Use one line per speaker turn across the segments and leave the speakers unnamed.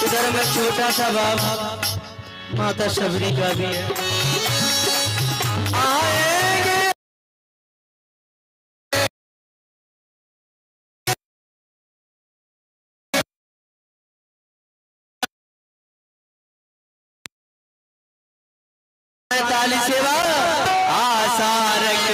इधर में छोटा सा बाप माता शबरी का भी है। आएंगे ताली सेवा आसारक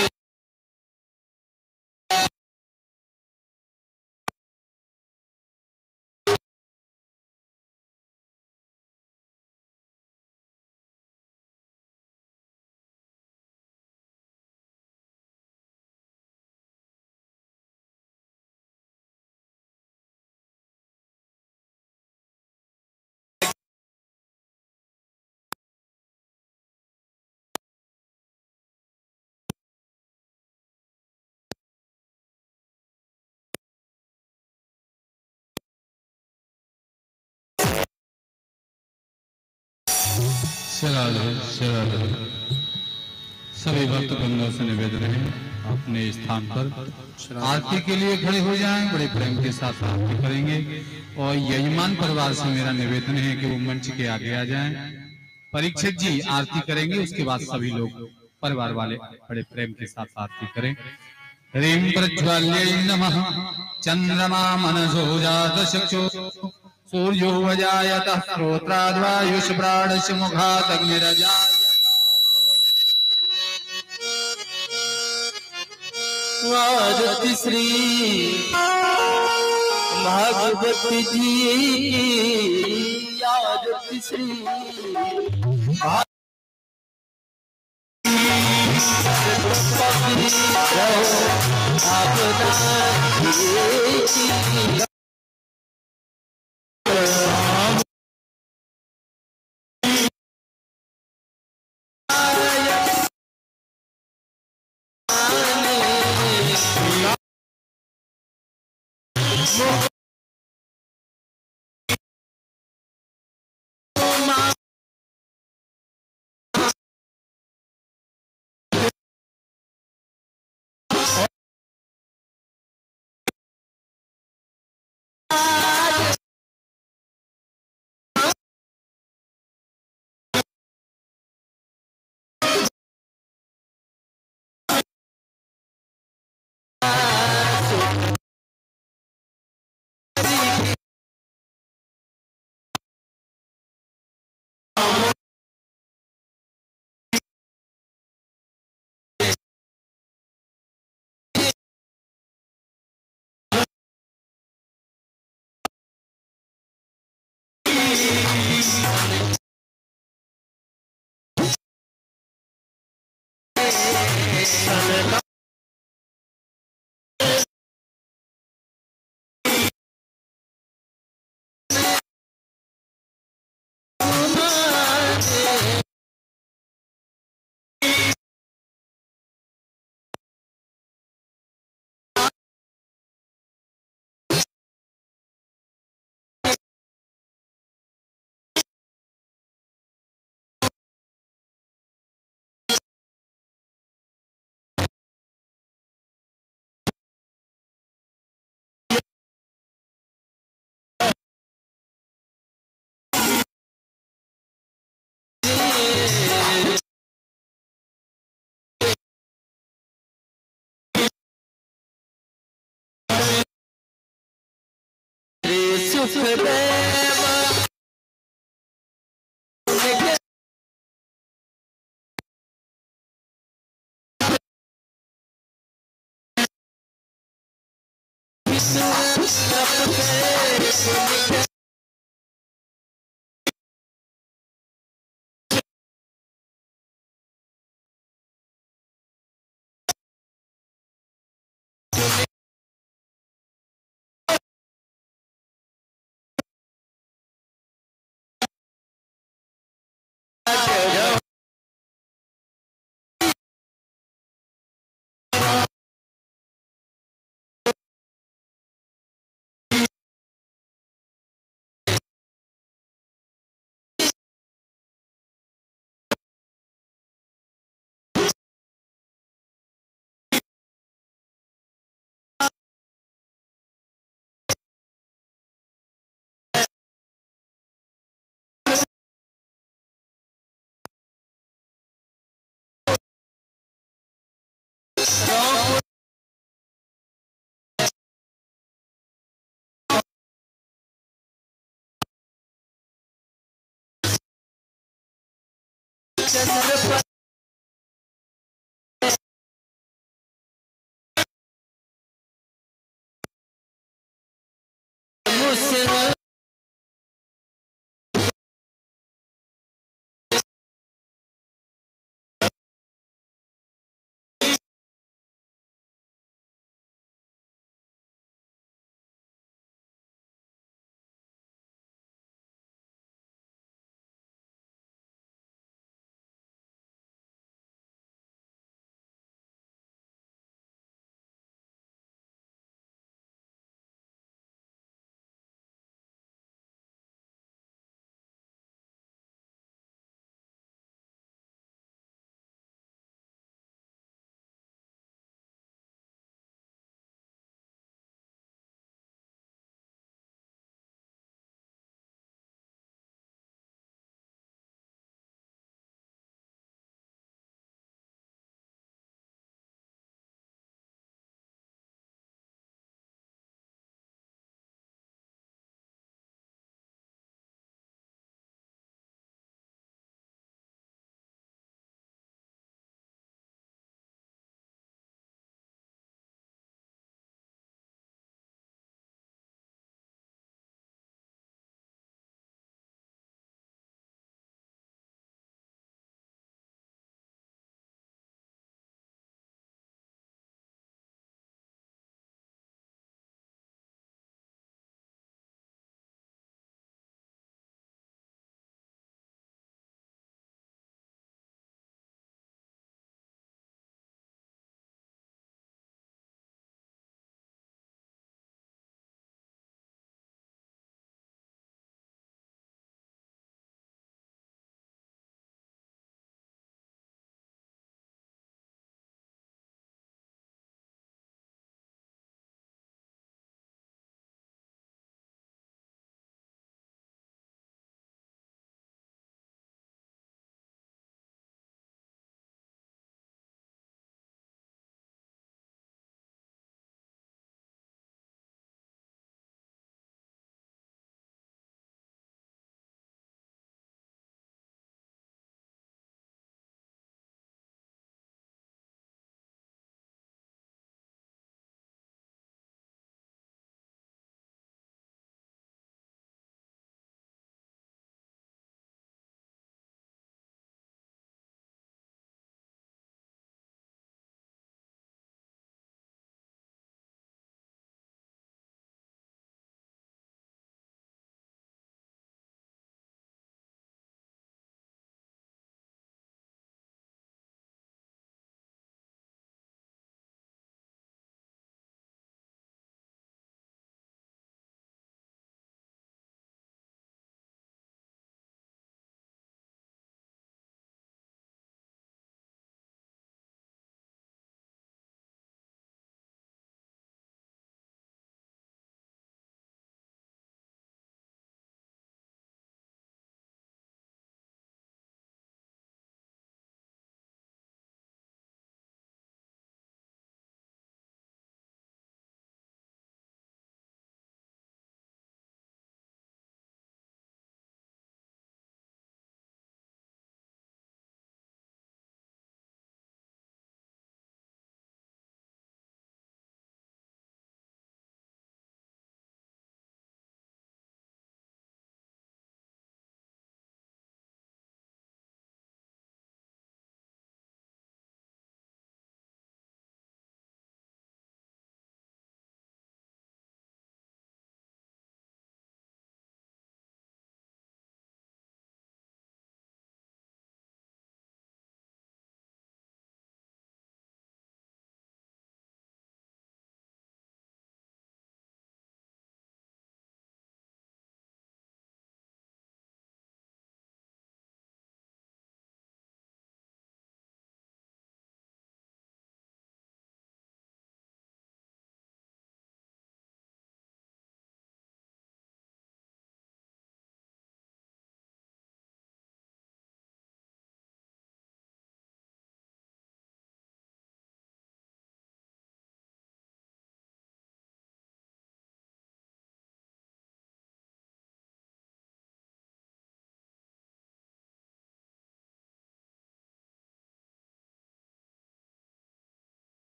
सभी भक्त बंधुओं से निवेदन है अपने स्थान पर आरती के लिए खड़े हो जाएं। बड़े प्रेम के साथ आरती करेंगे और यजमान परिवार से मेरा निवेदन है कि वो मंच के आगे आ जाएं। परीक्षित जी आरती करेंगे, उसके बाद सभी लोग परिवार वाले बड़े प्रेम के साथ आरती करें। ह्रीं प्रज्वल्यै नमः। चंद्रमा मनसो जात चक्षु सूर्यो वजायतः श्रोत्राद्वायुष्प्राणस्य मुखात् अग्निरजायत।
आरती श्री भगवती जी, आरती श्री सुखदेव चंद्र पर मुझसे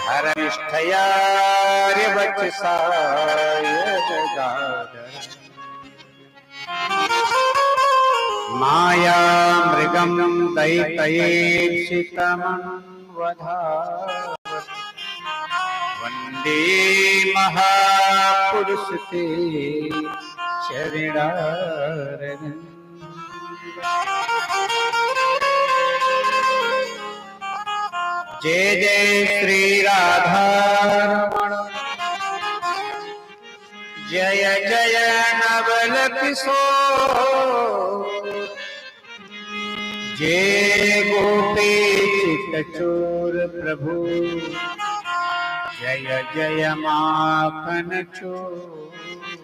धर्मिष्ठयार्यवचसाय जगाधर मायामृगं दैत्यैक्षितमन्वधावत् वन्दे महापुरुषते शरणारविन्दम्। जय जय श्री राधारमण जय जय नवल किशोर जय गोपी चोर प्रभु जय जय माखन चोर।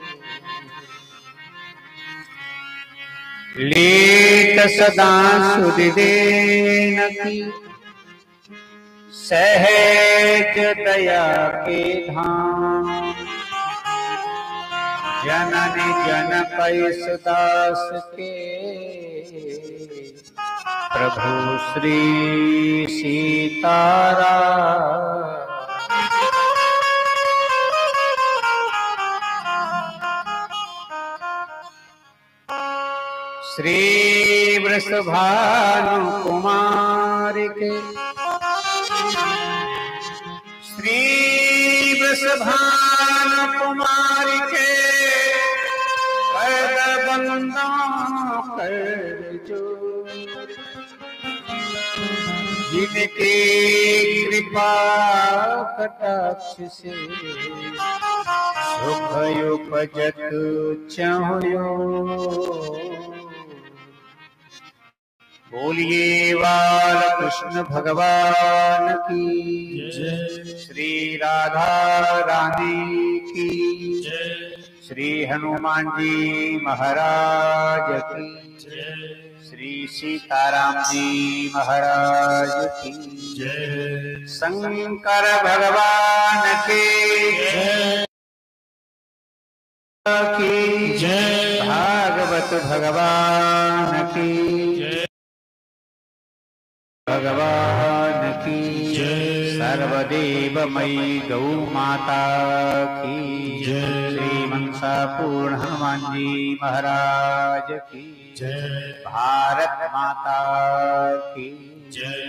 लेत सदा सुदिदेन की सहज दया के धाम जननी जनपै सुदास के प्रभु श्री सीताराम। श्री वृषभानु कुमार के श्री वृषभानु कुमार के पद बंदों कर जो जिनके कृपा कटाक्ष से सुख उपजत चाहो। बोलिए बाल कृष्ण भगवान की जय। श्री राधा रानी की जय। श्री हनुमान जी महाराज की जय। श्री सीताराम जी महाराज की जय। शंकर भगवान की जय। भागवत भगवान की जय। भगवान की जय। सर्वदेवमयी गौ माता की जय। श्री मनसा पूर्ण हनुमान जी महाराज की जय। भारत माता की जय।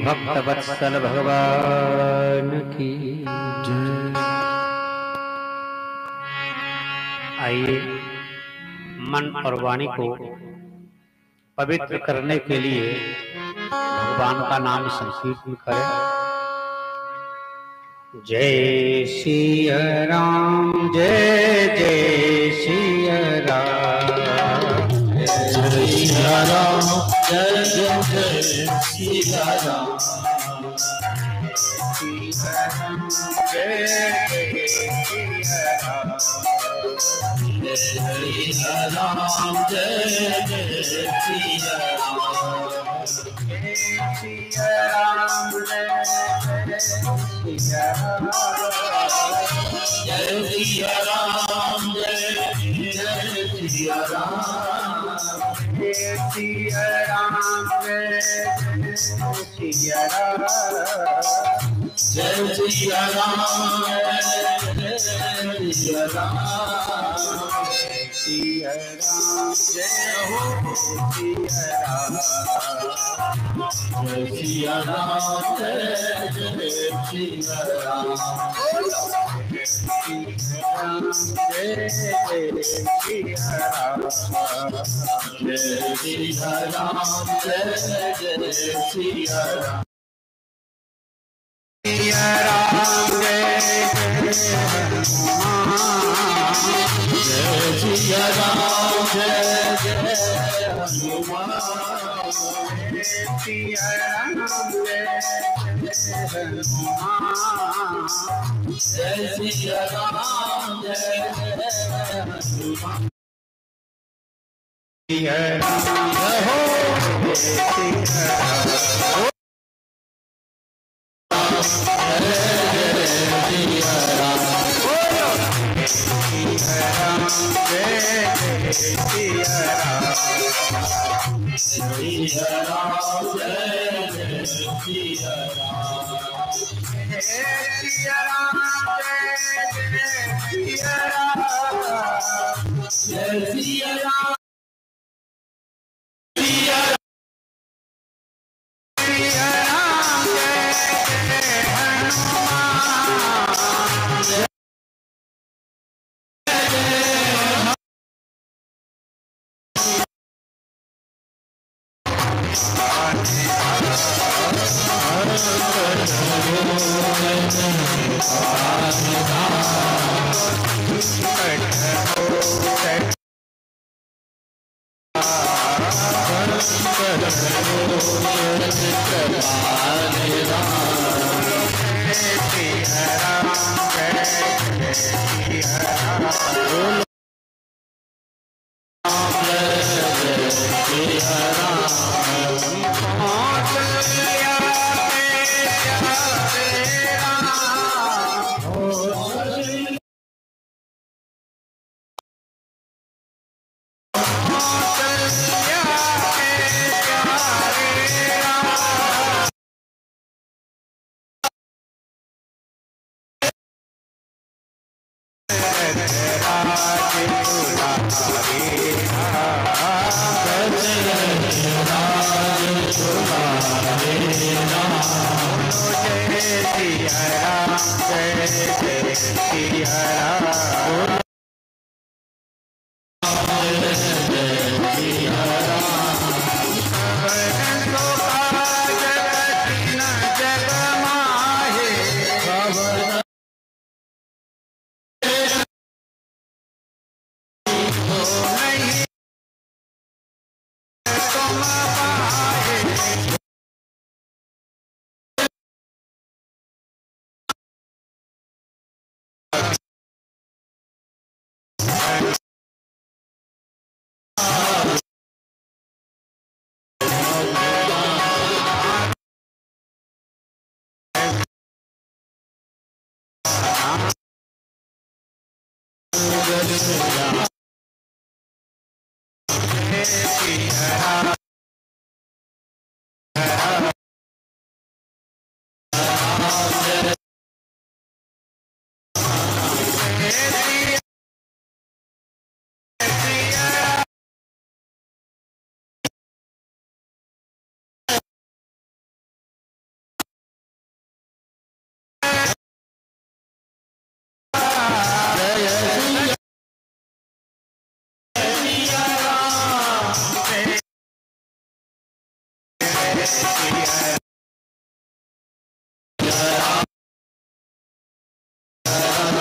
भक्त वत्सल भगवान की जय। आइए मन और वाणी को पवित्र करने के लिए भगवान का नाम संकीर्तन करें। जय सिया राम जय जय सिया राम जय सिया राम जय जय सिया राम जय जय सिया राम जय सिया राम जय जय सिया राम जय सिया राम जय सिया राम जय सिया राम जय जय सिया राम जय सिया राम जय सिया राम जय सिया राम जय सिया राम सिया राम जय हो सिया राम जय सिया राम जय जय सिया राम जय सिया राम जय जय सिया राम जय सिया राम जय जय सिया राम सिया राम जय जय हनुमान जय सिया राम जय जय हनुमान सिया राम जय जय हनुमान जय सिया राम जय जय हनुमान सिया राम हो सिया राम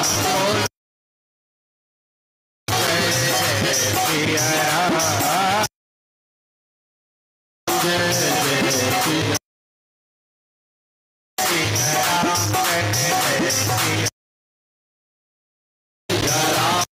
सिया राम जय जय सिया राम जय जय सिया राम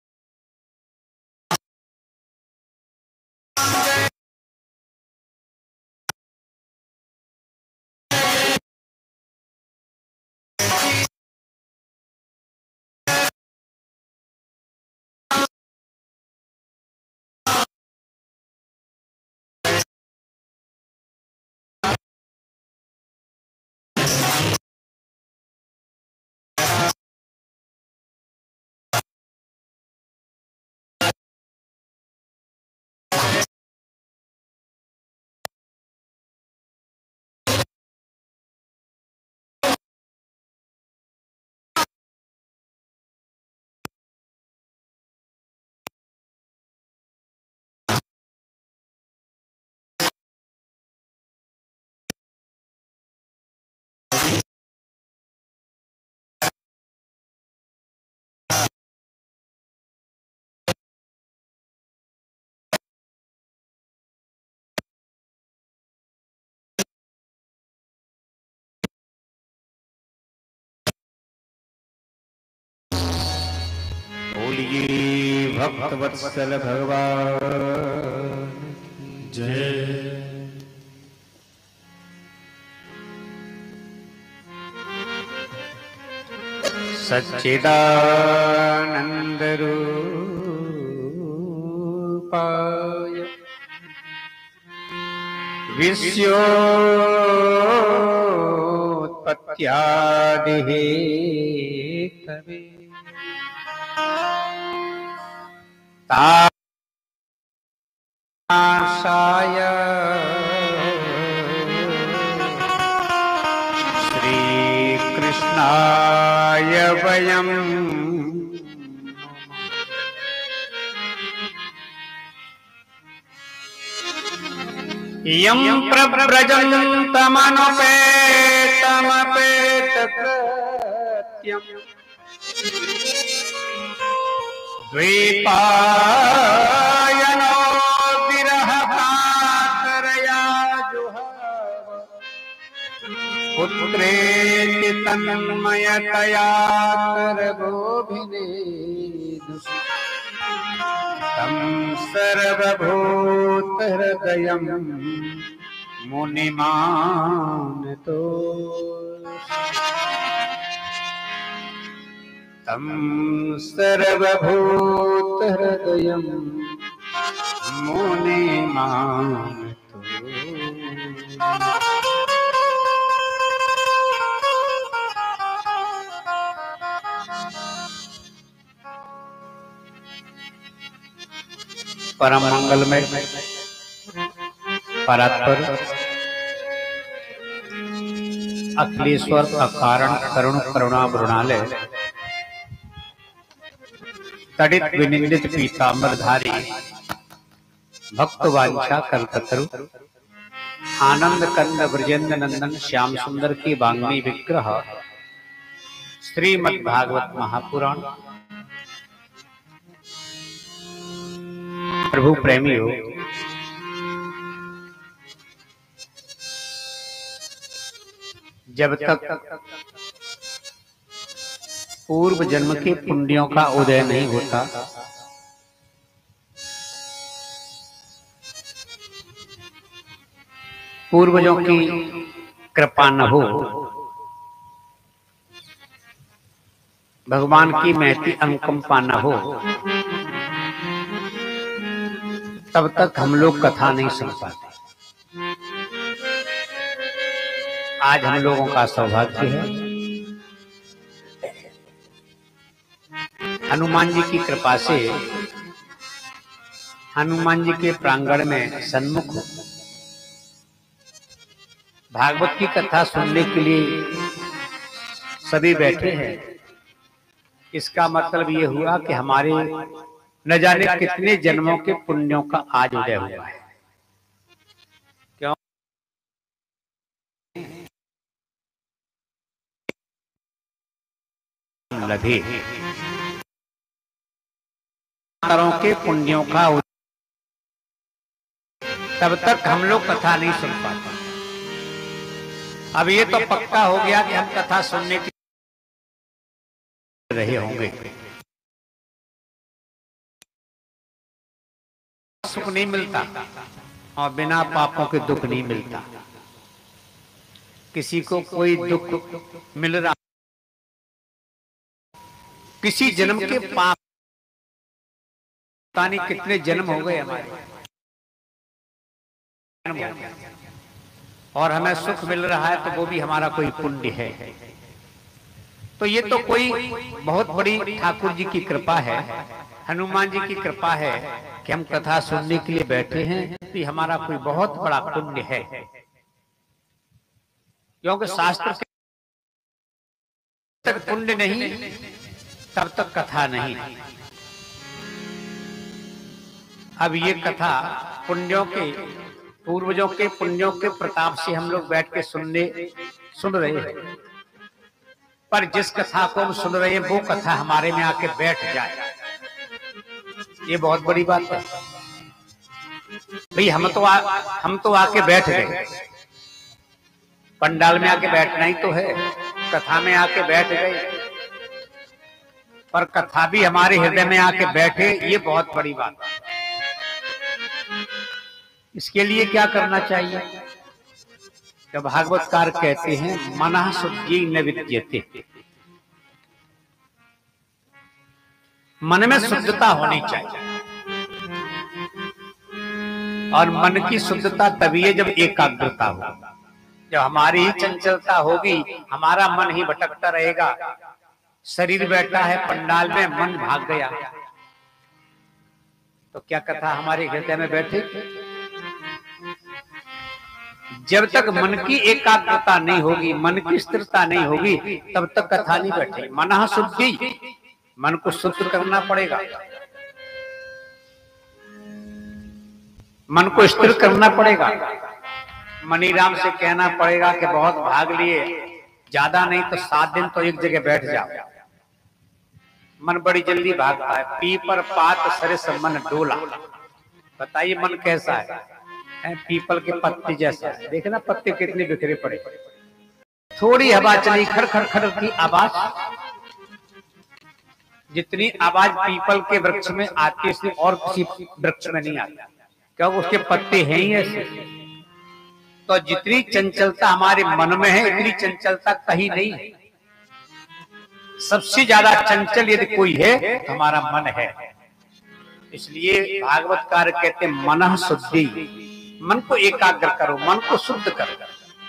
बोलिए भक्त वत्सल भगवान जय। सच्चिदानंद रूपाय विश्वोत्पत्त्यादिहेतवे तासाय श्रीकृष्णाय वयम् यं प्रव्रजन्तमनुपेतमपेतकृत्यम् द्वैपायनो विरह कातरया जुहाव पुत्रेति तन्मयतया करगोभिनेदुषि तं सर्वभूतहृदयं मुनिमानतोऽस्मि तं सर्वभूतहृदयं मुनिमानतोऽस्मि। परम मंगलमय परात्पर अखिलेश्वर अकारण करुण करुणा वृणालय तड़ित विनिंदित पीतांबरधारी भक्त वांछा कल्पतरु आनंद कंद ब्रजेंद्र नंदन श्याम सुंदर की वांग्मी विग्रह श्रीमद् भागवत महापुराण प्रभु प्रेमियों, जब तक पूर्व जन्म के पुण्यों का उदय नहीं होता, पूर्वजों की कृपा न हो, भगवान की महती अनुकंपा न हो, तब तक हम लोग कथा नहीं सुन पाते। आज हम लोगों का सौभाग्य है, हनुमान जी की कृपा से हनुमान जी के प्रांगण में सन्मुख भागवत की कथा सुनने के लिए सभी बैठे हैं। इसका मतलब ये हुआ कि हमारे न जाने कितने जन्मों के पुण्यों का आज उदय हुआ है। क्यों? कम लगे। तरह के पुण्यों का तब तक हम लोग कथा नहीं सुन पाते। अब ये तो पक्का हो गया कि हम कथा सुनने के रहे होंगे, सुख नहीं मिलता और बिना पापों के दुख नहीं मिलता। किसी को कोई दुख मिल रहा, किसी जन्म के पाप, पता नहीं कितने जन्म हो गए हमारे, और हमें सुख मिल रहा है तो वो भी हमारा कोई पुण्य है। तो ये तो कोई बहुत बड़ी ठाकुर जी की कृपा है, हनुमान जी की कृपा है कि हम कथा सुनने के लिए बैठे हैं, तो हमारा कोई बहुत बड़ा पुण्य है। क्योंकि शास्त्र के तक पुण्य नहीं तब तक कथा नहीं। अब ये कथा पुण्यों के, पूर्वजों के पुण्यों के प्रताप से हम लोग बैठ के सुन रहे हैं। पर जिस कथा को हम सुन रहे हैं वो कथा हमारे में आके बैठ जाए, ये बहुत बड़ी बात है। भाई हम तो आके बैठ गए, पंडाल में आके बैठना ही तो है, कथा में आके बैठ गए, पर कथा भी हमारे हृदय में आके बैठे, ये बहुत बड़ी बात है। इसके लिए क्या करना चाहिए? जब भागवतकार कहते हैं मनः शुद्धि न विद्यते, मन में शुद्धता होनी चाहिए। और मन की शुद्धता तभी है जब एकाग्रता हो। जब हमारी ही चंचलता होगी, हमारा मन ही भटकता रहेगा, शरीर बैठा है पंडाल में, मन भाग गया, तो क्या कथा हमारे हृदय में बैठे? जब तक मन की एकाग्रता नहीं होगी, मन की स्थिरता नहीं होगी, तब तक कथा नहीं बैठेगी। मनः शुद्धि, मन को शुद्ध करना पड़ेगा, मन को स्थिर करना पड़ेगा। मनीराम से कहना पड़ेगा कि बहुत भाग लिए, ज्यादा नहीं तो 7 दिन तो एक जगह बैठ जाओ। मन बड़ी जल्दी भागता है। पीपर पात सरिस मन डोला, बताइए मन कैसा है? पीपल के पत्ते जैसा है। देखना पत्ते कितने बिखरे पड़े, थोड़ी हवा चली खड़ खड़ खड़ की आवाज, जितनी आवाज पीपल के वृक्ष में आती है इसलिए और किसी वृक्ष में नहीं आती, क्योंकि उसके पत्ते हैं ही ऐसे। तो जितनी चंचलता हमारे मन में है, इतनी चंचलता कहीं नहीं है। सबसे ज्यादा चंचल यदि कोई है तो हमारा मन है। इसलिए भागवतकार कहते हैं मनः शुद्धि, मन को एकाग्र करो, मन को शुद्ध करो।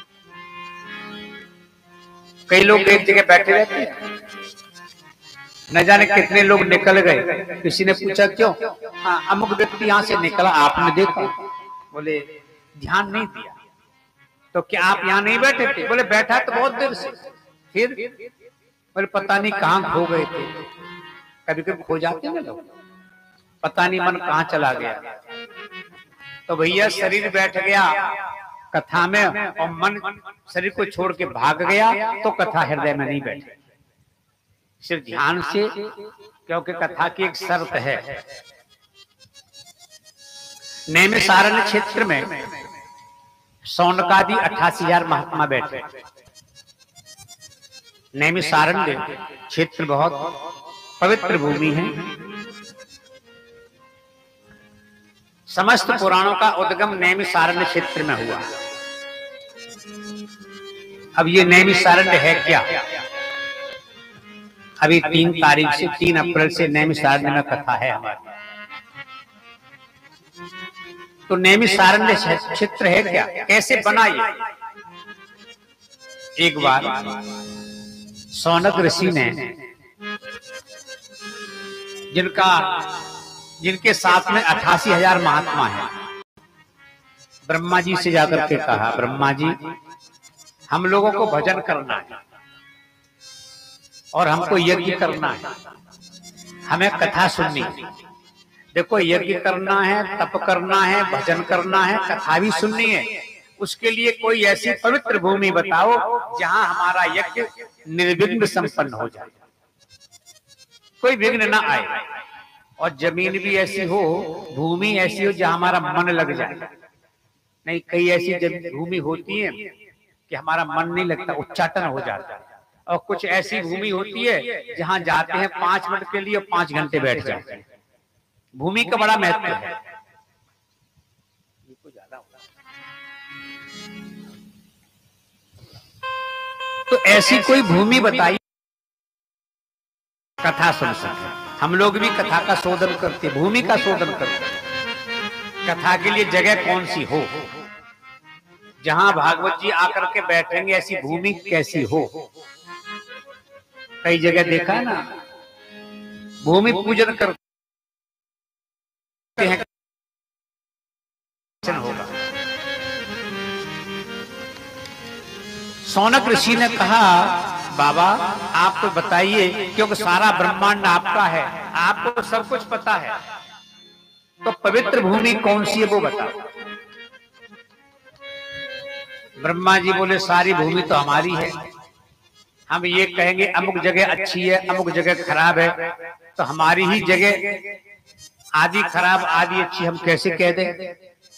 कई लोग एक जगह बैठे रहते हैं, न जाने कितने लोग निकल गए। किसी ने पूछा क्यों? हाँ, अमुक व्यक्ति यहाँ से निकला, आपने देखा? बोले ध्यान नहीं दिया। तो क्या आप यहाँ नहीं बैठे थे? बोले बैठा तो बहुत देर से। फिर बोले पता नहीं कहाँ खो गए थे। कभी कभी खो जाते हैं लोग, पता नहीं मन कहाँ चला गया। तो भैया शरीर बैठ गया कथा में और मन शरीर को छोड़ के भाग गया, तो कथा हृदय में नहीं बैठी। सिर्फ ध्यान से, क्योंकि कथा की एक शर्त है। नैमिषारण्य क्षेत्र में सौनकादि 88,000 महात्मा बैठे। नैमिषारण्य क्षेत्र बहुत पवित्र भूमि है। समस्त पुराणों का उद्गम नैमिषारण्य क्षेत्र में हुआ। अब ये नैमिषारण्य है क्या? अभी 3 अप्रैल से नैमिषारण्य में कथा है हमारी। तो नैमिषारण्य क्षेत्र है क्या? कैसे बना ये? एक बार सौनक ऋषि ने, जिनके साथ में 88,000 महात्मा हैं, ब्रह्मा जी से जाकर के कहा, ब्रह्मा जी हम लोगों को भजन करना है और हमको यज्ञ करना है, हमें कथा सुननी है। देखो यज्ञ करना है, तप करना है, भजन करना है, कथा भी सुननी है। उसके लिए कोई ऐसी पवित्र भूमि बताओ जहां हमारा यज्ञ निर्विघ्न संपन्न हो जाए। कोई विघ्न ना आए, और जमीन भी ऐसी हो, भूमि ऐसी हो जहां हमारा मन लग जाए। नहीं, कई ऐसी भूमि होती है कि हमारा मन नहीं लगता, उच्चाटन हो जाता है। और कुछ ऐसी भूमि होती है जहां जाते हैं 5 मिनट के लिए और 5 घंटे बैठ जाते हैं। भूमि का बड़ा महत्व है। तो ऐसी कोई भूमि बताइए कथा सुन सके। हम लोग भी कथा का शोधन करते, भूमि का शोधन करते। कथा के लिए जगह कौन सी हो जहां भागवत जी आकर के बैठेंगे, ऐसी भूमि कैसी हो। कई जगह देखा है ना, भूमि पूजन करते हैं, होगा। सौनक ऋषि ने कहा, बाबा आप तो बताइए, क्योंकि सारा ब्रह्मांड आपका है, आपको सब कुछ पता है, तो पवित्र भूमि कौन सी है वो बताओ। ब्रह्मा जी बोले, सारी भूमि तो हमारी है। हम ये कहेंगे अमुक जगह अच्छी है, अमुक जगह खराब है, तो हमारी ही जगह आधी खराब आधी अच्छी हम कैसे कह दें।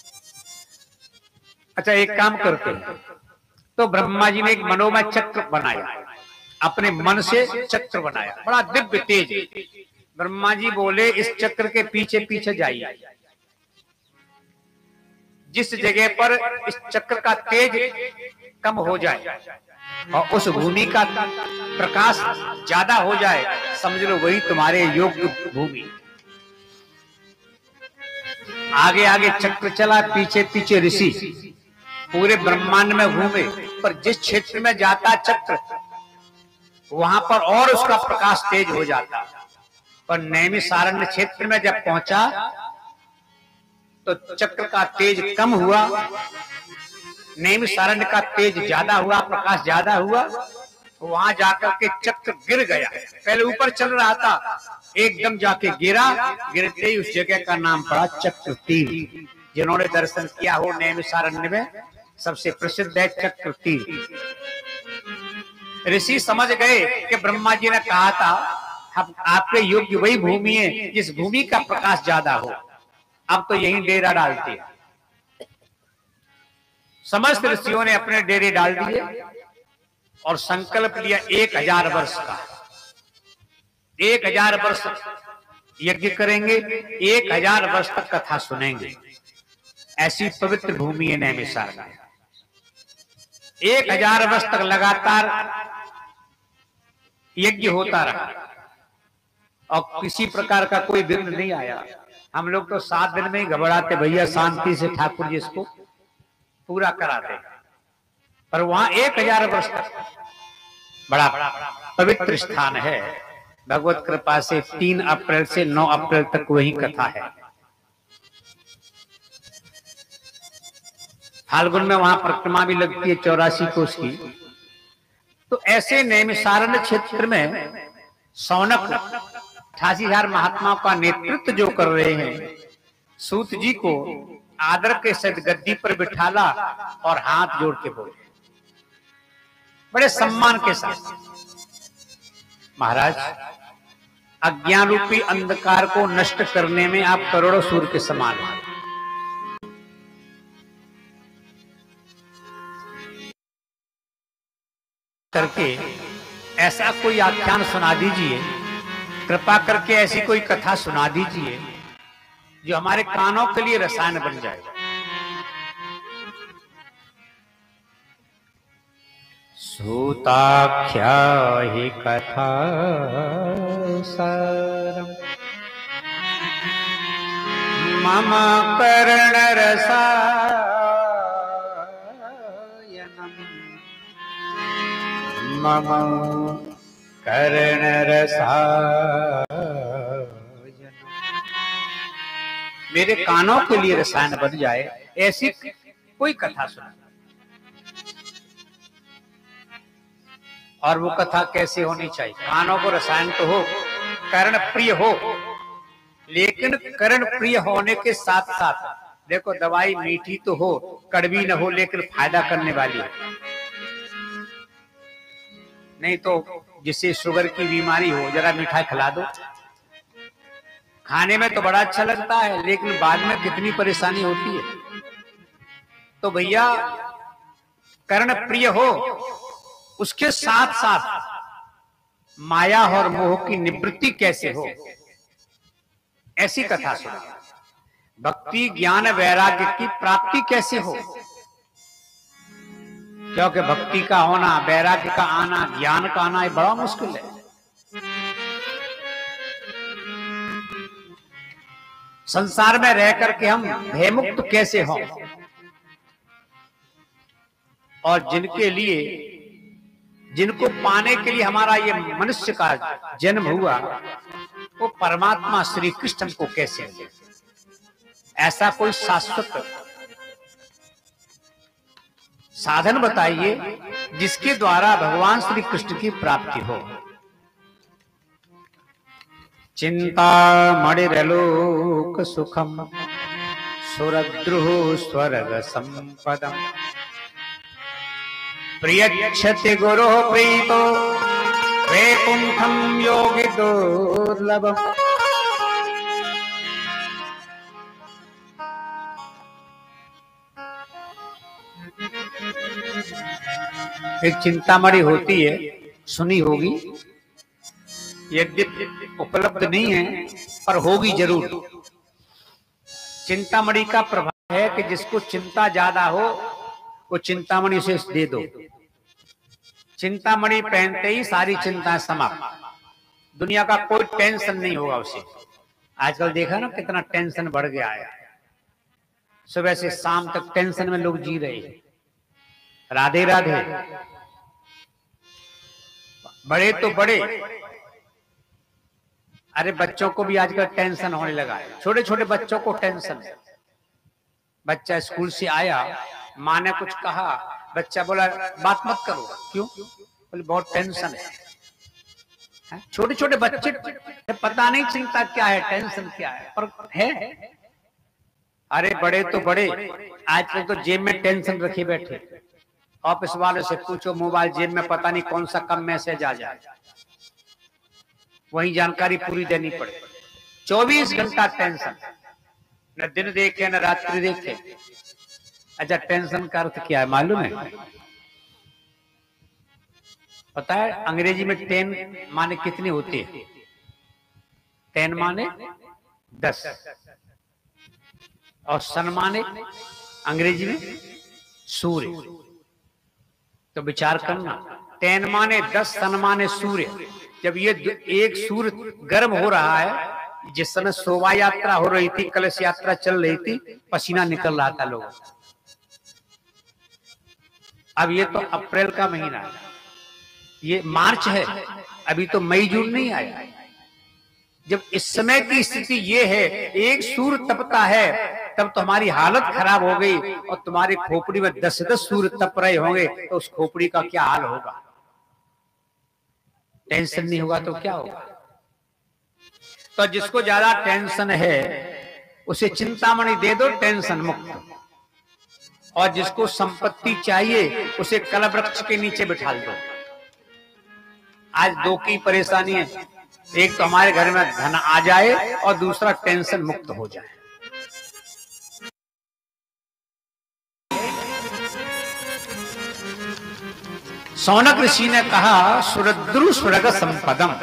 अच्छा, एक काम करते हैं, तो ब्रह्मा जी ने एक मनोमय चक्र बनाया, अपने मन से चक्र बनाया, बड़ा दिव्य तेज। ब्रह्मा जी बोले, इस चक्र के पीछे पीछे जाइए, जिस जगह पर इस चक्र का तेज कम हो जाए और उस भूमि का प्रकाश ज्यादा हो जाए, समझ लो वही तुम्हारे योग्य भूमि। आगे आगे चक्र चला, पीछे पीछे ऋषि पूरे ब्रह्मांड में घूमे, पर जिस क्षेत्र में जाता चक्र वहां पर और उसका प्रकाश तेज हो जाता। पर नैमिषारण्य क्षेत्र में जब पहुंचा तो चक्र का तेज कम हुआ, नैमिषारण्य का तेज ज्यादा हुआ, प्रकाश ज्यादा हुआ। वहां जाकर के चक्र गिर गया। पहले ऊपर चल रहा था, एकदम जाके गिरा, गिरते ही उस जगह का नाम पड़ा चक्र तीर्थ। जिन्होंने दर्शन किया हो नैमिषारण्य में, सबसे प्रसिद्ध है चक्र तीर्थ। ऋषि समझ गए कि ब्रह्मा जी ने कहा था हम आपके योग्य वही भूमि है जिस भूमि का प्रकाश ज्यादा हो, अब तो यही डेरा डालते हैं। समस्त ऋषियों ने अपने डेरे डाल दिए और संकल्प लिया 1000 वर्ष का। 1000 वर्ष यज्ञ करेंगे, 1000 वर्ष तक कथा सुनेंगे। ऐसी पवित्र भूमि है नैमिषारण्य। 1000 वर्ष तक लगातार यज्ञ होता रहा और किसी प्रकार का कोई विघ्न नहीं आया। हम लोग तो 7 दिन में ही घबराते, भैया शांति से ठाकुर जी इसको पूरा करा दे, पर वहां 1000 वर्ष तक बड़ा पवित्र स्थान है। भगवत कृपा से 3 अप्रैल से 9 अप्रैल तक वही कथा है। फाल्गुन में वहां परिक्रमा भी लगती है 84 कोस की। तो ऐसे नैमिषारण्य क्षेत्र में सौनक 88,000 महात्माओं का नेतृत्व जो कर रहे हैं, सूत जी को आदर के साथ गद्दी पर बिठाला और हाथ जोड़ के बोले बड़े सम्मान के साथ, महाराज अज्ञान रूपी अंधकार को नष्ट करने में आप करोड़ों सूर्य के समान हैं। करके ऐसा कोई आख्यान सुना दीजिए, कृपा करके ऐसी कोई कथा सुना दीजिए जो हमारे कानों के लिए रसायन बन जाए। सूताख्या ही कथा सारम मम कर्ण रसायनम मम कर्ण रसायनम। मेरे कानों के लिए रसायन बन जाए, ऐसी कोई कथा सुना। और वो कथा कैसे होनी चाहिए? कानों को रसायन तो हो, कर्ण प्रिय हो, लेकिन कर्ण प्रिय होने के साथ साथ देखो दवाई मीठी तो हो, कड़वी न हो, लेकिन फायदा करने वाली हो। नहीं तो जिसे शुगर की बीमारी हो, जरा मीठा खिला दो, खाने में तो बड़ा अच्छा लगता है, लेकिन बाद में कितनी परेशानी होती है। तो भैया कर्ण प्रिय हो, उसके साथ साथ माया और मोह की निवृत्ति कैसे हो, ऐसी कथा सुना। भक्ति ज्ञान वैराग्य की प्राप्ति कैसे हो, क्योंकि भक्ति का होना, वैराग्य का आना, ज्ञान का आना ये बड़ा मुश्किल है। संसार में रह करके हम भयमुक्त कैसे हों, और जिनके लिए, जिनको पाने के लिए हमारा ये मनुष्य का जन्म हुआ, वो परमात्मा श्री कृष्ण को कैसे मिले। ऐसा कोई शाश्वत साधन बताइए जिसके द्वारा भगवान श्री कृष्ण की प्राप्ति हो। चिंता मणिरलोक सुखम सुरद्रुः स्वर्ग संपदम प्रियच्छति गुरु प्रीतो वैकुंठम योगी दुर्लभम। एक चिंतामणि होती है, सुनी होगी, यद्यपि उपलब्ध नहीं है पर होगी जरूर। चिंतामणि का प्रभाव है कि जिसको चिंता ज्यादा हो वो चिंतामणि उसे दे दो। चिंतामणि पहनते ही सारी चिंता समाप्त, दुनिया का कोई टेंशन नहीं होगा उसे। आजकल देखा ना कितना टेंशन बढ़ गया है, सुबह से शाम तक टेंशन में लोग जी रहे हैं। राधे राधे। बड़े तो बड़े, अरे बच्चों को भी आजकल टेंशन होने लगा है, छोटे छोटे बच्चों को टेंशन है। बच्चा स्कूल से आया, माँ ने कुछ कहा, बच्चा बोला बात मत करो, क्यों? बोले बहुत टेंशन है। छोटे छोटे बच्चे, पता नहीं चिंता क्या है, टेंशन क्या है, पर है। अरे बड़े तो बड़े, आजकल तो जेब में टेंशन रखे बैठे। ऑफिस वाले से पूछो, मोबाइल जेब में, पता नहीं कौन सा कम मैसेज आ जाए, वही जानकारी पूरी देनी पड़े। 24 घंटा टेंशन, न दिन देखे न रात्रि देखे। अच्छा, टेंशन का अर्थ क्या है मालूम है? पता है अंग्रेजी में 10 माने कितने होते हैं? 10 माने 10, और सन माने अंग्रेजी में सूर्य। तो विचार करना, 10 माने 10, सन माने सूर्य। जब ये एक सूर्य गर्म हो रहा है, जिस समय शोभा यात्रा हो रही थी, कलश यात्रा चल रही थी, पसीना निकल रहा था लोगों का। अब ये तो अप्रैल का महीना है, ये मार्च है, अभी तो मई जून नहीं आया। जब इस समय की स्थिति ये है, एक सूर्य तपता है, तब तो हमारी हालत खराब हो गई, और तुम्हारी खोपड़ी में 10-10 सूर्य तप रहे होंगे, तो उस खोपड़ी का क्या हाल होगा? टेंशन नहीं होगा तो क्या होगा? तो जिसको ज्यादा टेंशन है उसे चिंतामणि दे दो, टेंशन मुक्त। और जिसको संपत्ति चाहिए उसे कलवृक्ष के नीचे बिठा दो। आज दो की परेशानी है, एक तो हमारे घर में धन आ जाए और दूसरा टेंशन मुक्त हो जाए। सौनक ऋषि ने कहा सुरद्रु स्वर्ग संपदम,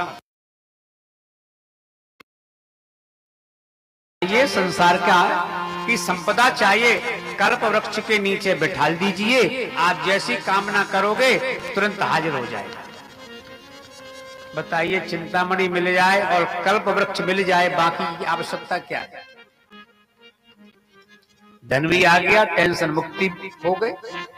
ये संसार का की संपदा चाहिए, कल्प वृक्ष के नीचे बिठा दीजिए, आप जैसी कामना करोगे तुरंत हाजिर हो जाएगा। बताइए, चिंतामणि मिल जाए और कल्प वृक्ष मिल जाए, बाकी की आवश्यकता क्या है? धन भी आ गया, टेंशन मुक्ति हो गई।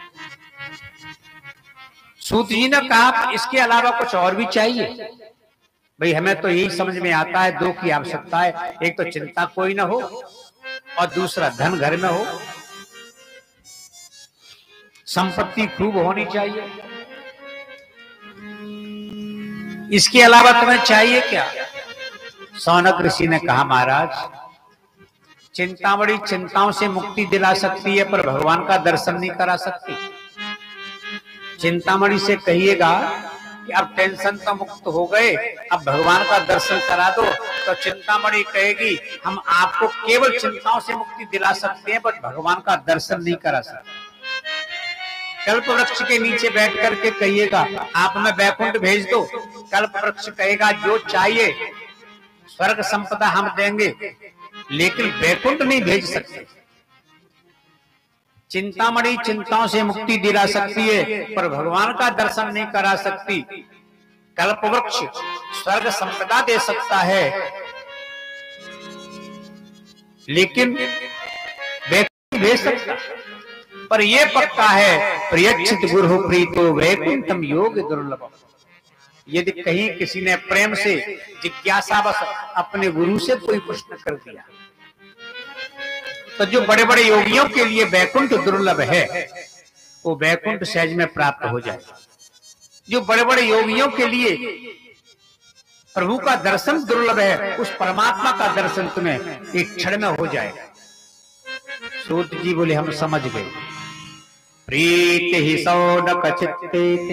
सूत जी ने कहा इसके अलावा कुछ और भी चाहिए? भाई हमें तो यही समझ में आता है, दो की आवश्यकता है, एक तो चिंता कोई ना हो और दूसरा धन घर में हो, संपत्ति खूब होनी चाहिए। इसके अलावा तुम्हें चाहिए क्या? सौनक ऋषि ने कहा महाराज, चिंतामणि चिंताओं से मुक्ति दिला सकती है पर भगवान का दर्शन नहीं करा सकती। चिंतामणि से कहिएगा कि अब टेंशन तो मुक्त हो गए, अब भगवान का दर्शन करा दो, तो चिंतामणि कहेगी हम आपको केवल चिंताओं से मुक्ति दिला सकते हैं, बट भगवान का दर्शन नहीं करा सकते। कल्प वृक्ष के नीचे बैठ करके कहिएगा आप हमें बैकुंठ भेज दो, कल्प वृक्ष कहेगा जो चाहिए स्वर्ग संपदा हम देंगे, लेकिन बैकुंठ नहीं भेज सकते। चिंतामणि चिंताओं से मुक्ति दिला सकती है, पर भगवान का दर्शन नहीं करा सकती। कल्प वृक्ष स्वर्ग संपदा दे सकता है, लेकिन बैकुंठ भेज सकता, पर यह पक्का है प्रियच्छित गुरु प्रीतो वैकुंठम योग दुर्लभ। यदि कहीं किसी ने प्रेम से जिज्ञासावश अपने गुरु से कोई प्रश्न कर दिया, तो जो बड़े बड़े योगियों के लिए वैकुंठ दुर्लभ है वो वैकुंठ सहज में प्राप्त हो जाए। जो बड़े बड़े योगियों के लिए प्रभु का दर्शन दुर्लभ है, उस परमात्मा का दर्शन तुम्हें एक क्षण में हो जाएगा। सूत जी बोले हम समझ गए। प्रीति ही सौनक चित्ते,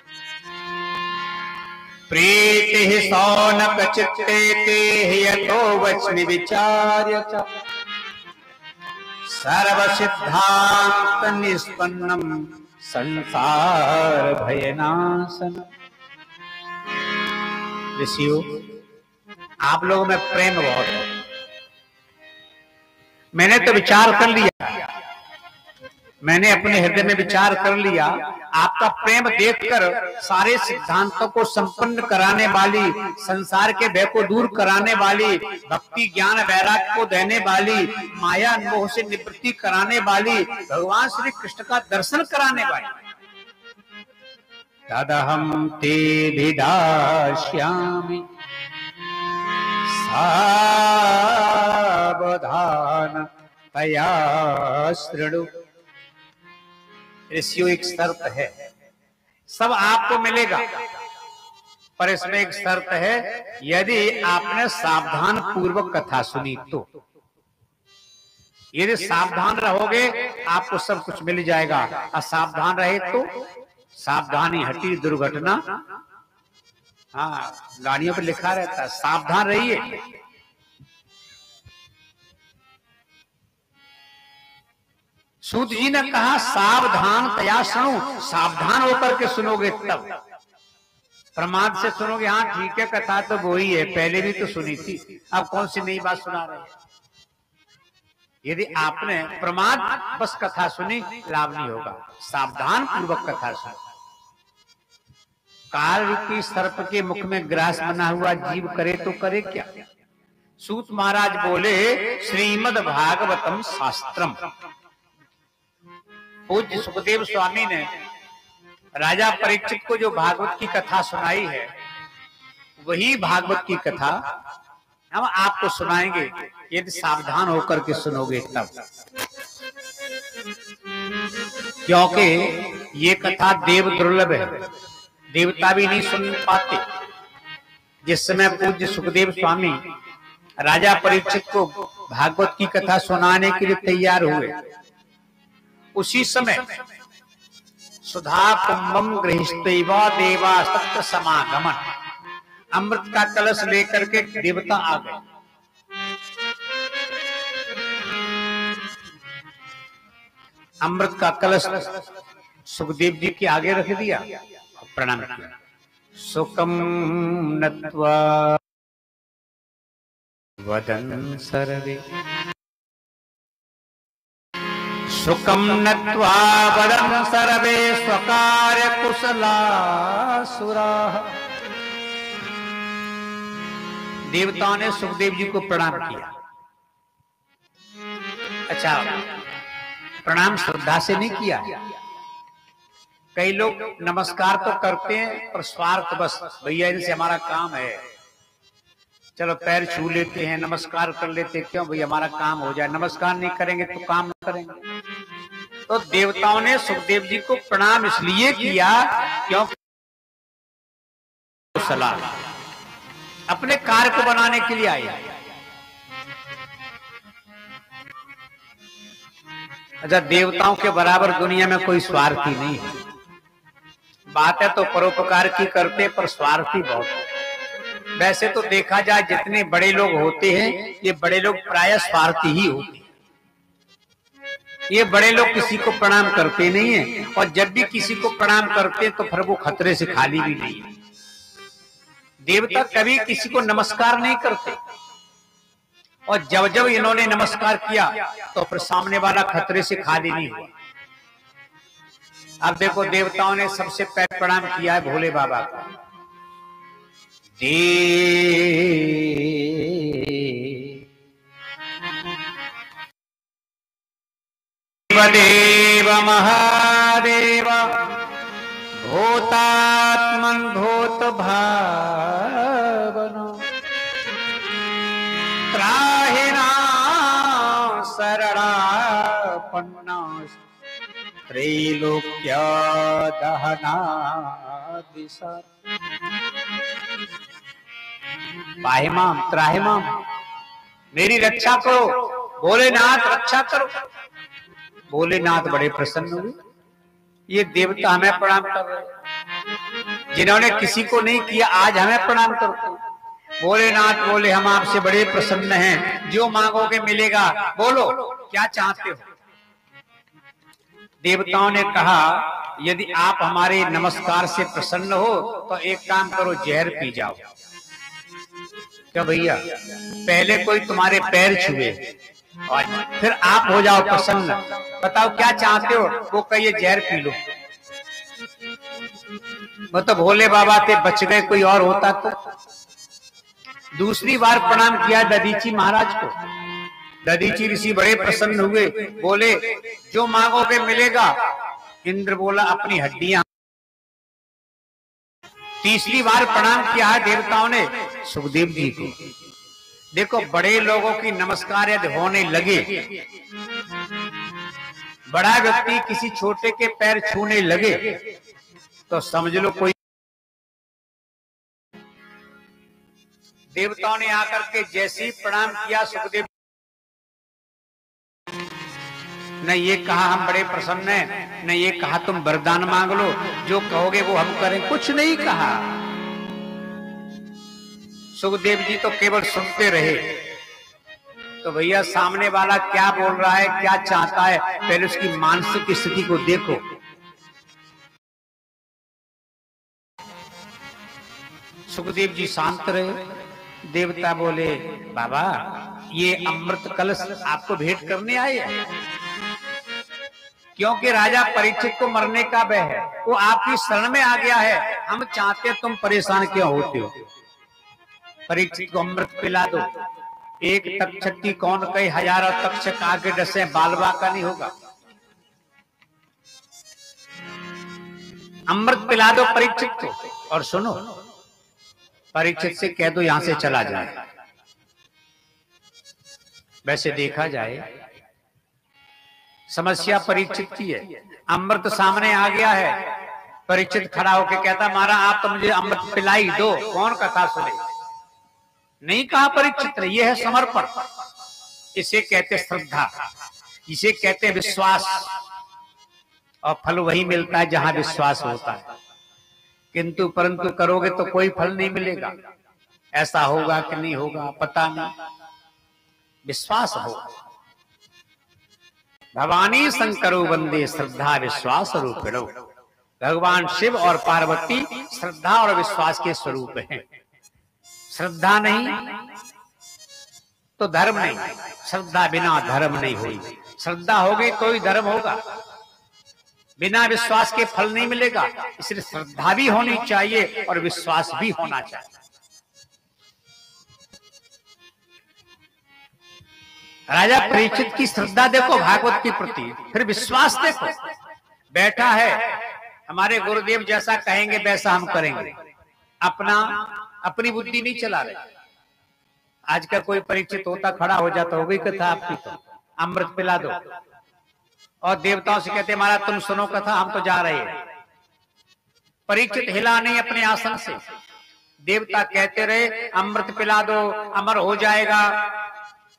प्रीति ही सौनक चित्ते यतो वचन विचार्य च सर्व सिद्धांत निष्पन्नम संसार भयनाशन। ऋषियों, आप लोगों में प्रेम बहुत है। मैंने तो विचार कर लिया, मैंने अपने हृदय में विचार कर लिया, आपका प्रेम देखकर सारे सिद्धांतों को संपन्न कराने वाली, संसार के भय को दूर कराने वाली, भक्ति ज्ञान वैराग्य को देने वाली, माया मोह से निवृत्ति कराने वाली, भगवान श्री कृष्ण का दर्शन कराने वाली, तदहं ते विदास्यामि सावधान तया शृणु। ऋषियों, एक शर्त है, सब आपको मिलेगा, पर इसमें एक शर्त है, यदि आपने सावधान पूर्वक कथा सुनी तो। यदि सावधान रहोगे आपको सब कुछ मिल जाएगा, असावधान रहे तो सावधानी हटी दुर्घटना। हाँ, गाड़ियों पर लिखा रहता है सावधान रहिए। सूत जी ने कहा सावधान तया सुनो, सावधान होकर के सुनोगे तब। प्रमाद से सुनोगे, हाँ ठीक है कथा तो वही है, पहले भी तो सुनी थी, अब कौन सी नई बात सुना रहे हैं। यदि आपने प्रमाद बस कथा सुनी, लाभ नहीं होगा, सावधान पूर्वक कथा सुनो। काल रूपी सर्प के मुख में ग्रास बना हुआ जीव करे तो करे क्या। सूत महाराज बोले श्रीमद् भागवतम शास्त्रम। पूज्य सुखदेव स्वामी ने राजा परीक्षित को जो भागवत की कथा सुनाई है, वही भागवत की कथा हम आपको सुनाएंगे, यदि सावधान होकर के सुनोगे तब। क्योंकि ये कथा देव दुर्लभ है, देवता भी नहीं सुन पाते। जिस समय पूज्य सुखदेव स्वामी राजा परीक्षित को भागवत की कथा सुनाने के लिए तैयार हुए, उसी समय सुधा कुंभम गृहस्थैवा देवा सत्य समागमन, अमृत का कलश लेकर के देवता आ गए। अमृत का कलश सुखदेव जी के आगे रख दिया, प्रणाम किया। सुकम नत्वा वदन सर्वे, सुकम नत्वा वदन सर्वे स्वकार्य कुशलासुराः। देवताओं ने सुखदेव जी को प्रणाम किया। अच्छा, प्रणाम श्रद्धा से नहीं किया। कई लोग नमस्कार तो करते हैं पर स्वार्थ बस, भैया इनसे हमारा काम है, चलो पैर छू लेते हैं, नमस्कार कर लेते हैं, क्यों भैया हमारा काम हो जाए, नमस्कार नहीं करेंगे तो काम नहीं करेंगे। तो देवताओं ने सुखदेव जी को प्रणाम इसलिए किया क्योंकि सलाह अपने कार्य को बनाने के लिए आए। अच्छा, देवताओं के बराबर दुनिया में कोई स्वार्थी नहीं है। बातें तो परोपकार की करते पर स्वार्थी बहुत है। वैसे तो देखा जाए जितने बड़े लोग होते हैं ये बड़े लोग प्रायः स्वार्थी ही होते हैं। ये बड़े लोग किसी को प्रणाम करते नहीं है, और जब भी किसी को प्रणाम करते तो फिर वो खतरे से खाली भी नहीं है। देवता कभी किसी को नमस्कार नहीं करते, और जब जब इन्होंने नमस्कार किया तो फिर सामने वाला खतरे से खाली नहीं हुआ। अब देखो देवताओं ने सबसे पहले प्रणाम किया है भोले बाबा का। देव महादेव भूतात्मन भूत भावनो त्राहिना शरणापन्ना त्रैलोक्य दहना दिशा पाहिमाम त्राहिमाम, मेरी रक्षा करो भोलेनाथ, रक्षा करो। भोलेनाथ बड़े प्रसन्न हुए, ये देवता हमें प्रणाम कर रहे हैं, जिन्होंने किसी को नहीं किया आज हमें प्रणाम करते। भोलेनाथ बोले हम आपसे बड़े प्रसन्न हैं, जो मांगोगे मिलेगा, बोलो क्या चाहते हो। देवताओं ने कहा यदि आप हमारे नमस्कार से प्रसन्न हो तो एक काम करो, जहर पी जाओ। क्या भैया, पहले कोई तुम्हारे पैर छुए और फिर आप हो जाओ प्रसन्न, बताओ क्या चाहते हो। वो कहिए जहर पी लो। वो तो भोले बाबा थे, बच गए, कोई और होता तो। दूसरी बार प्रणाम किया दधीची महाराज को। दधीची ऋषि बड़े प्रसन्न हुए, बोले जो मांगोगे मिलेगा। इंद्र बोला अपनी हड्डियां। तीसरी बार प्रणाम किया है देवताओं ने सुखदेव जी को। देखो बड़े लोगों की नमस्कार यदि होने लगे, बड़ा व्यक्ति किसी छोटे के पैर छूने लगे तो समझ लो कोई। देवताओं ने आकर के जैसे ही प्रणाम किया, सुखदेव न ये कहा हम बड़े प्रसन्न हैं, न ये कहा तुम वरदान मांग लो, जो कहोगे वो हम करें, कुछ नहीं कहा। सुखदेव जी तो केवल सुनते रहे। तो भैया सामने वाला क्या बोल रहा है, क्या चाहता है, पहले उसकी मानसिक स्थिति को देखो। सुखदेव जी शांत रहे। देवता बोले बाबा ये अमृत कलश आपको भेंट करने आए हैं, क्योंकि राजा परीक्षित को मरने का भय है, वो आपकी शरण में आ गया है। हम चाहते तुम परेशान क्यों होते हो। परीक्षित को अमृत पिला दो। एक तक्षक की कौन कई हजारों तक्षक आगे डसे, बालवा का नहीं होगा। अमृत पिला दो परीक्षित को, और सुनो परीक्षित से कह दो यहां से चला जाए। वैसे देखा जाए समस्या परीक्षित की है। अमृत सामने आ गया है, परीक्षित खड़ा होकर कहता महाराज आप तो मुझे अमृत पिलाई दो, कौन कथा सुने। नहीं कहा परीक्षित ने, यह है समर्पण। इसे कहते श्रद्धा, इसे कहते विश्वास, और फल वही मिलता है जहां विश्वास होता है। किंतु परंतु करोगे तो कोई फल नहीं मिलेगा। ऐसा होगा कि नहीं होगा पता नहीं, विश्वास होगा। भवानी शंकरो वंदे श्रद्धा विश्वास रूपिणो। भगवान शिव और पार्वती श्रद्धा और विश्वास के स्वरूप हैं। श्रद्धा नहीं तो धर्म नहीं, श्रद्धा बिना धर्म नहीं हुई। श्रद्धा होगी तो ही धर्म होगा, बिना विश्वास के फल नहीं मिलेगा। इसलिए श्रद्धा भी होनी चाहिए और विश्वास भी होना चाहिए। राजा परीक्षित की श्रद्धा देखो भागवत के प्रति, फिर विश्वास देखो। बैठा है, हमारे गुरुदेव जैसा कहेंगे वैसा हम करेंगे, अपनी बुद्धि नहीं चला रहे। आज का कोई परीक्षित होता खड़ा हो जाता, हो गई कथा आपकी, तो अमृत पिला दो। और देवताओं से कहते महाराज तुम सुनो कथा, हम तो जा रहे हैं। परीक्षित हिला नहीं अपने आसन से। देवता कहते रहे अमृत पिला दो, अमर हो जाएगा।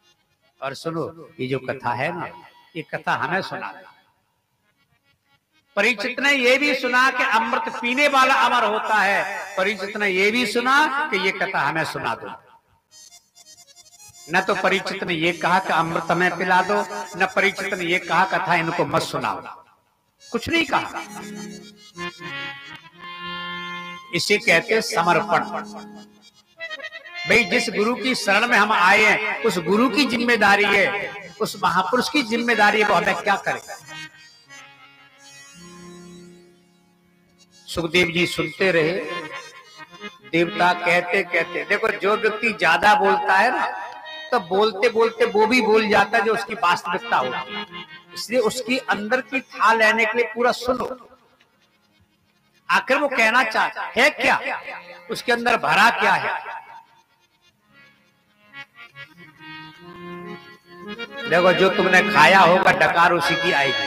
और सुनो ये जो कथा है ना, ये कथा हमें सुना। परीक्षित ने ये भी सुना कि अमृत पीने वाला अमर होता है। परीक्षित ने ये भी सुना कि ये कथा हमें सुना दो। न तो परीक्षित ने ये कहा कि अमृत हमें पिला दो, न परीक्षित ने ये कहा कथा इनको मत सुनाओ, कुछ नहीं कहा। इसे कहते समर्पण। भाई जिस गुरु की शरण में हम आए हैं उस गुरु की जिम्मेदारी है, उस महापुरुष की जिम्मेदारी है, वो हमें क्या करे। सुखदेव जी सुनते रहे। देवता कहते कहते, देखो जो व्यक्ति ज्यादा बोलता है ना, तो बोलते बोलते वो भी बोल जाता है जो उसकी वास्तविकता होती है। इसलिए उसकी अंदर की था लेने के लिए पूरा सुनो। आखिर वो कहना चाहता है क्या, उसके अंदर भरा क्या है। देखो जो तुमने खाया होगा डकार उसी की आएगी।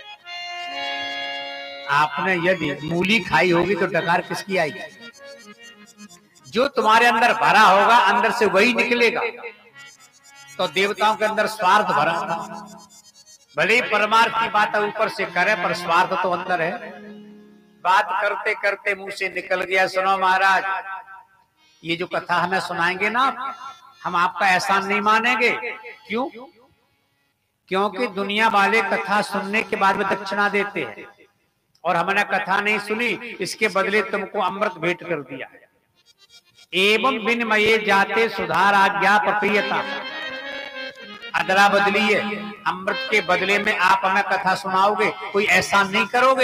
आपने यदि मूली खाई होगी तो डकार किसकी आएगी। जो तुम्हारे अंदर भरा होगा अंदर से वही निकलेगा। तो देवताओं के अंदर स्वार्थ भरा था। भले ही परमार्थ की बात ऊपर से करे पर स्वार्थ तो अंदर है। बात करते करते मुंह से निकल गया, सुनो महाराज ये जो कथा हमें सुनाएंगे ना, हम आपका एहसान नहीं मानेंगे। क्यों? क्योंकि दुनिया वाले कथा सुनने के बाद में दक्षिणा देते हैं और हमने कथा नहीं सुनी, इसके बदले तुमको अमृत भेंट कर दिया। एवं विनिमये जाते सुधार आज्ञा प्रप्रियता। अदला बदली है, अमृत के बदले में आप हमें कथा सुनाओगे, कोई एहसान नहीं करोगे।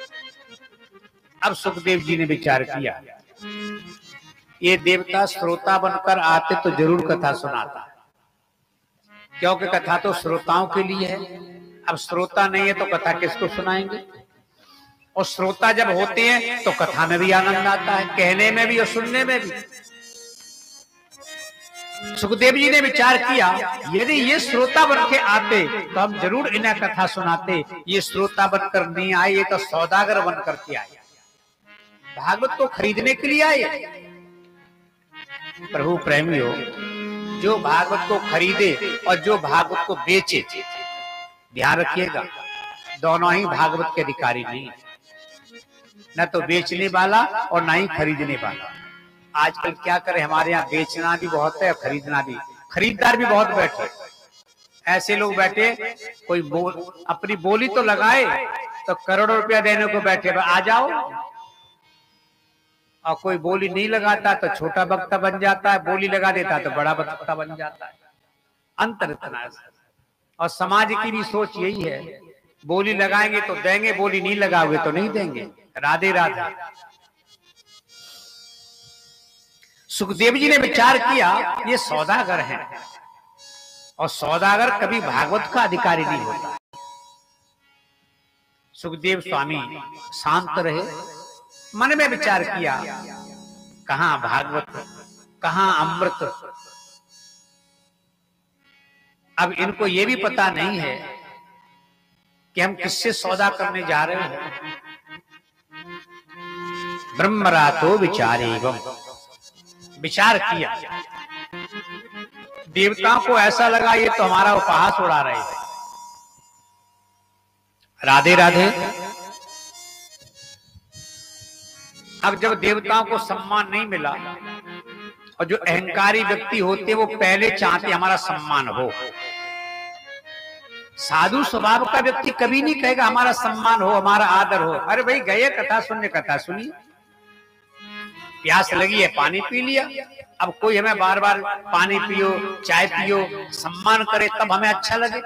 अब सुखदेव जी ने विचार किया, ये देवता श्रोता बनकर आते तो जरूर कथा सुनाता, क्योंकि कथा तो श्रोताओं के लिए है। अब श्रोता नहीं है तो कथा किसको सुनाएंगे। और श्रोता जब होते हैं तो कथा में भी आनंद आता है, कहने में भी और सुनने में भी। सुखदेव जी ने विचार किया, यदि ये श्रोता बन के आते तो हम जरूर इन्हें कथा सुनाते। ये श्रोता बनकर नहीं आए, ये तो सौदागर बनकर के आए, भागवत को खरीदने के लिए आए। प्रभु प्रेमियों, जो भागवत को खरीदे और जो भागवत को बेचे, ध्यान रखिएगा दोनों ही भागवत के अधिकारी नहीं है, न तो बेचने वाला और न ही खरीदने वाला। आजकल क्या करें, हमारे यहाँ बेचना भी बहुत है और खरीदना भी, खरीदार भी बहुत बैठे। ऐसे लोग बैठे, कोई अपनी बोली तो लगाए तो करोड़ों रुपया देने को बैठे, आ जाओ। और कोई बोली नहीं लगाता तो छोटा वक्ता बन जाता है, बोली लगा देता तो बड़ा वक्ता बन जाता है। अंतर इतना है। और समाज की भी सोच यही है, बोली लगाएंगे तो देंगे, बोली नहीं लगाओगे तो नहीं देंगे। राधे राधे। सुखदेव जी ने विचार किया, ये सौदागर है और सौदागर कभी भागवत का अधिकारी नहीं होता। सुखदेव स्वामी शांत रहे, मन में विचार किया, कहां भागवत, कहां अमृत। अब इनको ये भी पता नहीं है कि हम किससे सौदा करने जा रहे हैं। ब्रह्मरातो विचारेवम, विचार किया। देवताओं को ऐसा लगा ये तो हमारा उपहास उड़ा रहे हैं। राधे राधे। अब जब देवताओं को सम्मान नहीं मिला, और जो अहंकारी व्यक्ति होते वो पहले चाहते हमारा सम्मान हो। साधु स्वभाव का व्यक्ति कभी नहीं कहेगा हमारा सम्मान हो, हमारा आदर हो। अरे भाई गए कथा सुनने, कथा सुनिए, प्यास लगी है पानी पी लिया। अब कोई हमें बार बार पानी पियो, चाय पियो, सम्मान करे तब हमें अच्छा लगे।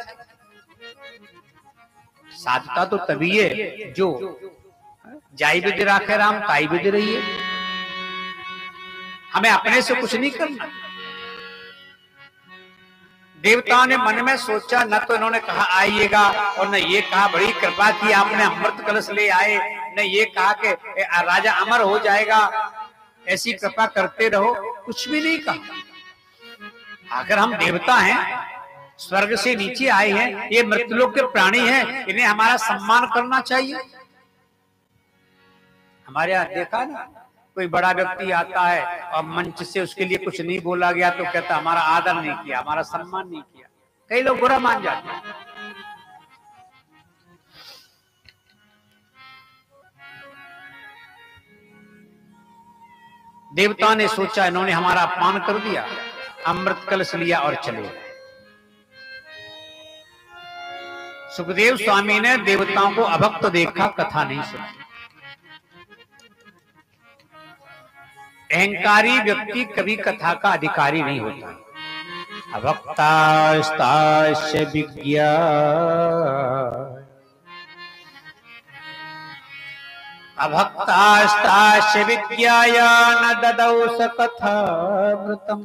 साधुता तो तभी है जो जाई विद राखे राम ताई विद रहिए। हमें अपने से कुछ नहीं करना। देवताओं ने मन में सोचा, न तो इन्होंने कहा आइएगा, और न ये कहा बड़ी कृपा की आपने अमृत कलश ले आए, न ये कहा कि राजा अमर हो जाएगा, ऐसी कृपा करते रहो, कुछ भी नहीं कहा। अगर हम देवता हैं, स्वर्ग से नीचे आए हैं, ये मृत्युलोक के प्राणी हैं, इन्हें हमारा सम्मान करना चाहिए। हमारे यहाँ देखा ना, कोई बड़ा व्यक्ति आता है और मंच से उसके लिए कुछ नहीं बोला गया तो कहता हमारा आदर नहीं किया, हमारा सम्मान नहीं किया। कई लोग बुरा मान जाते हैं। देवताओं ने सोचा इन्होंने हमारा अपमान कर दिया, अमृत कलश लिया और चले गए। सुखदेव स्वामी ने देवताओं को अभक्त देखा, कथा नहीं सुनी। अहंकारी व्यक्ति कभी कथा का अधिकारी नहीं होता। अभक्तास्तास्य विज्ञा अभक्तास्तास्य विज्ञाया न ददौ स कथामृतम्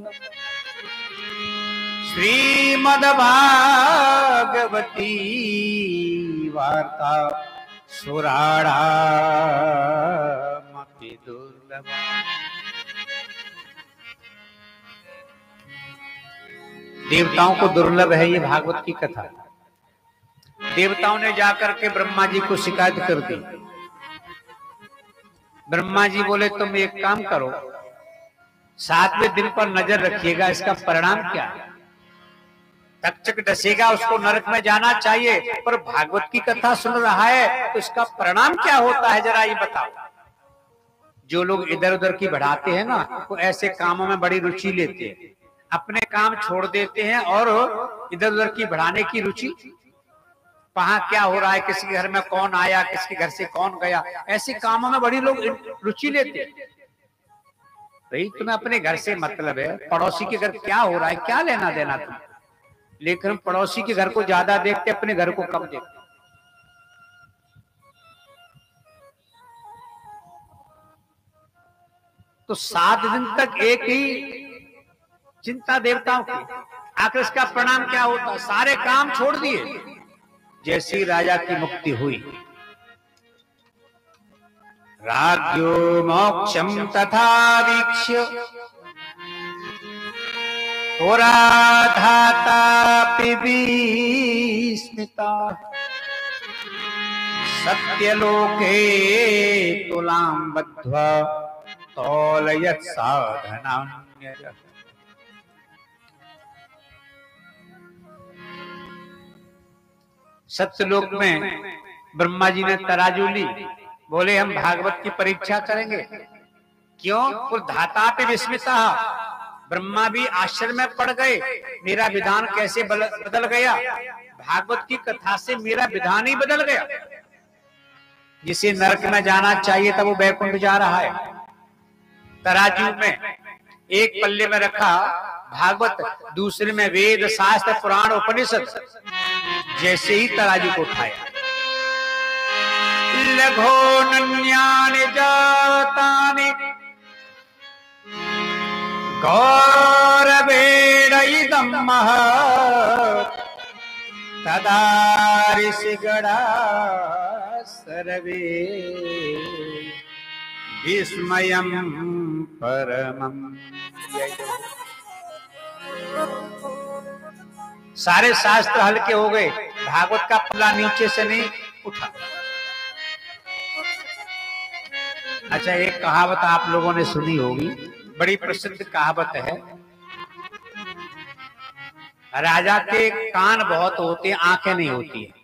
श्रीमद्भागवती वार्ता सुराणामपि दुर्लभा। देवताओं को दुर्लभ है ये भागवत की कथा। देवताओं ने जाकर के ब्रह्मा जी को शिकायत कर दी। ब्रह्मा जी बोले तुम एक काम करो, 7वें दिन पर नजर रखिएगा, इसका परिणाम क्या है। तक्षक डसेगा, उसको नरक में जाना चाहिए, पर भागवत की कथा सुन रहा है तो इसका परिणाम क्या होता है, जरा ये बताओ। जो लोग इधर उधर की बढ़ाते हैं ना, वो ऐसे कामों में बड़ी रुचि लेते हैं, अपने काम छोड़ देते हैं और इधर उधर की बढ़ाने की रुचि। वहां क्या हो रहा है, किसी के घर में कौन आया, किसके घर से कौन गया, ऐसे कामों में बड़ी लोग रुचि लेते हैं। भाई तुम्हें अपने घर से मतलब है, पड़ोसी के घर क्या हो रहा है क्या लेना देना तुम। लेकिन पड़ोसी के घर को ज्यादा देखते, अपने घर को कम देखते। तो 7 दिन तक एक ही चिंता देवताओं की। आखिर इसका परिणाम क्या होता, सारे काम छोड़ दिए। जैसी राजा की मुक्ति हुई, राज्यो मोक्षम तथा वीक्ष्य पुराधातापि विस्मिता सत्यलोके तुलां बद्ध्वा तौलयत् साधनान्यः। सत्यलोक में ब्रह्मा जी ने तराजू ली, बोले हम भागवत की परीक्षा करेंगे। क्यों? धाता पे विस्मिता, ब्रह्मा भी आश्चर्य में पड़ गए, मेरा विधान कैसे बदल गया। भागवत की कथा से मेरा विधान ही बदल गया। जिसे नरक में जाना चाहिए था वो वैकुंठ जा रहा है। तराजू में एक पल्ले में रखा भागवत, दूसरे में वेद शास्त्र पुराण उपनिषद। जैसे ही तराजू को उठाया, लघो नन्यानि जातानि गौरवेण इदं महत् तदा ऋषिगणा सर्वे विस्मयं परमं यजौ। सारे शास्त्र हल्के हो गए, भागवत का पल्ला नीचे से नहीं उठा। अच्छा, एक कहावत आप लोगों ने सुनी होगी, बड़ी प्रसिद्ध कहावत है। राजा के कान बहुत होते हैं, आंखें नहीं होती है।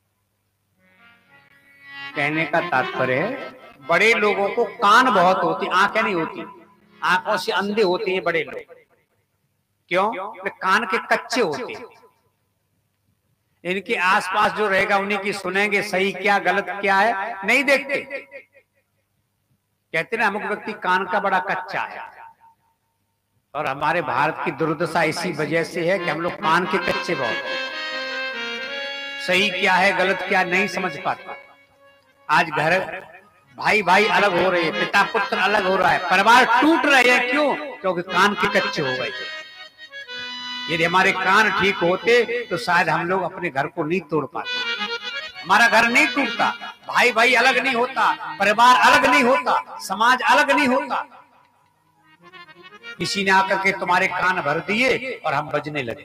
कहने का तात्पर्य है बड़े लोगों को कान बहुत होते, आंखें नहीं होती। आंखों से अंधे होते हैं बड़े लोग। क्यों? कान के कच्चे होते हैं। इनके आसपास जो रहेगा उन्हीं की सुनेंगे, सही क्या गलत क्या है नहीं देखते। कहते ना अमुक व्यक्ति कान का बड़ा कच्चा है। और हमारे भारत की दुर्दशा इसी वजह से है कि हम लोग कान के कच्चे बहुत, सही क्या है गलत क्या नहीं समझ पाते। आज घर भाई भाई अलग हो रहे हैं, पिता पुत्र अलग हो रहा है, परिवार टूट रहे हैं। क्यों? क्योंकि कान के कच्चे हो गए। यदि हमारे कान ठीक होते तो शायद हम लोग अपने घर को नहीं तोड़ पाते। हमारा घर नहीं टूटता, भाई भाई अलग नहीं होता, परिवार अलग नहीं होता, समाज अलग नहीं होता। किसी ने आकर के तुम्हारे कान भर दिए और हम बजने लगे।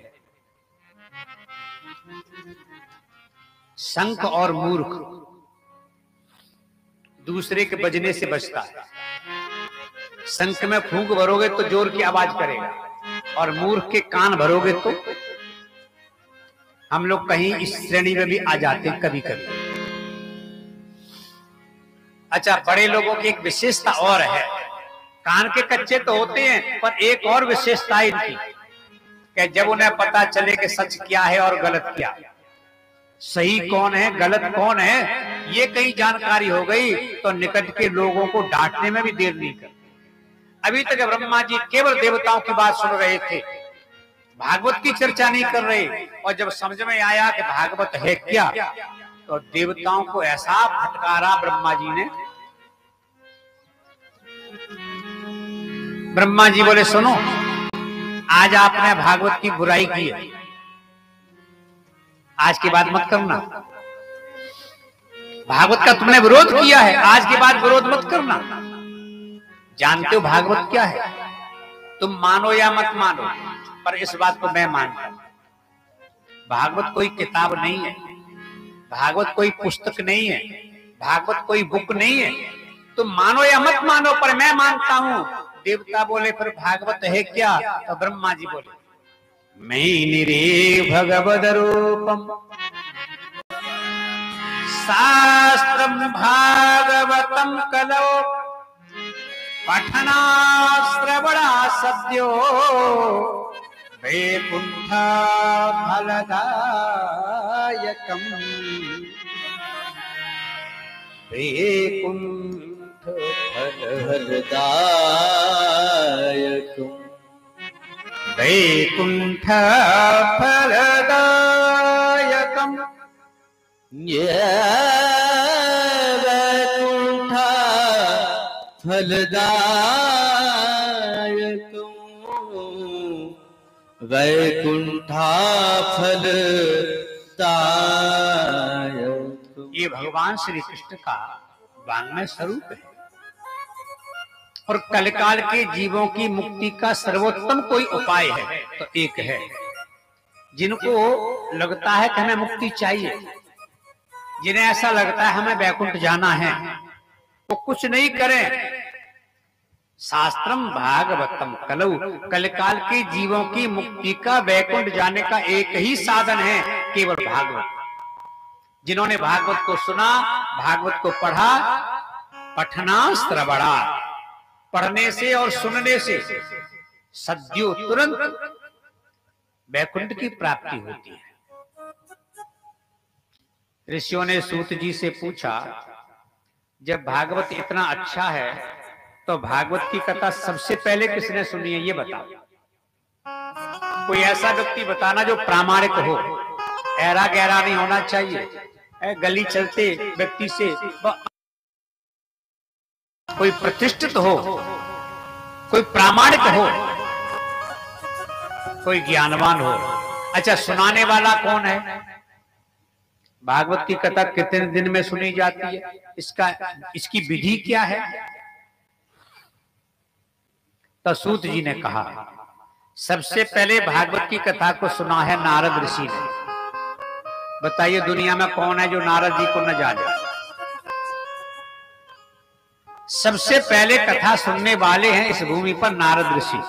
शंख और मूर्ख दूसरे के बजने से बचता है। शंख में फूंक भरोगे तो जोर की आवाज करेगा, और मूर्ख के कान भरोगे तो। हम लोग कहीं इस श्रेणी में भी आ जाते कभी कभी। अच्छा, बड़े लोगों की एक विशेषता और है, कान के कच्चे तो होते हैं, पर एक और विशेषता इनकी कि जब उन्हें पता चले कि सच क्या है और गलत क्या, सही कौन है गलत कौन है, ये कहीं जानकारी हो गई तो निकट के लोगों को डांटने में भी देर नहीं कर। अभी तक ब्रह्मा जी केवल देवताओं की बात सुन रहे थे, भागवत की चर्चा नहीं कर रहे, और जब समझ में आया कि भागवत है क्या, तो देवताओं को ऐसा फटकारा ब्रह्मा जी ने। ब्रह्मा जी बोले सुनो, आज आपने भागवत की बुराई की है, आज के बाद मत करना। भागवत का तुमने विरोध किया है, आज के बाद विरोध मत करना। जानते हो भागवत क्या है? तुम मानो या मत मानो, पर इस बात को मैं मानता हूं, भागवत कोई किताब नहीं है, भागवत कोई पुस्तक नहीं है, भागवत कोई बुक नहीं है। तुम मानो या मत मानो, पर मैं मानता हूं। देवता बोले फिर भागवत है क्या? तो ब्रह्मा जी बोले मैनिरे भगवद रूपम शास्त्रम भागवतम कलो पठना श्रवणा सद्यो वैकुंठ फलदायकम
वैकुंठ फलदायकम
वैकुंठ फलदायकम
वैकुंठ फलदायकम वैकुंठ फलदायकम।
ये भगवान श्री कृष्ण का वाङ्मय स्वरूप है, और कलकाल के जीवों की मुक्ति का सर्वोत्तम कोई उपाय है तो एक है। जिनको लगता है कि हमें मुक्ति चाहिए, जिन्हें ऐसा लगता है हमें वैकुंठ जाना है, वो कुछ नहीं करें। शास्त्रम भागवतम कलौ, कलकाल के जीवों की मुक्ति का वैकुंठ जाने का एक ही साधन है, केवल भागवत। जिन्होंने भागवत को सुना, भागवत को पढ़ा, पठना श्रवणा, पढ़ने से और सुनने से सद्यो तुरंत वैकुंठ की प्राप्ति होती है। ऋषियों ने सूत जी से पूछा, जब भागवत इतना अच्छा है तो भागवत की कथा सबसे पहले किसने सुनी है, ये बताओ। कोई ऐसा व्यक्ति बताना जो प्रामाणिक हो, ऐरा गहरा नहीं होना चाहिए। गली चलते व्यक्ति से कोई प्रतिष्ठित हो, कोई प्रामाणिक हो, कोई ज्ञानवान हो। अच्छा, सुनाने वाला कौन है? भागवत की कथा कितने दिन में सुनी जाती है, इसकी विधि क्या है? तो सूत जी ने कहा, सबसे पहले भागवत की कथा को सुना है नारद ऋषि ने। बताइए दुनिया में कौन है जो नारद जी को न जाने? सबसे पहले कथा सुनने वाले हैं इस भूमि पर नारद ऋषि।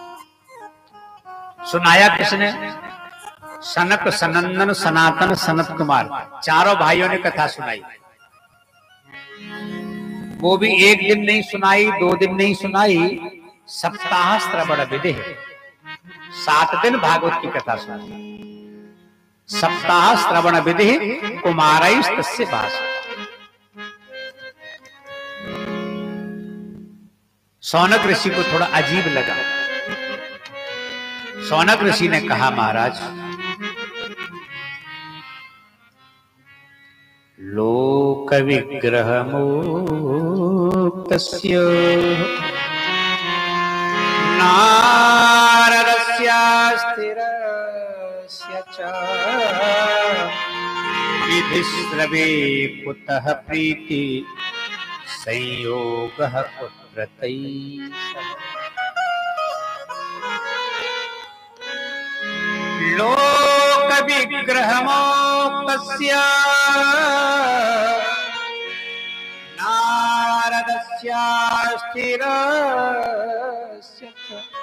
सुनाया किसने? सनक, सनंदन, सनातन, सनत कुमार, चारों भाइयों ने कथा सुनाई। वो भी एक दिन नहीं सुनाई, 2 दिन नहीं सुनाई, सप्ताह श्रवण विधि, 7 दिन भागवत की कथा सुनाई। सप्ताह श्रवण विधि कुमारैस्तस्य भाषा। सौनक ऋषि को थोड़ा अजीब लगा। सौनक ऋषि ने कहा, महाराज, लोक विग्रह मुक्तस्य नारदस्य स्थिरस्य च विधिश्रवे कुतः प्रीति संयोगः पुत्रतैः। लोक विग्रह मोक्षस्य नारदस्य स्थिरस्य च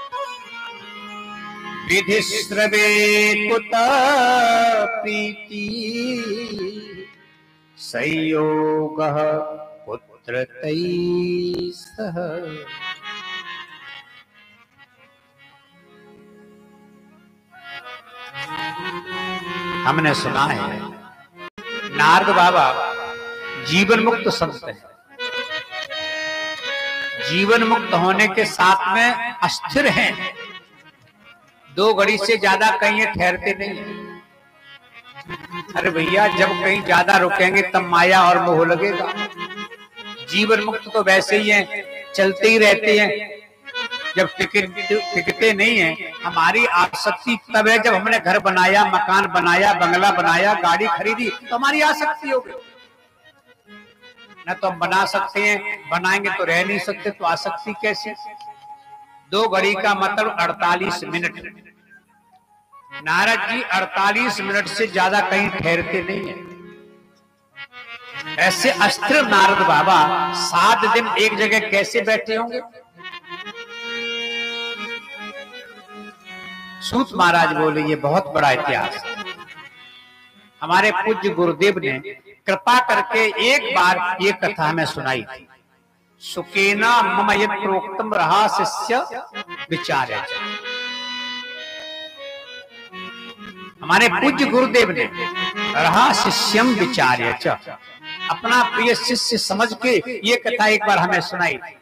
विधिश्रवे कुतः प्रीति संयोगः पुत्रतैः सह। हमने सुना है नारद बाबा जीवन मुक्त संत है। जीवन मुक्त होने के साथ में अस्थिर हैं, 2 घड़ी से ज्यादा कहीं ये ठहरते नहीं। अरे भैया, जब कहीं ज्यादा रुकेंगे तब माया और मोह लगेगा। जीवन मुक्त तो वैसे ही हैं, चलते ही रहते हैं। जब टिकते नहीं है, हमारी आसक्ति तब है जब हमने घर बनाया, मकान बनाया, बंगला बनाया, गाड़ी खरीदी, तो हमारी आसक्ति हो गई। न तो हम बना सकते हैं, बनाएंगे तो रह नहीं सकते, तो आसक्ति कैसे? 2 घड़ी का मतलब 48 मिनट। नारद जी 48 मिनट से ज्यादा कहीं ठहरते नहीं है। ऐसे अस्थिर नारद बाबा 7 दिन एक जगह कैसे बैठे होंगे? सूत महाराज बोले, ये बहुत बड़ा इतिहास है। हमारे पूज्य गुरुदेव ने कृपा करके एक बार ये कथा हमें सुनाई थी। सुकेना मम यत् प्रोक्तम रहा शिष्य विचार्य। हमारे पूज्य गुरुदेव ने रहा शिष्यम विचार्य च, अपना प्रिय शिष्य समझ के ये कथा एक बार हमें सुनाई थी।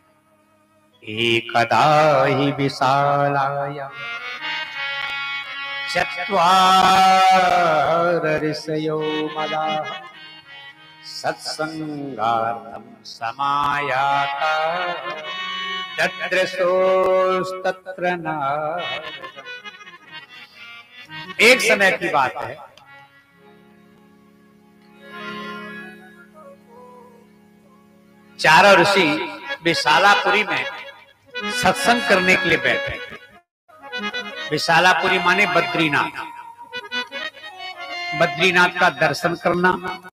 एकदा ही विशालाय चत्वार ऋषयो मदाः सत्संगार्थं समायाता ददृशोस्तत्र नारद। एक समय की बात है, चारों ऋषि विशालापुरी में सत्संग करने के लिए बैठे। विशालापुरी माने बद्रीनाथ। बद्रीनाथ का दर्शन करना,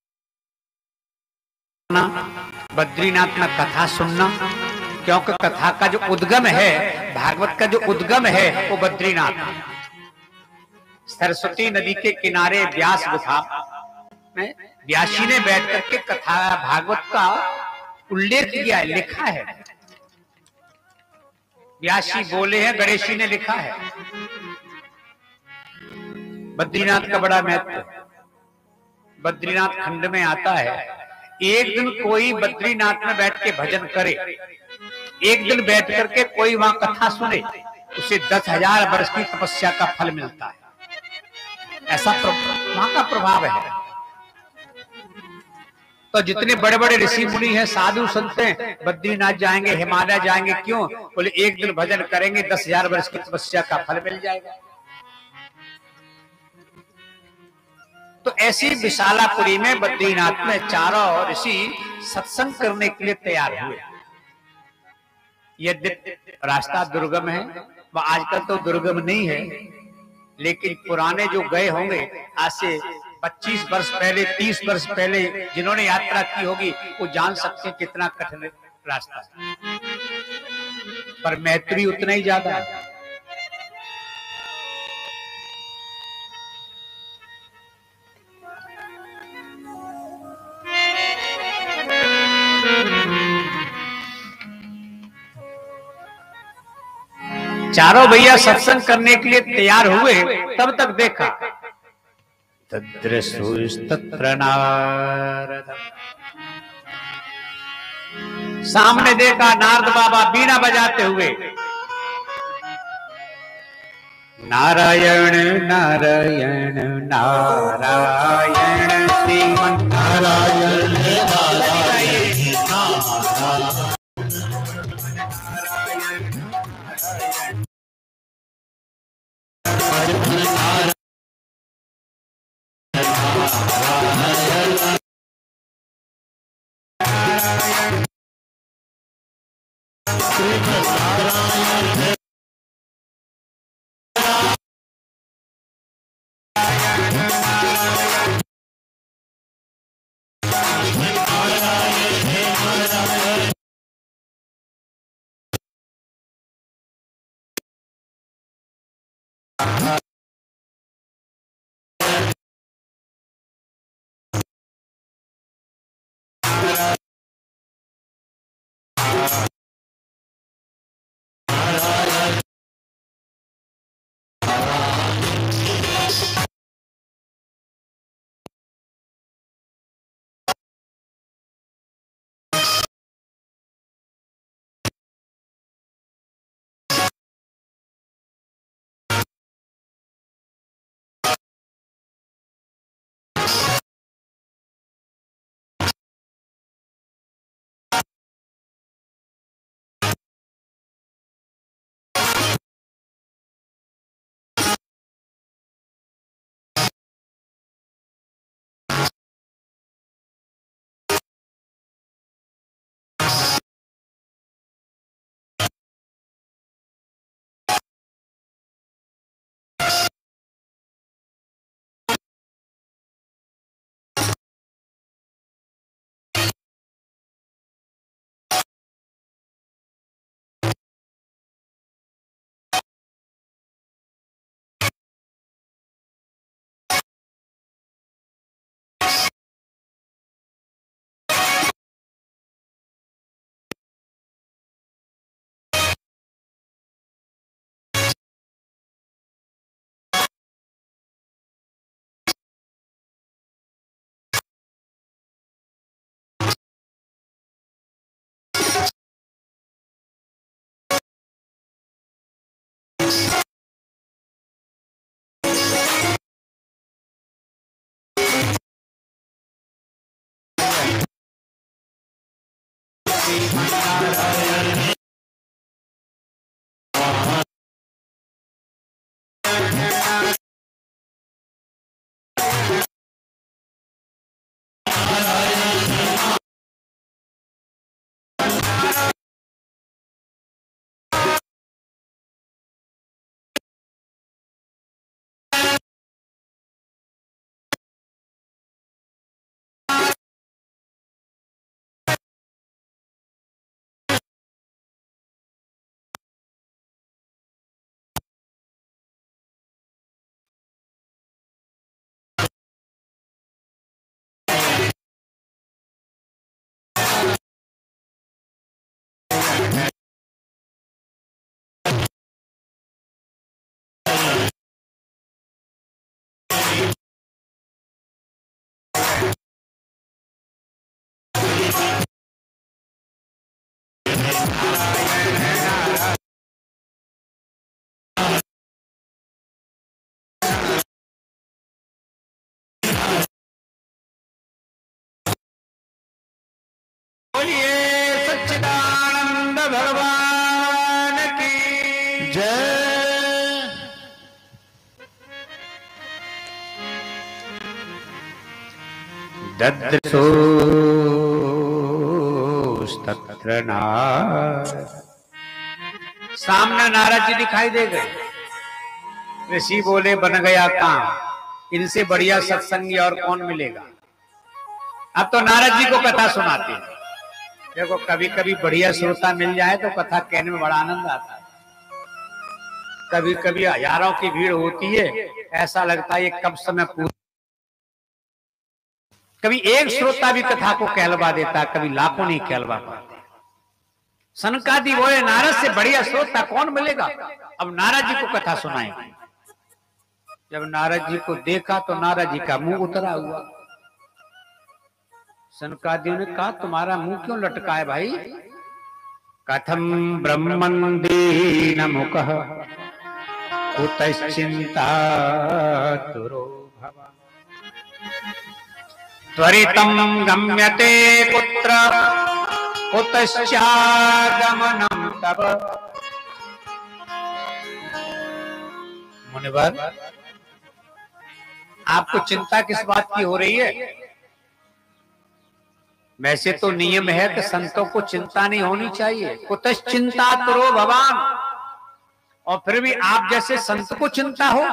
बद्रीनाथ में कथा सुनना, क्योंकि कथा का जो उद्गम है, भागवत का जो उद्गम है वो बद्रीनाथ है। सरस्वती नदी के किनारे व्यास गुफा में व्यासी ने बैठ करके कथा भागवत का उल्लेख किया है, लिखा है। व्यासी बोले हैं, गणेशी ने लिखा है। बद्रीनाथ का बड़ा महत्व। बद्रीनाथ खंड में आता है, एक दिन कोई बद्रीनाथ में बैठ के भजन करे, एक दिन बैठ करके कोई वहां कथा सुने, उसे 10,000 वर्ष की तपस्या का फल मिलता है। ऐसा वहां का प्रभाव है। तो जितने बड़े बड़े ऋषि मुनि हैं, साधु संत हैं, बद्रीनाथ जाएंगे, हिमालय जाएंगे, क्यों? बोले एक दिन भजन करेंगे, 10,000 वर्ष की तपस्या का फल मिल जाएगा। तो ऐसी विशालापुरी में बद्रीनाथ में चारों ऋषि सत्संग करने के लिए तैयार हुए। यद्यपि रास्ता दुर्गम है, वह आजकल तो दुर्गम नहीं है, लेकिन पुराने जो गए होंगे, आज से 25 वर्ष पहले, 30 वर्ष पहले जिन्होंने यात्रा की होगी, वो जान सकते हैं कितना कठिन रास्ता है। पर मैत्री उतना ही ज्यादा है। चारों भैया सत्संग करने के लिए तैयार हुए, तब तक देखा तदृशोस्तत्र नारद। सामने देखा नारद बाबा बीना बजाते हुए, नारायण नारायण नारायण श्रीमन नारायण
जय।
ददृशोस्तत्र नारद। सामने नारद जी दिखाई दे गए। ऋषि बोले बन गया काम, इनसे बढ़िया सत्संगी और कौन मिलेगा। अब तो नारद जी को कथा सुनाते हैं। देखो कभी कभी बढ़िया श्रोता मिल जाए तो कथा कहने में बड़ा आनंद आता है। कभी कभी हजारों की भीड़ होती है, ऐसा लगता है ये कब समय पूरा। कभी एक श्रोता भी कथा को कहलवा देता, कभी लाखों नहीं कहलवा पाते। सनकादि बोले नारद से बढ़िया श्रोता कौन मिलेगा। अब नारद जी को कथा सुनाएंगे। जब नारद जी को देखा तो नारद जी का मुंह उतरा हुआ। सनकादियों ने कहा तुम्हारा मुंह क्यों लटका है भाई। कथम ब्रह्मन् दीन मुखः कुतश्चिंता तुरो भव। त्वरितं गम्यते पुत्र कुतश्चागमनं तव। मुनिवर आपको चिंता किस बात की हो रही है। वैसे तो नियम है कि संतों को चिंता नहीं होनी चाहिए। कुतश्चिंता तुरो भवान, और फिर भी आप जैसे संत को चिंता हो।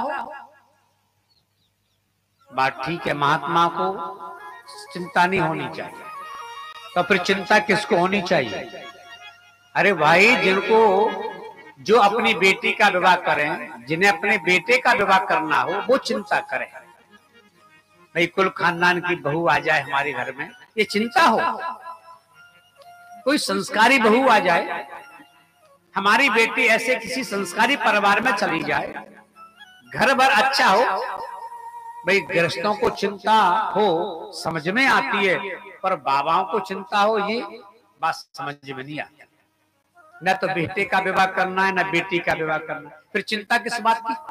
बात ठीक है, महात्मा को चिंता नहीं होनी चाहिए, तो फिर चिंता किसको होनी चाहिए। अरे भाई जिनको जो अपनी बेटी का विवाह करें, जिन्हें अपने बेटे का विवाह करना हो वो चिंता करें। भाई कुल खानदान की बहू आ जाए हमारे घर में, ये चिंता हो। कोई संस्कारी बहू आ जाए, हमारी बेटी ऐसे किसी संस्कारी परिवार में चली जाए, घर भर अच्छा हो। भाई गृहस्थों को चिंता हो समझ में आती है, पर बाबाओं को चिंता हो ये बात समझ में नहीं आती। न तो बेटे का विवाह करना है, न बेटी का विवाह करना है, फिर चिंता किस बात की।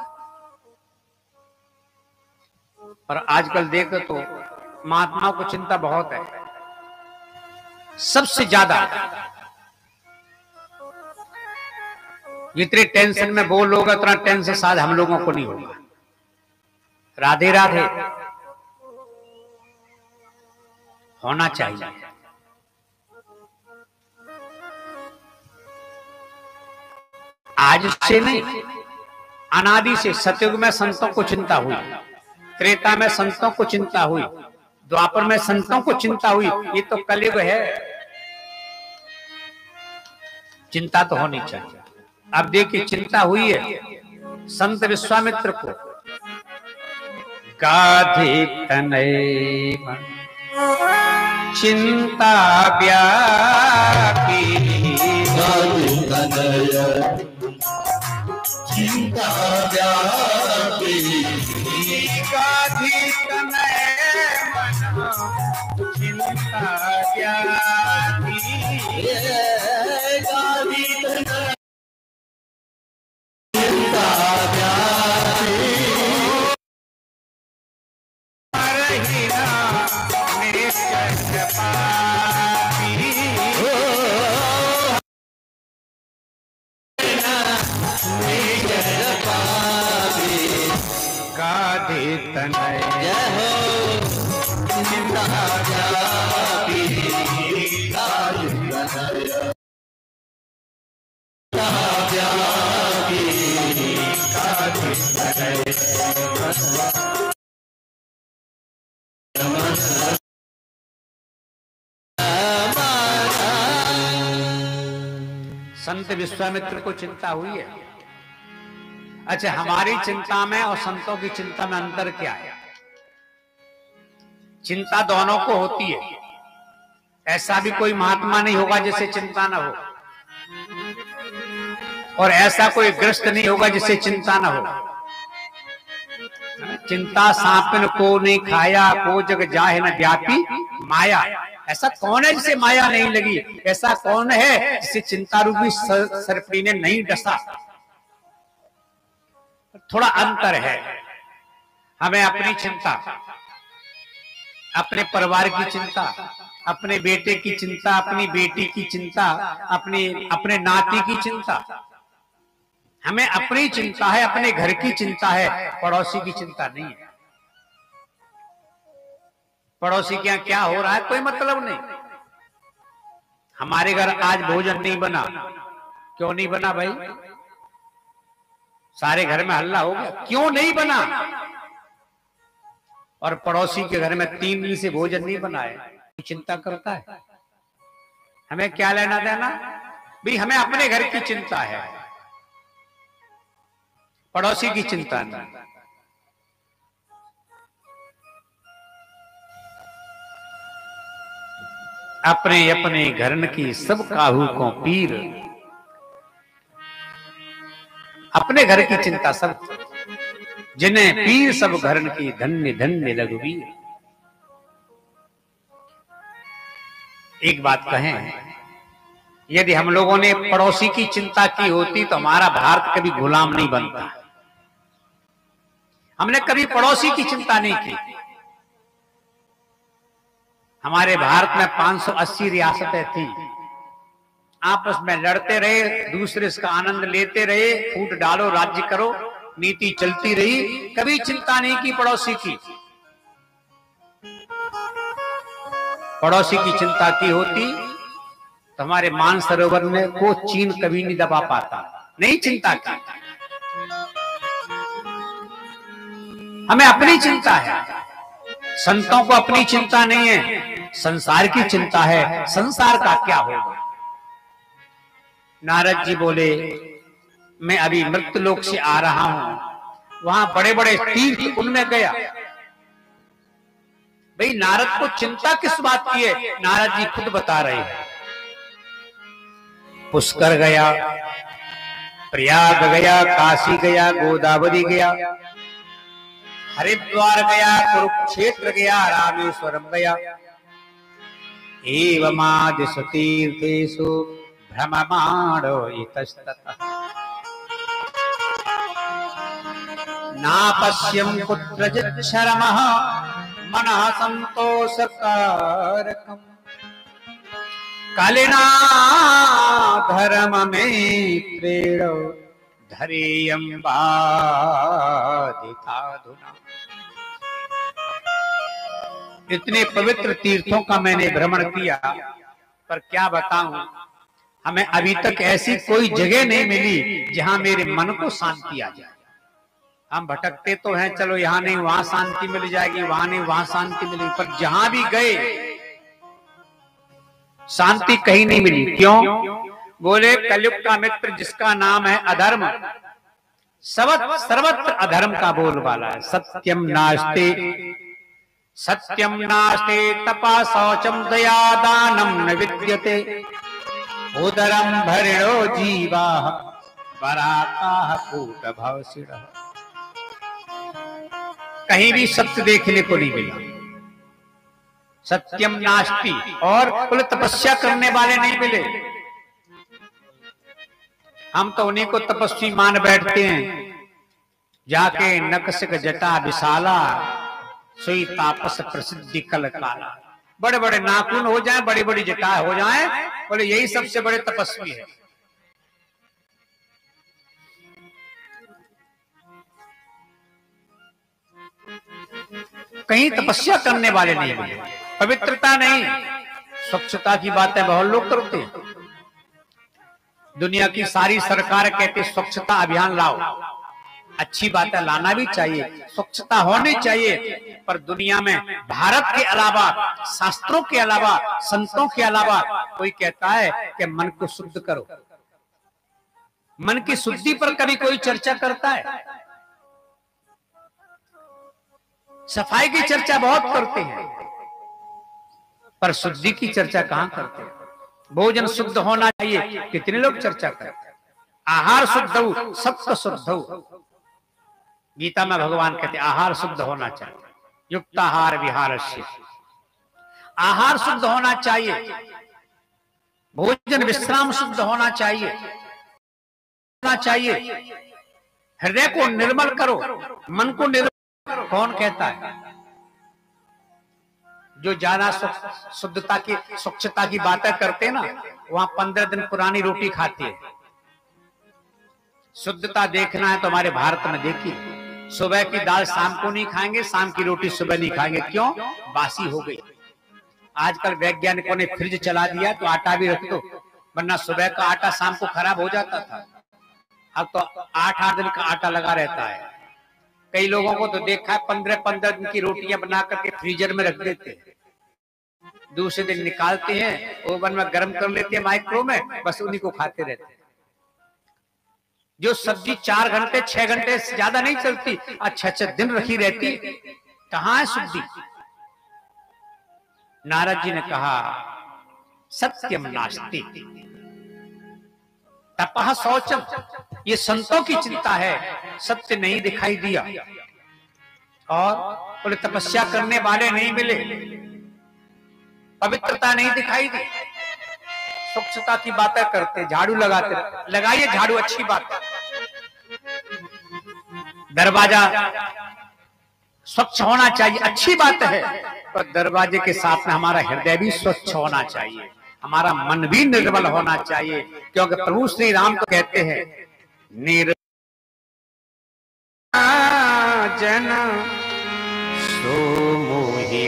पर आजकल देखो तो महात्माओं को चिंता बहुत है, सबसे ज्यादा। जितने टेंशन में वो लोग, उतना टेंशन शायद हम लोगों को नहीं होगा। राधे राधे होना चाहिए। आज से नहीं, अनादि से सतयुग में संतों को चिंता हुई, त्रेता में संतों को चिंता हुई, द्वापर में संतों को चिंता हुई। ये तो कलयुग है, चिंता तो होनी चाहिए। अब देखिए चिंता हुई है संत विश्वामित्र को। गाधे तनय मन चिंता व्यापी।
गाधे तनय चिंता व्यापी।
गाधे तनय मन चिंता व्यापी।
गाधे तनय चिंता व्यापी।
गाधे तनय
जय हो चिंता व्यापी। गाधे तनय चिंता व्यापी। गाधे तनय
संत विश्वामित्र को चिंता हुई है। अच्छा, हमारी चिंता में और संतों की चिंता में अंतर क्या है। चिंता दोनों को होती है, ऐसा भी कोई महात्मा नहीं होगा जिसे चिंता ना हो, और ऐसा कोई ग्रस्त नहीं होगा जिसे चिंता ना हो। चिंता सांपिन को नहीं खाया, को जग जाहे न व्यापी माया। ऐसा कौन है जिसे माया नहीं लगी। ऐसा कौन है जिसे चिंता रूपी सर्पी ने नहीं डसा। थोड़ा अंतर है। हमें अपनी चिंता, अपने परिवार की चिंता, अपने बेटे की चिंता, अपनी बेटी की चिंता, अपने नाती की चिंता, हमें अपनी चिंता है, अपने घर की चिंता है, पड़ोसी की चिंता नहीं है। पड़ोसी के यहाँ क्या हो रहा है कोई मतलब नहीं। हमारे घर आज भोजन नहीं बना, क्यों नहीं बना भाई? सारे घर में हल्ला हो गया, क्यों नहीं बना? और पड़ोसी के घर में 3 दिन से भोजन नहीं बना है, चिंता करता है। हमें क्या लेना देना भाई? हमें अपने घर की चिंता है, पड़ोसी की चिंता नहीं। अपने अपने घरन की सब काहू को पीर, अपने घर की चिंता सब, जिन्हें पीर सब घरन की धन्य धन्य रघुवीर। एक बात कहें, यदि हम लोगों ने पड़ोसी की चिंता की होती तो हमारा भारत कभी गुलाम नहीं बनता। हमने कभी पड़ोसी की चिंता नहीं की। हमारे भारत में 580 रियासतें थी, आपस में लड़ते रहे, दूसरे का आनंद लेते रहे, फूट डालो राज्य करो, नीति चलती रही, कभी चिंता नहीं की पड़ोसी की। पड़ोसी की चिंता की होती तो हमारे मानसरोवर में को चीन कभी नहीं दबा पाता। नहीं चिंता की, हमें अपनी चिंता है। संतों को अपनी चिंता नहीं है, संसार की चिंता है, संसार का क्या होगा। नारद जी बोले, मैं अभी मृत्युलोक से आ रहा हूं, वहां बड़े बड़े तीर्थ उनमें गया। भाई नारद को चिंता किस बात की है? नारद जी खुद बता रहे हैं। पुष्कर गया, प्रयाग गया, काशी गया, गोदावरी गया, हरिद्वार गया, कुरुक्षेत्र गया, रामेश्वरम गया। एवमादिषु तीर्थेषु भ्रममाणो इतस्ततः नापश्यं कुत्रचित् शरमः मनः सन्तोषकारकम् कालिना धर्ममेत्रेण धरेयं बाधिताधुना। इतने पवित्र तीर्थों का मैंने भ्रमण किया, पर क्या बताऊं, हमें अभी तक ऐसी कोई जगह नहीं मिली जहां मेरे मन को शांति आ जाए। हम भटकते तो हैं, चलो यहाँ नहीं वहां शांति मिल जाएगी, वहां नहीं वहां शांति मिलेगी, पर जहां भी गए शांति कहीं नहीं मिली। क्यों? बोले कलयुग का मित्र जिसका नाम है अधर्म, सर्वत्र अधर्म का बोलबाला है। सत्यम नास्ते, सत्यम नास्ते तपा शौचम दया दानम न विद्यते उदरम भरिणो जीवा बराका कूट भवसिरः। कहीं भी सत्य देखने को नहीं मिला। सत्यम नास्ति, और कुल तपस्या करने वाले नहीं मिले। हम तो उन्हीं को तपस्वी मान बैठते हैं। जाके नकसिक जटा विशाला सोई तापस प्रसिद्धि कल काला। बड़े बड़े नाखून हो जाएं, बड़ी बड़ी जटा हो जाएं, बोले यही सबसे बड़े तपस्वी है। कहीं तपस्या करने वाले नहीं मिले, पवित्रता नहीं। स्वच्छता की बातें बहुत लोग करते हैं। दुनिया की सारी सरकार कहती स्वच्छता अभियान लाओ, अच्छी बातें लाना भी चाहिए, स्वच्छता होनी चाहिए, पर दुनिया में भारत के अलावा, शास्त्रों के अलावा, संतों के अलावा कोई कहता है कि मन को शुद्ध करो। मन की शुद्धि पर कभी कोई चर्चा करता है? सफाई की चर्चा बहुत करते हैं, पर शुद्धि की चर्चा कहां करते हैं? भोजन शुद्ध होना चाहिए, कितने लोग चर्चा करते हैं? आहार शुद्ध हो, सबको शुद्ध हो। गीता में भगवान कहते हैं आहार शुद्ध होना चाहिए, युक्ताहार विहारस्य। आहार शुद्ध होना चाहिए, भोजन विश्राम शुद्ध होना चाहिए, हृदय को निर्मल करो, मन को निर्मल करो। कौन कहता है? जो ज्यादा शुद्धता की, स्वच्छता की बातें करते हैं ना, वहां 15 दिन पुरानी रोटी खाती है। शुद्धता देखना है तो हमारे भारत में देखिए, सुबह की दाल शाम को नहीं खाएंगे, शाम की रोटी सुबह नहीं खाएंगे। क्यों? बासी हो गई। आजकल वैज्ञानिकों ने फ्रिज चला दिया तो आटा भी रख दो, वरना सुबह का आटा शाम को खराब हो जाता था। अब तो 8-8 दिन का आटा लगा रहता है। कई लोगों को तो देखा है 15-15 दिन की रोटियां बना करके फ्रीजर में रख देते हैं, दूसरे दिन निकालते हैं, ओवन में गर्म कर लेते हैं माइक्रो में, बस उन्हीं को खाते रहते हैं। जो सब्जी 4 घंटे 6 घंटे से ज्यादा नहीं चलती, 6-6 दिन रखी रहती, कहां है शुद्धि? नारद जी ने कहा सत्यम नास्ति तपः शौचम, ये संतों की चिंता है, सत्य नहीं दिखाई दिया। और बोले तपस्या करने वाले नहीं मिले, पवित्रता नहीं दिखाई दी, स्वच्छता की बातें करते, झाड़ू लगाते, लगाइए झाड़ू, अच्छी बात है। दरवाजा स्वच्छ होना चाहिए, अच्छी बात है, पर दरवाजे के साथ में हमारा हृदय भी स्वच्छ होना चाहिए, हमारा मन भी निर्मल होना चाहिए। क्योंकि प्रभु श्री राम तो कहते हैं निर्जन सो मोहि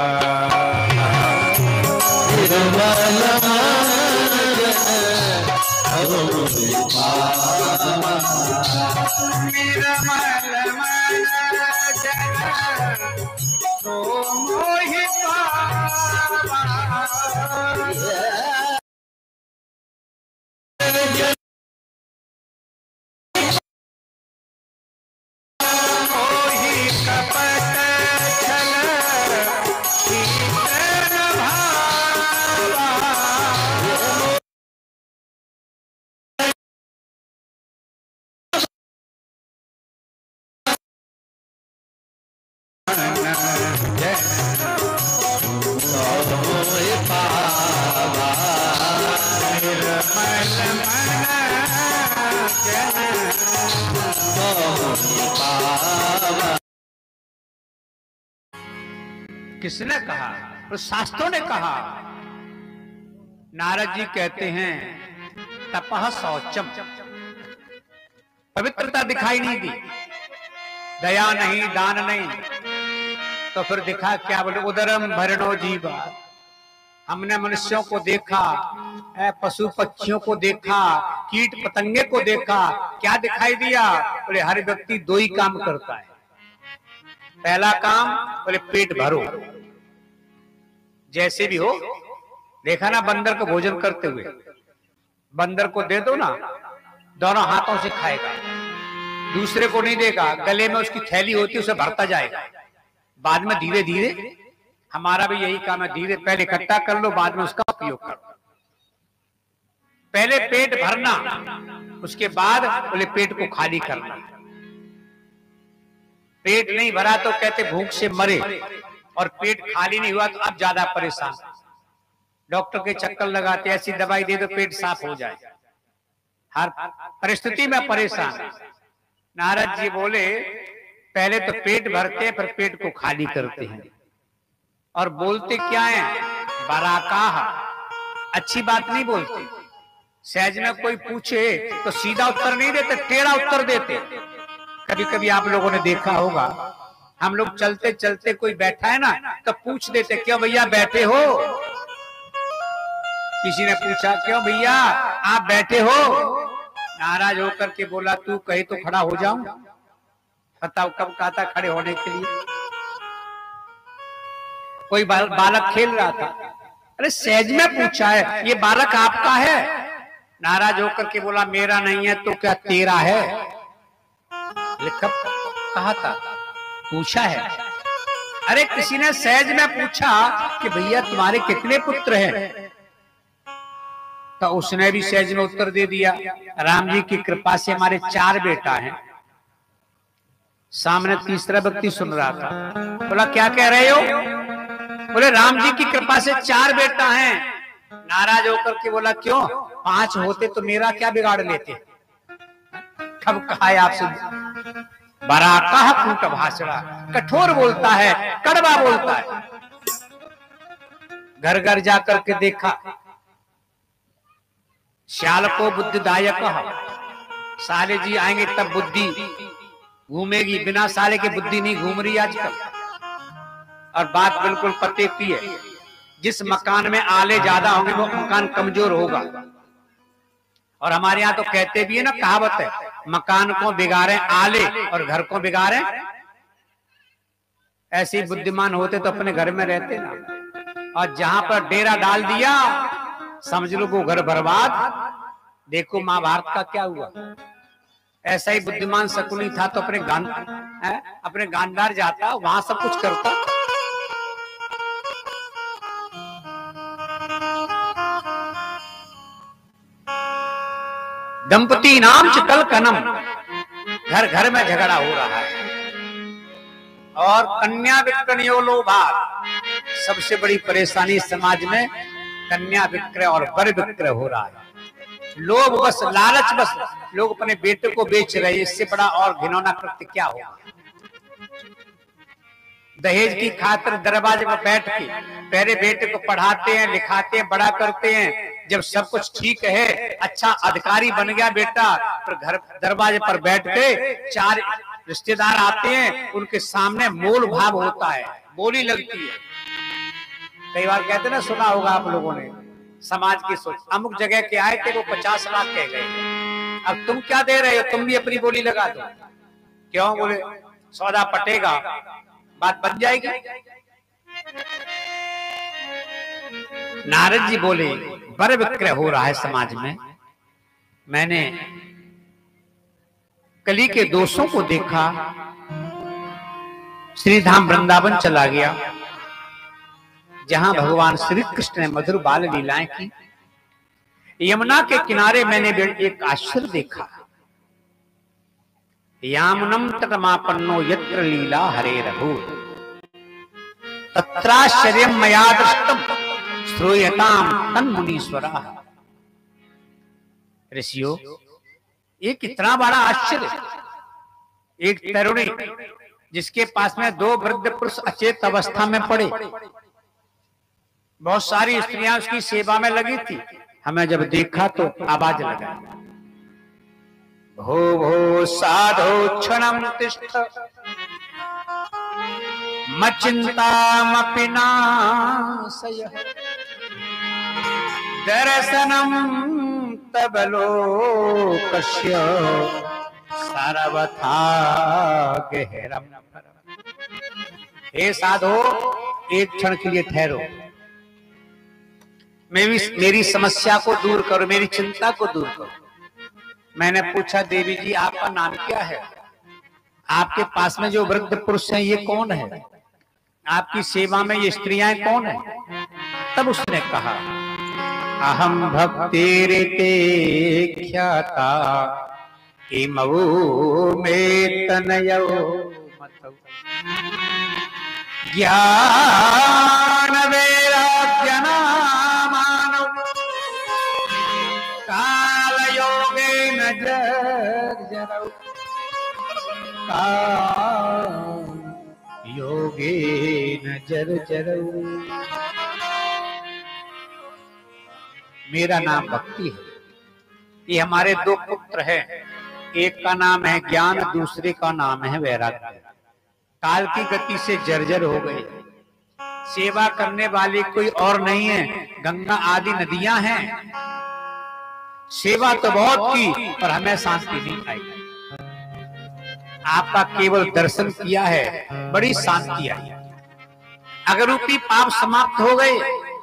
किसने कहा? तो शास्त्रों ने कहा। नारद जी कहते हैं तपः शौचम, पवित्रता दिखाई नहीं दी, दया नहीं, दान नहीं, तो फिर दिखा क्या? बोले उदरम भरणो जीवा, हमने मनुष्यों को देखा, पशु पक्षियों को देखा, कीट पतंगे को देखा, क्या दिखाई दिया? बोले हर व्यक्ति 2 ही काम करता है। पहला काम बोले पेट भरो, जैसे भी हो। देखा ना बंदर को भोजन करते हुए, बंदर को दे दो ना, दोनों हाथों से खाएगा, दूसरे को नहीं देगा, गले में उसकी थैली होती है उसे भरता जाएगा, बाद में धीरे धीरे। हमारा भी यही काम है, धीरे पहले इकट्ठा कर लो, बाद में उसका उपयोग करो। पहले पेट भरना, उसके बाद बोले पेट को खाली करना। पेट नहीं भरा तो कहते भूख से मरे, और पेट खाली नहीं हुआ तो अब ज्यादा परेशान, डॉक्टर के चक्कर लगाते, ऐसी दवाई दे दो पेट साफ हो जाए, हर परिस्थिति में परेशान। नारद जी बोले पहले तो पेट भरते हैं, फिर पेट को खाली करते हैं। और बोलते क्या है? बराकाह, अच्छी बात नहीं बोलते। सहज में कोई पूछे तो सीधा उत्तर नहीं देते, टेढ़ा उत्तर देते। कभी कभी आप लोगों ने देखा होगा, हम लोग चलते चलते कोई बैठा है ना तो पूछ देते क्यों भैया बैठे हो? किसी ने पूछा क्यों भैया आप बैठे हो? नाराज होकर के बोला तू कहे तो खड़ा हो जाऊं। बताओ कब कहा था खड़े होने के लिए? कोई बालक खेल रहा था, अरे सहज में पूछा है ये बालक आपका है? नाराज होकर के बोला मेरा नहीं है तो क्या तेरा है? कब कहा था? पूछा है। अरे किसी ने सहज में पूछा कि भैया तुम्हारे कितने पुत्र हैं? तो उसने भी सहज में उत्तर दे दिया, राम जी की कृपा से हमारे 4 बेटा हैं। सामने तीसरा व्यक्ति सुन रहा था, बोला क्या कह रहे हो? बोले राम जी की कृपा से 4 बेटा हैं। नाराज होकर के बोला क्यों? 5 होते तो मेरा क्या बिगाड़ लेते? कब कहा है आपसे? बराकाह कूट भाषणा, कठोर बोलता है, कड़वा बोलता है। घर घर जाकर के देखा, श्याल को बुद्धिदायक, साले जी आएंगे तब बुद्धि घूमेगी, बिना साले के बुद्धि नहीं घूम रही आजकल। और बात बिल्कुल पते की है, जिस मकान में आले ज्यादा होंगे वो मकान कमजोर होगा। और हमारे यहाँ तो कहते भी है ना, कहावत है, मकान को बिगाड़े आले और घर को बिगाड़े। ऐसे बुद्धिमान होते तो अपने घर में रहते ना, और जहां पर डेरा डाल दिया समझ लो वो घर बर्बाद। देखो महाभारत का क्या हुआ। ऐसा ही बुद्धिमान शकुनी था तो अपने गांधार जाता, वहां सब कुछ करता। दंपति नाम चितल कनम, घर घर में झगड़ा हो रहा है। और कन्या विक्रयो लोभात, सबसे बड़ी परेशानी समाज में कन्या विक्रय और वर विक्रय हो रहा है। लोभ बस, लालच बस, लोग अपने बेटे को बेच रहे हैं। इससे बड़ा और घिनौना कृत्य क्या होगा। दहेज की खातिर दरवाजे पर बैठ के पहले बेटे को पढ़ाते हैं, लिखाते हैं, बड़ा करते हैं। जब सब कुछ ठीक है, अच्छा अधिकारी बन गया बेटा, तो घर दरवाजे पर बैठ के चार रिश्तेदार आते हैं, उनके सामने मोल भाव होता है, बोली लगती है। कई बार कहते ना, सुना होगा आप लोगों ने, समाज की सोच, अमुक जगह के आए थे वो 50 लाख कह गए, अब तुम क्या दे रहे हो, तुम भी अपनी बोली लगा दो। क्यों? बोले सौदा पटेगा, बात बन जाएगी। नारद जी बोले वर विक्रय हो रहा है समाज में। मैंने कली के दोषों को देखा। श्री धाम वृंदावन चला गया, जहां भगवान श्री कृष्ण ने मधुर बाल लीलाएं की। यमुना के किनारे मैंने एक आश्चर्य देखा। यामुनम तटमापन्नो यत्र लीला हरे रघु, तत्राश्चर्यम मया दृष्टम श्रूयताम तन्मुनीश्वरा। ऋषियों, ये कितना बड़ा आश्चर्य। एक तरुणी जिसके पास में 2 वृद्ध पुरुष अचेत अवस्था में पड़े, बहुत सारी स्त्रियां उसकी सेवा में लगी थी। हमें जब देखा तो आवाज लगा, भो भो साधो क्षणम तिष्ठ मचिंतामपि नाशयः, दर्शनम तब लोकस्य सर्वथा गहरम। हे साधो, एक क्षण के लिए ठहरो, मेरी समस्या को दूर करो, मेरी चिंता को दूर करो। मैंने पूछा, देवी जी आपका नाम क्या है? आपके पास में जो वृद्ध पुरुष हैं ये कौन है? आपकी सेवा में ये स्त्रियां कौन है? तब उसने कहा, अहम भक्तिरिते ख्याता इमवो में तनयो मतौ, ज्ञान वैराग्य नामानौ, काल योगेन जर्जरौ, काल योगेन जर्जरौ। मेरा नाम भक्ति है। ये हमारे 2 पुत्र हैं, एक का नाम है ज्ञान, दूसरे का नाम है वैराग्य। काल की गति से जर्जर हो गए। सेवा करने वाली कोई और नहीं है, गंगा आदि नदियां हैं। सेवा तो बहुत की पर हमें शांति नहीं आई। आपका केवल दर्शन किया है, बड़ी शांति आई। अगर रूपी पाप समाप्त हो गए,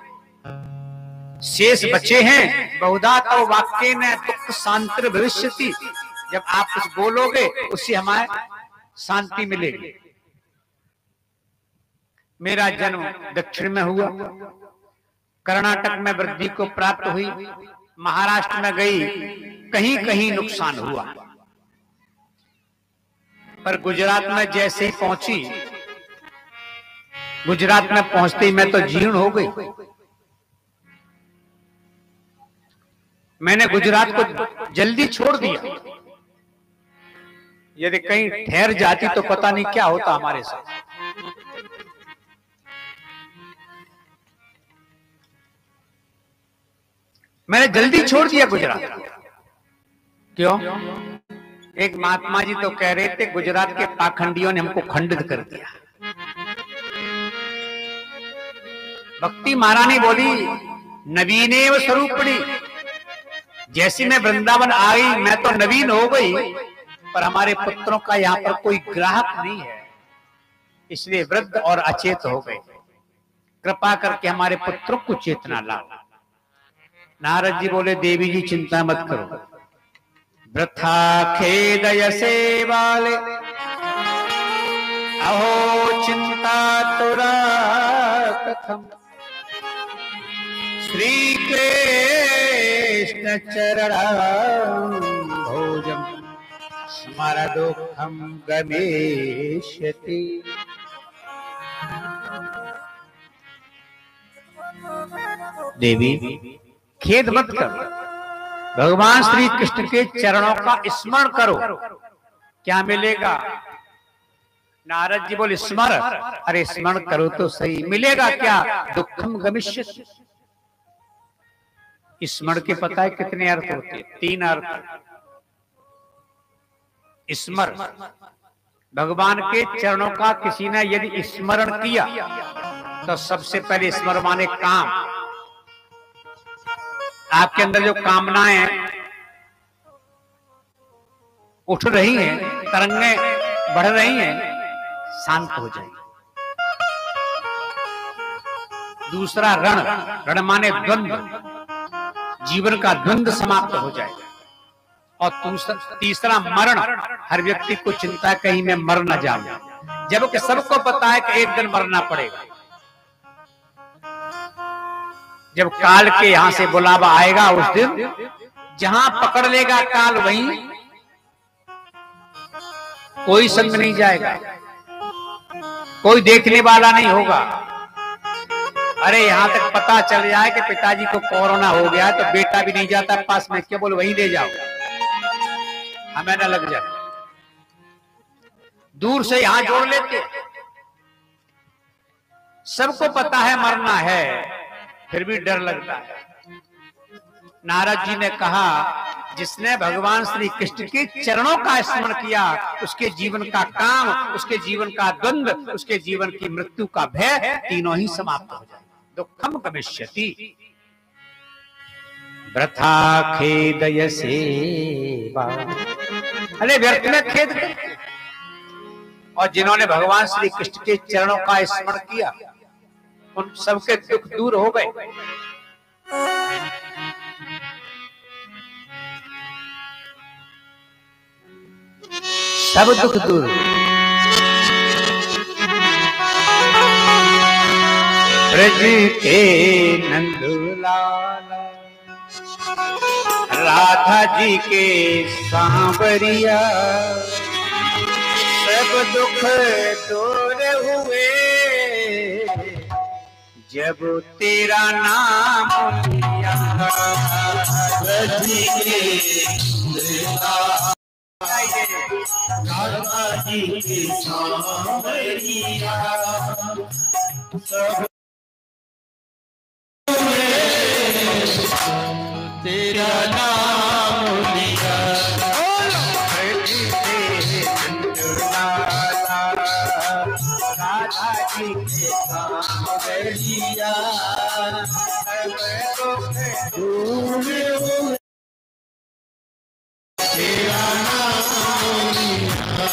शेष बचे हैं बहुधा तो वाक्य ने दुख शांति भविष्यति। जब आप कुछ बोलोगे उससे हमारे शांति मिलेगी। मेरा जन्म दक्षिण में हुआ, कर्नाटक में वृद्धि को प्राप्त हुई, महाराष्ट्र में गई, कहीं कहीं नुकसान हुआ, पर गुजरात में जैसे ही पहुंची, गुजरात में पहुंचते ही मैं तो जीर्ण हो गई। मैंने गुजरात को जल्दी छोड़ दिया। यदि कहीं ठहर जाती तो पता नहीं क्या होता हमारे साथ। मैंने जल्दी छोड़ दिया गुजरात। क्यों? एक महात्मा जी तो कह रहे थे गुजरात के पाखंडियों ने हमको खंडित कर दिया। भक्ति महारानी बोली नवीनेव स्वरूपणी, जैसी मैं वृंदावन आई मैं तो नवीन हो गई, पर हमारे पुत्रों का यहाँ पर कोई ग्राहक नहीं है, इसलिए वृद्ध और अचेत हो गए। कृपा करके हमारे पुत्रों को चेतना लाओ। नारद जी बोले देवी जी चिंता मत करो, वृथा खेदयसे बाले, अहो चिंता तुरा कथम, श्री कृष्ण चरणं भोजम स्मरदुःखं गमिष्यति। देवी खेद मत करो, भगवान श्री कृष्ण के चरणों का स्मरण करो, क्या मिलेगा? नारद जी बोले स्मर, अरे स्मरण करो तो सही, मिलेगा क्या? दुखम गमिष्यति। स्मरण के पता है कितने अर्थ होते हैं? 3 अर्थ। स्मर, भगवान के चरणों का किसी ने यदि स्मरण किया तो सबसे पहले स्मरण माने काम। आपके अंदर जो कामनाएं उठ रही हैं, तरंगें बढ़ रही हैं, शांत हो जाए। दूसरा रण, रण माने द्वंद्व, जीवन का द्वंद्व समाप्त हो जाए। और तीसरा मरण, हर व्यक्ति को चिंता कहीं मैं मर न जाऊं, जबकि सबको पता है कि एक दिन मरना पड़ेगा। जब काल के यहां से बुलावा आएगा उस दिन, जहां पकड़ लेगा काल वहीं कोई संग नहीं जाएगा, कोई देखने वाला नहीं होगा। अरे यहां तक पता चल जाए कि पिताजी को कोरोना हो गया तो बेटा भी नहीं जाता पास में, क्या बोल वहीं ले जाओ, हमें ना लग जाए। दूर से यहां जोड़ लेते, सबको पता है मरना है, फिर भी डर लगता है। नारद जी ने कहा जिसने भगवान श्री कृष्ण के चरणों का स्मरण किया, उसके जीवन का काम, उसके जीवन का द्वंद्व, उसके जीवन की मृत्यु का भय, तीनों ही समाप्त हो जाए। दुखम गमिष्यति, वृथा खेदयसे बाले, अरे व्यर्थ में खेद करते। और जिन्होंने भगवान श्री कृष्ण के चरणों का स्मरण किया उन सबके दुख दूर हो गए। सब दुख दूर। ब्रज के नंदलाला, राधा जी के सांवरिया, सब दुख दूर हुए जब तेरा नाम लिया। ब्रज के राधा जी के सांवरिया, सब तेरा नाम लिया। राधा जी के सांवरिया, दूर हो तेरा नाम लिया।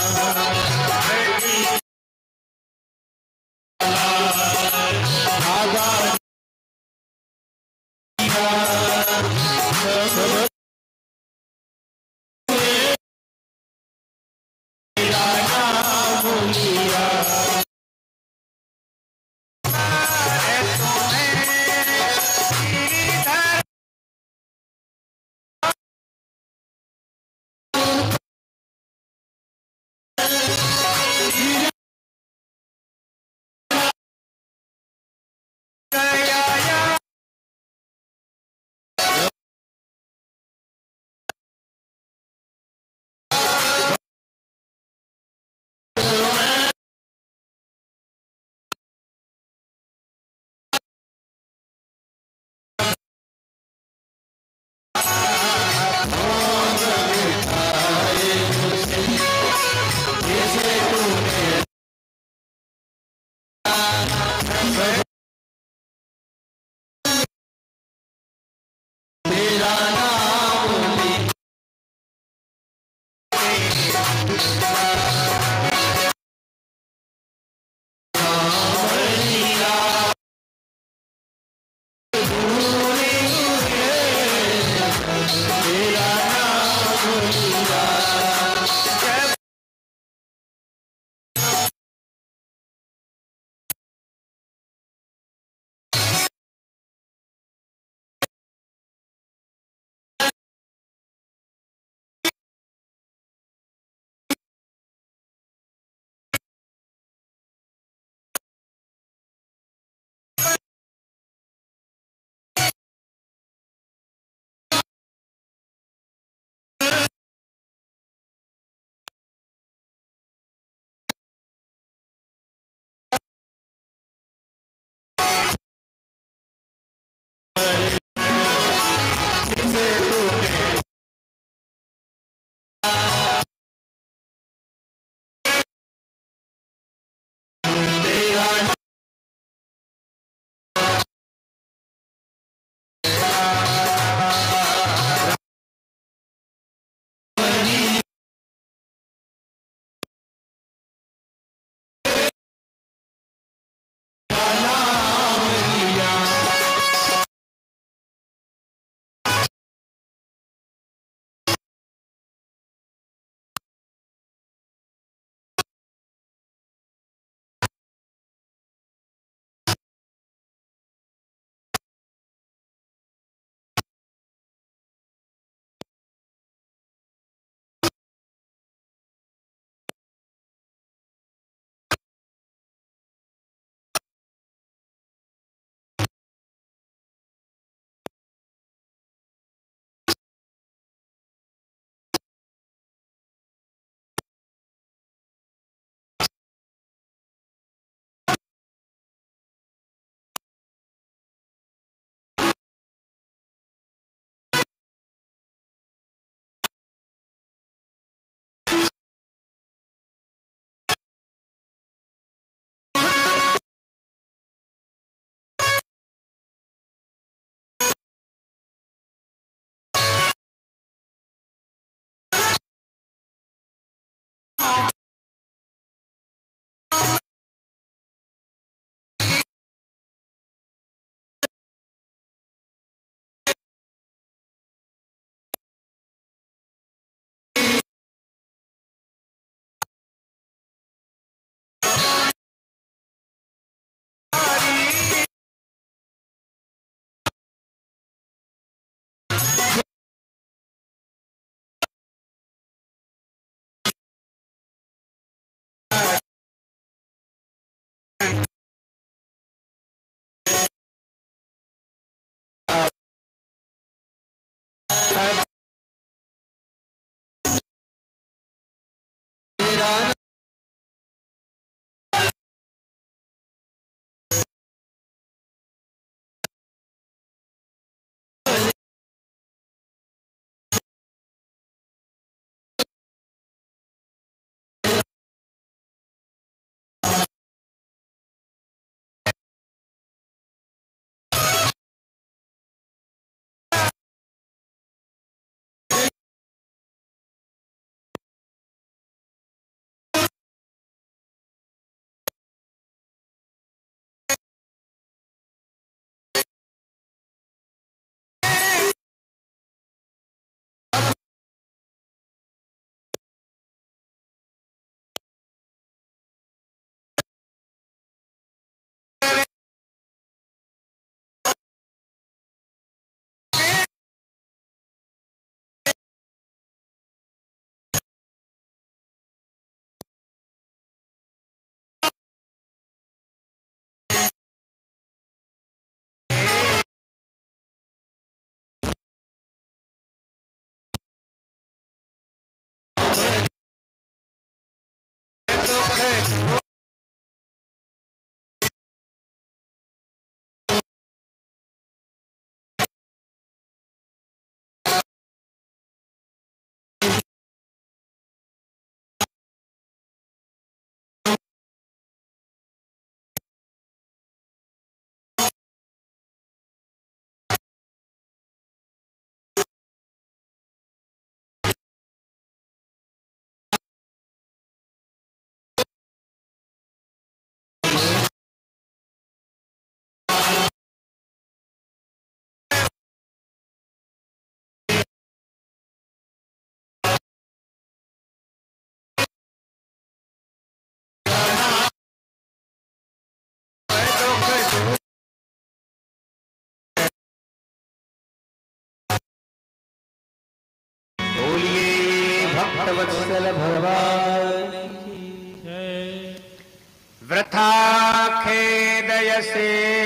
वत्सल भगवान की जय।
वृथा खेदय से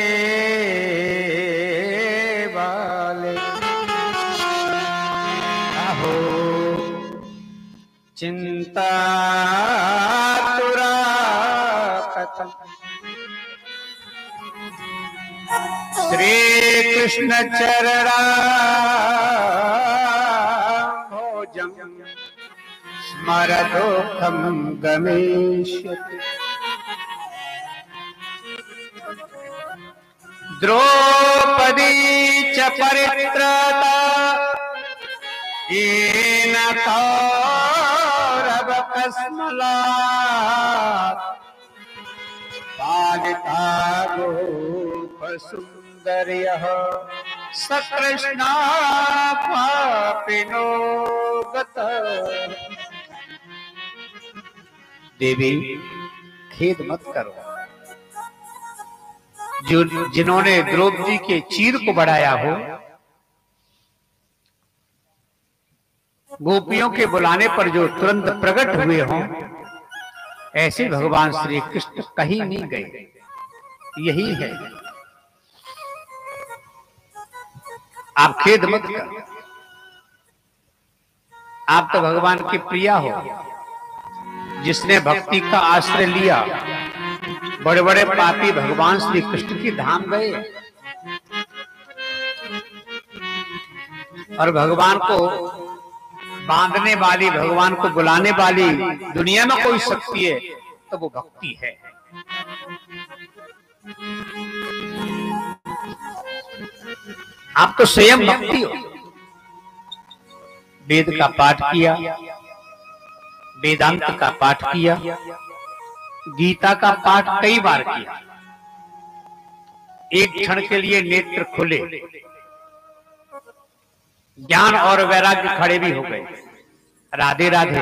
वाले अहो चिंता तुरा कथम। श्री कृष्ण चरणा भोजम स्मर दुःखम गमिष्यति। द्रौपदी च परित्रता येन कौरव कस्मलात्। पालिता गोप सुंदर्यः सकृष्णा पापिनो गतः। देवी खेद मत करो, जो जिन्होंने द्रौपदी के चीर को बढ़ाया हो, गोपियों के बुलाने पर जो तुरंत प्रकट हुए हों, ऐसे भगवान श्री कृष्ण कहीं नहीं गए। यही है, आप खेद मत करो। आप तो भगवान की प्रिया हो। जिसने भक्ति का आश्रय लिया, बड़े बड़े पापी भगवान श्री कृष्ण की धाम गए, और भगवान को बांधने वाली, भगवान को बुलाने वाली दुनिया में कोई शक्ति है तो वो भक्ति है। आप तो स्वयं भक्ति हो। वेद का पाठ किया, वेदांत का पाठ किया, गीता का पाठ कई बार किया। एक क्षण के लिए नेत्र खुले, ज्ञान और वैराग्य खड़े भी हो गए। राधे राधे।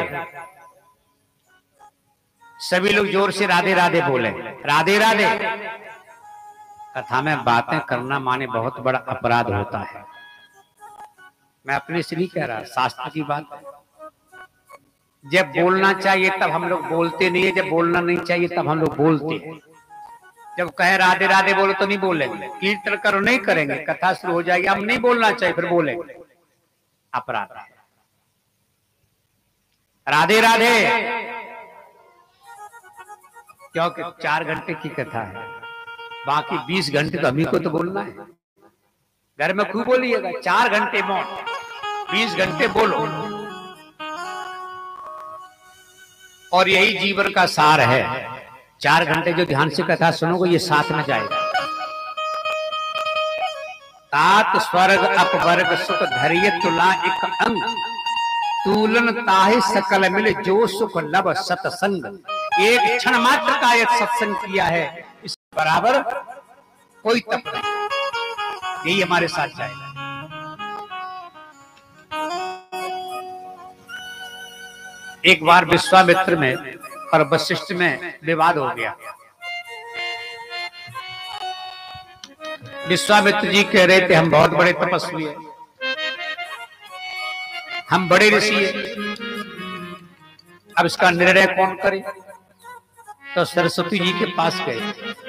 सभी लोग जोर से राधे राधे बोले। राधे राधे। कथा में बातें करना माने बहुत बड़ा अपराध होता है। मैं अपने से नहीं कह रहा, शास्त्र की बात है। जब बोलना चाहिए तब हम लोग बोलते नहीं है, जब बोलना नहीं चाहिए तब हम लोग बोलते हैं। जब कहे राधे राधे बोलो तो नहीं बोलेंगे, कीर्तन करो नहीं करेंगे, कथा शुरू हो जाएगी, हम नहीं बोलना चाहिए फिर बोलेंगे, अपराध है। राधे राधे। क्योंकि 4 घंटे की कथा है, बाकी 20 घंटे तो हमी को तो बोलना है। घर में खूब बोलिएगा, 4 घंटे मौन, 20 घंटे बोलो। और यही जीवन का सार है। 4 घंटे जो ध्यान से कथा सुनोगे, ये साथ में जाएगा। तात स्वर्ग अपवर्ग सुख धैर्य तुला एक अंग, तूलन ताहि सकल मिल जो सुख लब सतसंग। एक क्षण मात्र का एक सत्संग किया है, इस बराबर कोई तप नहीं। यही हमारे साथ जाएगा। एक बार विश्वामित्र में और वशिष्ठ में विवाद हो गया। विश्वामित्र जी कह रहे थे हम बहुत बड़े तपस्वी हैं, हम बड़े ऋषि हैं, अब इसका निर्णय कौन करे। तो सरस्वती जी के पास गए।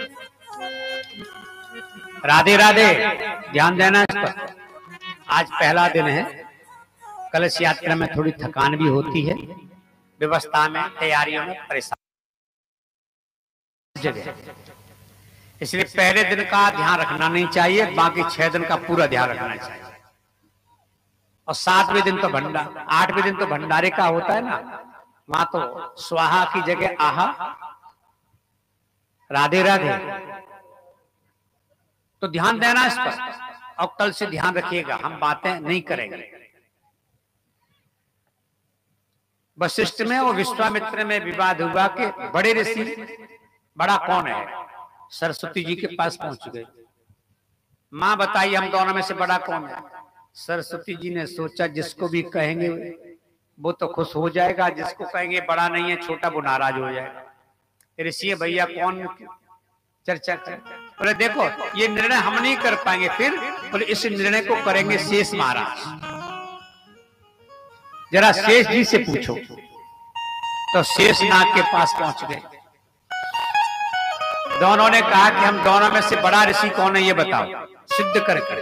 राधे राधे। ध्यान देना इस पर। आज पहला दिन है, कलश यात्रा में थोड़ी थकान भी होती है, व्यवस्था में, तैयारियों में परेशान जगह, इसलिए पहले दिन का ध्यान रखना नहीं चाहिए, बाकी 6 दिन का पूरा ध्यान रखना चाहिए। और 7वें दिन तो भंडारा, 8वें दिन तो भंडारे का होता है ना, वहां तो स्वाहा की जगह आहा। राधे राधे। तो ध्यान देना इस पर, और कल से ध्यान रखिएगा, हम बातें नहीं करेंगे। वशिष्ठ में और विश्वामित्र में विवाद हुआ कि बड़े ऋषि बड़ा कौन है। सरस्वती जी के पास पहुंच गए। मां बताइए हम दोनों में से बड़ा कौन है। सरस्वती जी ने सोचा जिसको भी कहेंगे वो तो खुश हो जाएगा, जिसको कहेंगे बड़ा नहीं है छोटा, वो नाराज हो जाएगा। ऋषि भैया कौन चर्चा कर। बोले देखो ये निर्णय हम नहीं कर पाएंगे, फिर बोले इस निर्णय को करेंगे शेष महाराज। जरा शेष जी से पूछो। तो शेषनाग के पास पहुंच गए। दोनों ने कहा कि हम दोनों में से बड़ा ऋषि कौन है, ये बताओ, सिद्ध कर कर।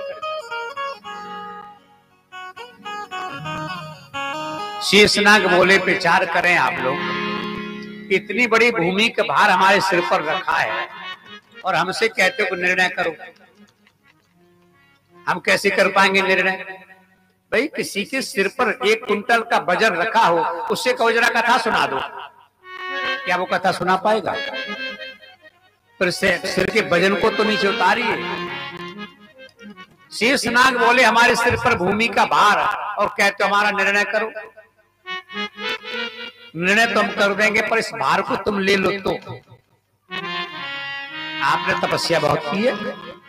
शेषनाग बोले, विचार करें आप लोग, इतनी बड़ी भूमि का भार हमारे सिर पर रखा है और हमसे कहते हो कि निर्णय करो। हम कैसे कर पाएंगे निर्णय? भाई किसी के सिर पर 1 कुंटल का वजन रखा हो, उससे कहो जरा कथा सुना दो, क्या वो कथा सुना पाएगा? पर सिर के वजन को तो नीचे उतारिए। शेषनाग बोले, हमारे सिर पर भूमि का भार और कहते हो हमारा निर्णय करो। निर्णय तो हम कर देंगे, पर इस भार को तुम ले लो। तो आपने तपस्या बहुत की है।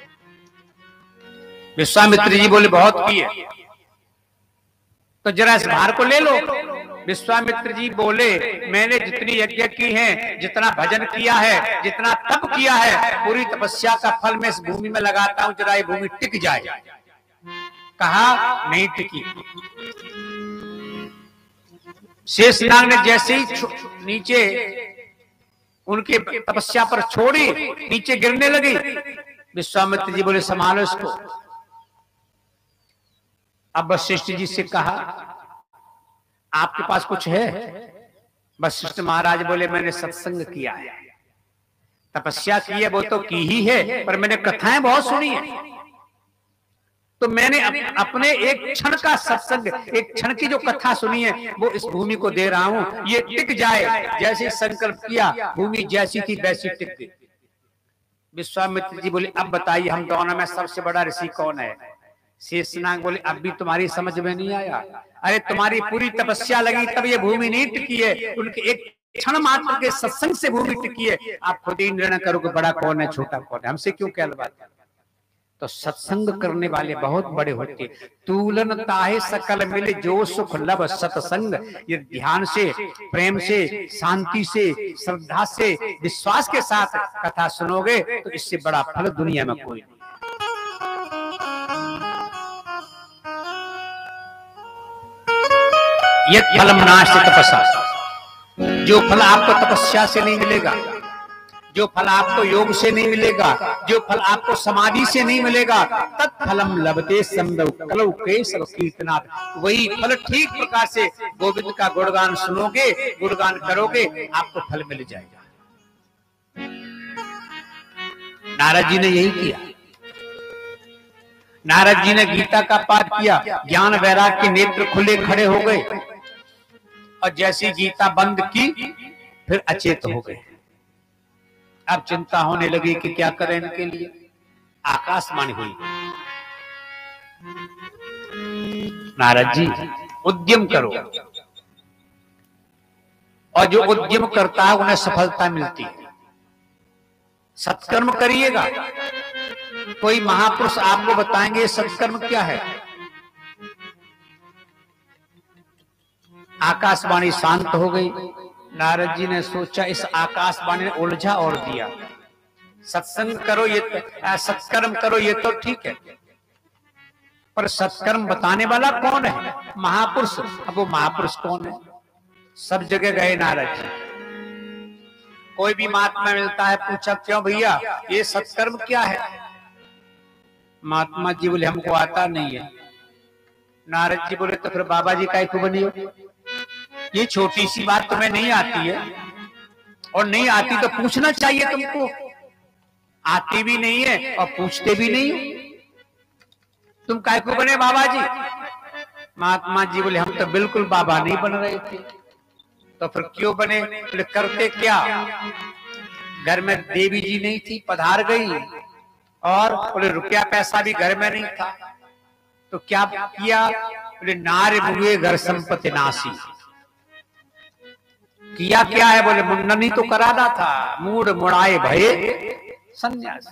विश्वामित्र जी बोले, बहुत की है, तो जरा इस भार को ले लो। विश्वामित्र जी बोले, मैंने जितनी यज्ञ की है, जितना भजन किया है, जितना तप किया है, पूरी तपस्या का फल मैं इस भूमि में लगाता हूं, जरा ये भूमि टिक जाए। कहा नहीं टिकी। शेषनाग ने जैसे ही नीचे उनके तपस्या पर छोड़ी, नीचे गिरने लगी। विश्वामित्र जी बोले, संभालो इसको। अब वशिष्ठ जी से कहा, आपके पास कुछ है? वशिष्ठ महाराज बोले, मैंने सत्संग किया है, तपस्या की है, वो तो की ही है, पर मैंने कथाएं बहुत सुनी है। तो मैंने अपने एक क्षण का सत्संग, एक क्षण की जो कथा सुनी है, वो इस भूमि को दे रहा हूं, ये टिक जाए। जैसे संकल्प किया, भूमि जैसी थी वैसी टिक गई। विश्वामित्र जी बोले, अब बताइए हम दोनों में सबसे बड़ा ऋषि कौन है? शेषनाग बोले, अब भी तुम्हारी समझ में नहीं आया? अरे तुम्हारी पूरी तपस्या लगी तब ये भूमि नहीं टिकी है, उनके एक क्षण मात्र के सत्संग से भूमि टिकी है। आप खुद ही निर्णय करो कि बड़ा कौन है छोटा कौन है, हमसे क्यों कहलवाते? तो सत्संग करने वाले बहुत बड़े होते। तूलन ताहे सकल मिले जो सुख लब सत्संग। ये ध्यान से, प्रेम से, शांति से, श्रद्धा से, विश्वास के साथ कथा सुनोगे तो इससे बड़ा फल दुनिया में कोई नहीं। ये फलम नाश तपस्या, जो फल आपको तपस्या से नहीं मिलेगा, जो फल आपको योग से नहीं मिलेगा, जो फल आपको समाधि से नहीं मिलेगा, तत्फलम लभते संदौ कलौ केशव कीर्तनात्। वही फल ठीक प्रकार से गोविंद का गुणगान सुनोगे, गुणगान करोगे, आपको फल मिल जाएगा। नारद जी ने यही किया। नारद जी ने गीता का पाठ किया, ज्ञान वैराग के नेत्र खुले खड़े हो गए, और जैसी गीता बंद की फिर अचेत हो गए। अब चिंता होने लगी कि क्या करें इनके लिए। आकाशवाणी हुई, नारद जी उद्यम करो, और जो उद्यम करता है उन्हें सफलता मिलती है। सत्कर्म करिएगा। कोई महापुरुष आपको बताएंगे सत्कर्म क्या है। आकाशवाणी शांत हो गई। नारद जी ने सोचा, इस आकाशवाणी ने उलझा और दिया। सत्संग करो, ये सत्कर्म करो, ये तो ठीक है, पर सत्कर्म बताने वाला कौन है? महापुरुष। अब वो महापुरुष कौन है? सब जगह गए नारद जी। कोई भी महात्मा मिलता है, पूछा क्यों भैया ये सत्कर्म क्या है? महात्मा जी बोले, हमको आता नहीं है। नारद जी बोले, तो फिर बाबा जी काहे को बनी हो? ये छोटी सी बात तुम्हें नहीं आती है, और नहीं आती तो पूछना चाहिए तुमको। आती भी नहीं है और पूछते भी नहीं, तुम काहे को बने बाबा जी? महात्मा जी बोले, हम तो बिल्कुल बाबा नहीं बन रहे थे। तो फिर क्यों बने? बोले, करते क्या? घर में देवी जी नहीं थी, पधार गई, और बोले रुपया पैसा भी घर में नहीं था, तो क्या किया? बोले, नारे बुए घर संपत्ति नासी। किया क्या है? बोले, मुंडनी तो कराना था, मूड मुड़ाए भये सन्यास।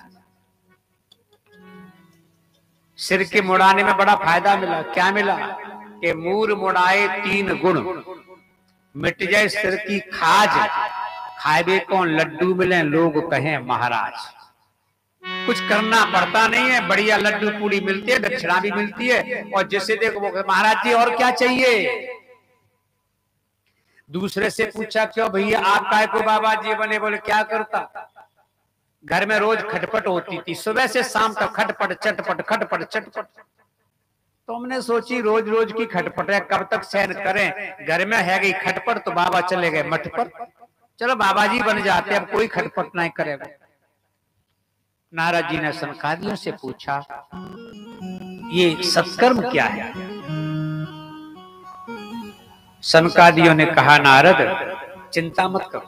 सिर के मुड़ाने में बड़ा फायदा मिला। क्या मिला? कि मूड मुड़ाए 3 गुण, मिट जाए सिर की खाज, खाए कौन लड्डू मिले लोग कहें महाराज। कुछ करना पड़ता नहीं है, बढ़िया लड्डू पूड़ी मिलती है, दक्षिणा भी मिलती है, और जिसे देखो वो महाराज जी और क्या चाहिए। दूसरे से पूछा, क्यों भैया आप काय को बाबा जी बने? बोले क्या करता, घर में रोज खटपट होती थी, सुबह से शाम तक खटपट चटपट खटपट चटपट। तो हमने सोची रोज रोज की खटपट है, कब तक सहन करें, घर में है गई खटपट, तो बाबा चले गए मठ पर, चलो बाबा जी बन जाते, अब कोई खटपट नहीं करेगा। नारद जी ने सनकादियों से पूछा, ये सत्कर्म क्या है? सनकादियों ने कहा, नारद चिंता मत करो,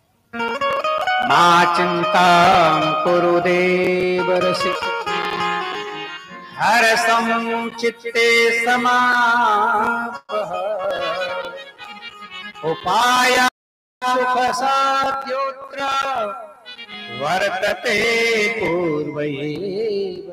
मां चिंता कुरु देवर्षि, हर्षं चित्ते समापः, उपाय सुख साध्योत्र वर्तते पूर्वैव।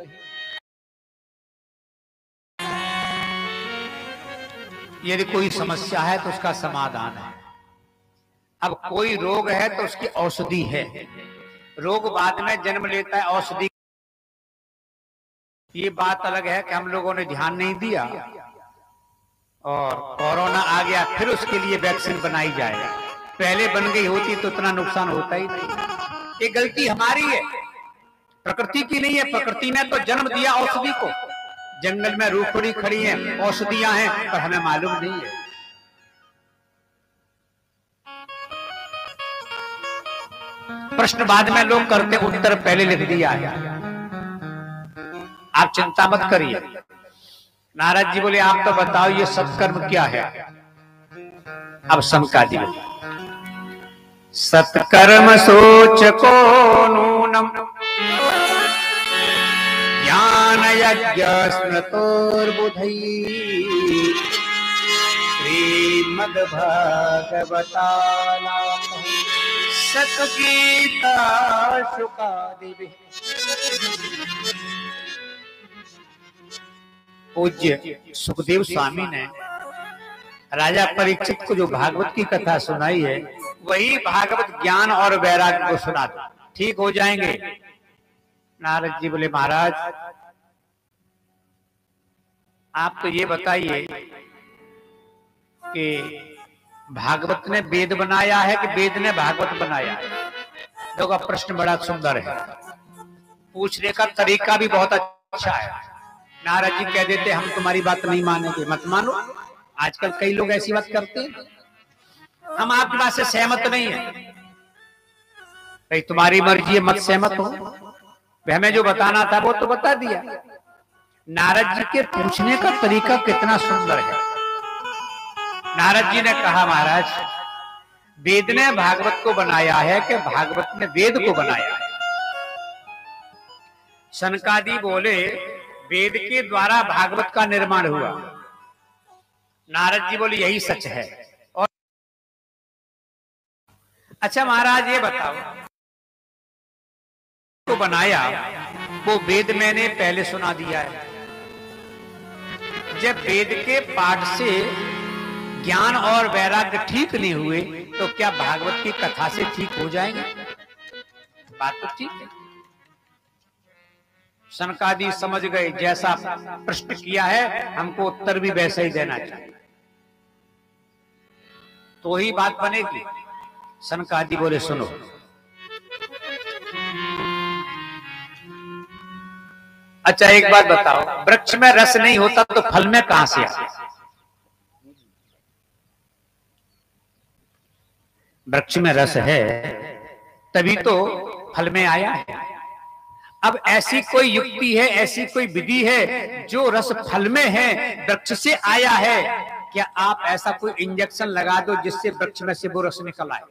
यदि कोई समस्या है तो उसका समाधान है। अब कोई रोग है तो उसकी औषधि है। रोग बाद में जन्म लेता है, औषधि ये बात अलग है कि हम लोगों ने ध्यान नहीं दिया और कोरोना आ गया, फिर उसके लिए वैक्सीन बनाई जाए। पहले बन गई होती तो इतना नुकसान होता ही नहीं। ये गलती हमारी है, प्रकृति की नहीं है। प्रकृति ने तो जन्म दिया औषधि को। जंगल में रूखड़ी खड़ी है, औषधियां हैं, पर हमें मालूम नहीं है। प्रश्न बाद में लोग करते, उत्तर पहले लिख दिया है। आप चिंता मत करिए। नारद जी बोले, आप तो बताओ ये सत्कर्म क्या है? अब सनकादि बोले, सत्कर्म सोच को नूनम ज्ञान यज्ञ स्मृतोर्बुधै, श्रीमद् भागवतानां सतगीता शुकादिभिः। पूज्य सुखदेव स्वामी ने राजा परीक्षित को जो भागवत की कथा सुनाई है, वही भागवत ज्ञान और वैराग्य को सुना दो, ठीक हो जाएंगे। नारद जी बोले, महाराज आप तो ये बताइए कि भागवत ने वेद बनाया है कि वेद ने भागवत बनाया है? देखो प्रश्न बड़ा सुंदर है, पूछने का तरीका भी बहुत अच्छा है। नारद जी कह देते, हम तुम्हारी बात नहीं मानेंगे। मत मानो, आजकल कई लोग ऐसी बात करते हैं, हम आपकी बात से सहमत नहीं है। भाई तुम्हारी मर्जी है, मत सहमत हो, हमें जो बताना था वो तो बता दिया। नारद जी के पूछने का तरीका कितना सुंदर है। नारद जी ने कहा, महाराज वेद ने भागवत को बनाया है कि भागवत ने वेद को बनाया है? सनकादि बोले, वेद के द्वारा भागवत का निर्माण हुआ। नारद जी बोले, यही सच है। और अच्छा महाराज ये बताओ, को बनाया वो वेद मैंने पहले सुना दिया है। जब वेद के पाठ से ज्ञान और वैराग्य ठीक नहीं हुए तो क्या भागवत की कथा से ठीक हो जाएंगे? बात तो ठीक है। सनकादि समझ गए, जैसा प्रश्न किया है हमको उत्तर भी वैसा ही देना चाहिए, तो ही बात बनेगी। सनकादि बोले, सुनो, अच्छा एक बात बताओ, वृक्ष में रस नहीं होता तो फल में कहां से आता? वृक्ष में रस है तभी तो फल में आया है। अब ऐसी कोई युक्ति है, ऐसी कोई विधि है जो रस फल में है, वृक्ष से आया है? क्या आप ऐसा कोई इंजेक्शन लगा दो जिससे वृक्ष में से वो रस निकल आए?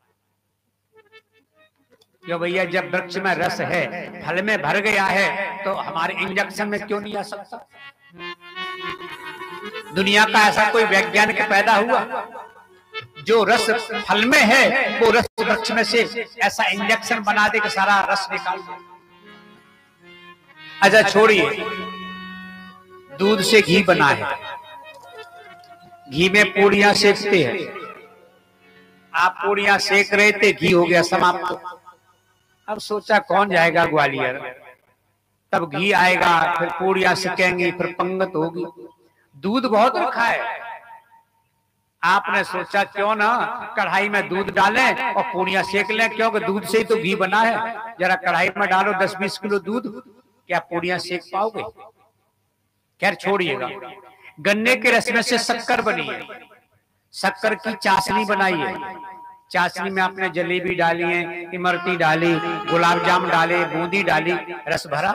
क्यों भैया, जब वृक्ष में रस है, फल में भर गया है, तो हमारे इंजेक्शन में क्यों नहीं आ सकता? दुनिया का ऐसा कोई वैज्ञानिक पैदा हुआ जो रस फल में है, वो रस वृक्ष में से ऐसा इंजेक्शन बना दे कि सारा रस निकाल दे? अच्छा छोड़िए, दूध से घी बना है, घी में पूड़ियां सेकते हैं, आप पूड़ियां सेक रहे थे, घी हो गया समाप्त। अब सोचा कौन जाएगा ग्वालियर, तब घी आएगा, फिर पूड़ियां सेकेंगी, फिर पंगत होगी। दूध बहुत रखा है, आपने सोचा क्यों ना कढ़ाई में दूध डालें और पूड़ियां सेक लें, क्योंकि दूध से ही तो घी बना है। जरा कढ़ाई में डालो 10-20 किलो दूध, क्या पूड़ियां सेक पाओगे? खैर छोड़िएगा। गन्ने के रस में से शक्कर बनी है, शक्कर की चाशनी बनाई है। चाशनी में आपने जलेबी डाली है, इमरती डाली, गुलाब जाम डाले, बूंदी डाली, रस भरा।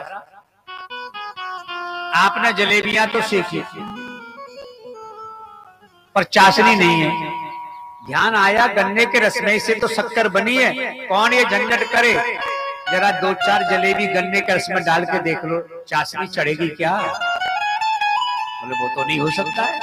आपने जलेबियां तो सेकी पर चाशनी नहीं है। ध्यान आया गन्ने के रस में से तो शक्कर बनी है, कौन ये झंझट करे? जरा 2-4 जलेबी गन्ने के रस में डाल के देख लो, चाशनी चढ़ेगी क्या? बोले वो तो नहीं हो सकता है।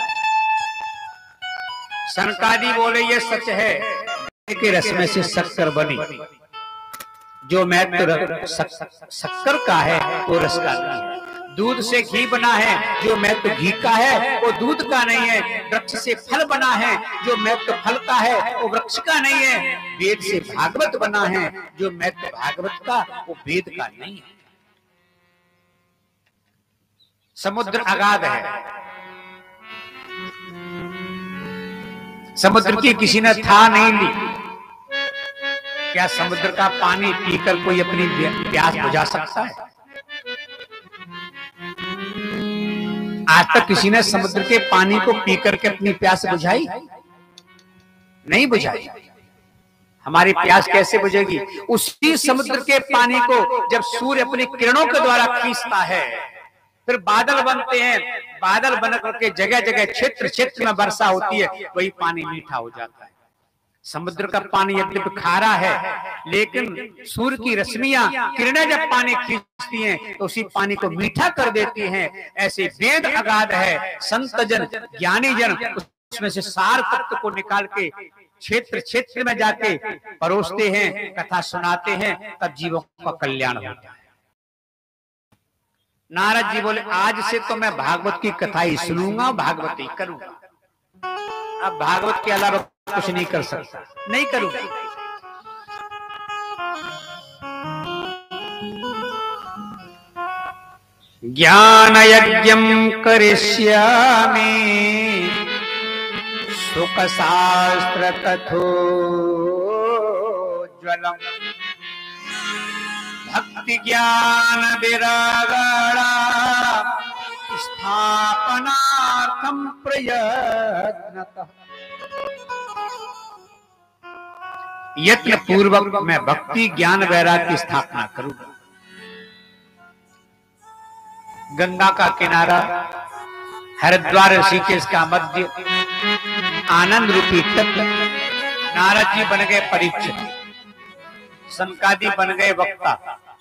सनकादी बोले ये सच है, गन्ने के रस में से शक्कर बनी। जो महत्व शक्कर का है वो रस का नहीं है। दूध से घी बना है, जो महत्व घी का है वो दूध का नहीं है। वृक्ष से फल बना है, जो महत्व फल का है वो वृक्ष का नहीं है। वेद से भागवत बना है, जो महत्व भागवत का वो वेद का नहीं है। समुद्र अगाध है, समुद्र की किसी ने था नहीं ली। क्या समुद्र का पानी पीकर कोई अपनी प्यास बुझा सकता है? आज तक किसी ने समुद्र के पानी को पी करके अपनी प्यास बुझाई? नहीं बुझाई। हमारी प्यास कैसे बुझेगी? उसी समुद्र के पानी को जब सूर्य अपनी किरणों के द्वारा खींचता है, फिर बादल बनते हैं, बादल बन करके जगह जगह क्षेत्र क्षेत्र में वर्षा होती है, वही पानी मीठा हो जाता है। समुद्र का पानी यद्यपि खारा है, लेकिन सूर्य की रश्मियां किरणें जब पानी खींचती हैं तो उसी पानी को मीठा कर देती हैं। ऐसे वेद अगाध है, संत जन ज्ञानी जन उसमें से सार तत्व को निकाल के क्षेत्र क्षेत्र में जाके परोसते हैं, कथा सुनाते हैं, तब जीवों का कल्याण होता है। नारद जी बोले आज से तो मैं भागवत की कथा ही सुनूंगा, भागवत ही करूंगा। अब भागवत के अलावा कुछ नहीं कर सकता, नहीं करूंगा। ज्ञान यज्ञम करिष्यामि सुख शास्त्र कथोज्वलम् भक्ति ज्ञान विरागणा स्थापनार्थम प्रयत्नतः। यत्न पूर्वक मैं भक्ति ज्ञान वैराग्य की स्थापना करूंगा। गंगा का किनारा, हरिद्वार ऋषिकेश का मध्य, आनंद रूपी तत्व। नारद जी बन गए परीक्षित, सनकादि बन गए वक्ता।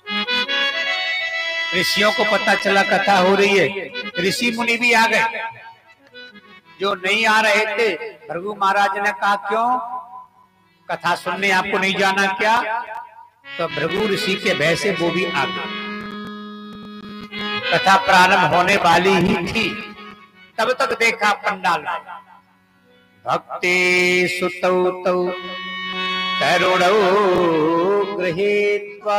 ऋषियों को पता चला कथा हो रही है, ऋषि मुनि भी आ गए। जो नहीं आ रहे थे, भृगु महाराज ने कहा क्यों कथा सुनने आपको नहीं जाना क्या? तो भृगु ऋषि के भय से वो भी आ गए। कथा प्रारंभ होने वाली ही थी, तब तक देखा पंडाल भक्ति सुतौ तौ तरुणौ गृहीत्वा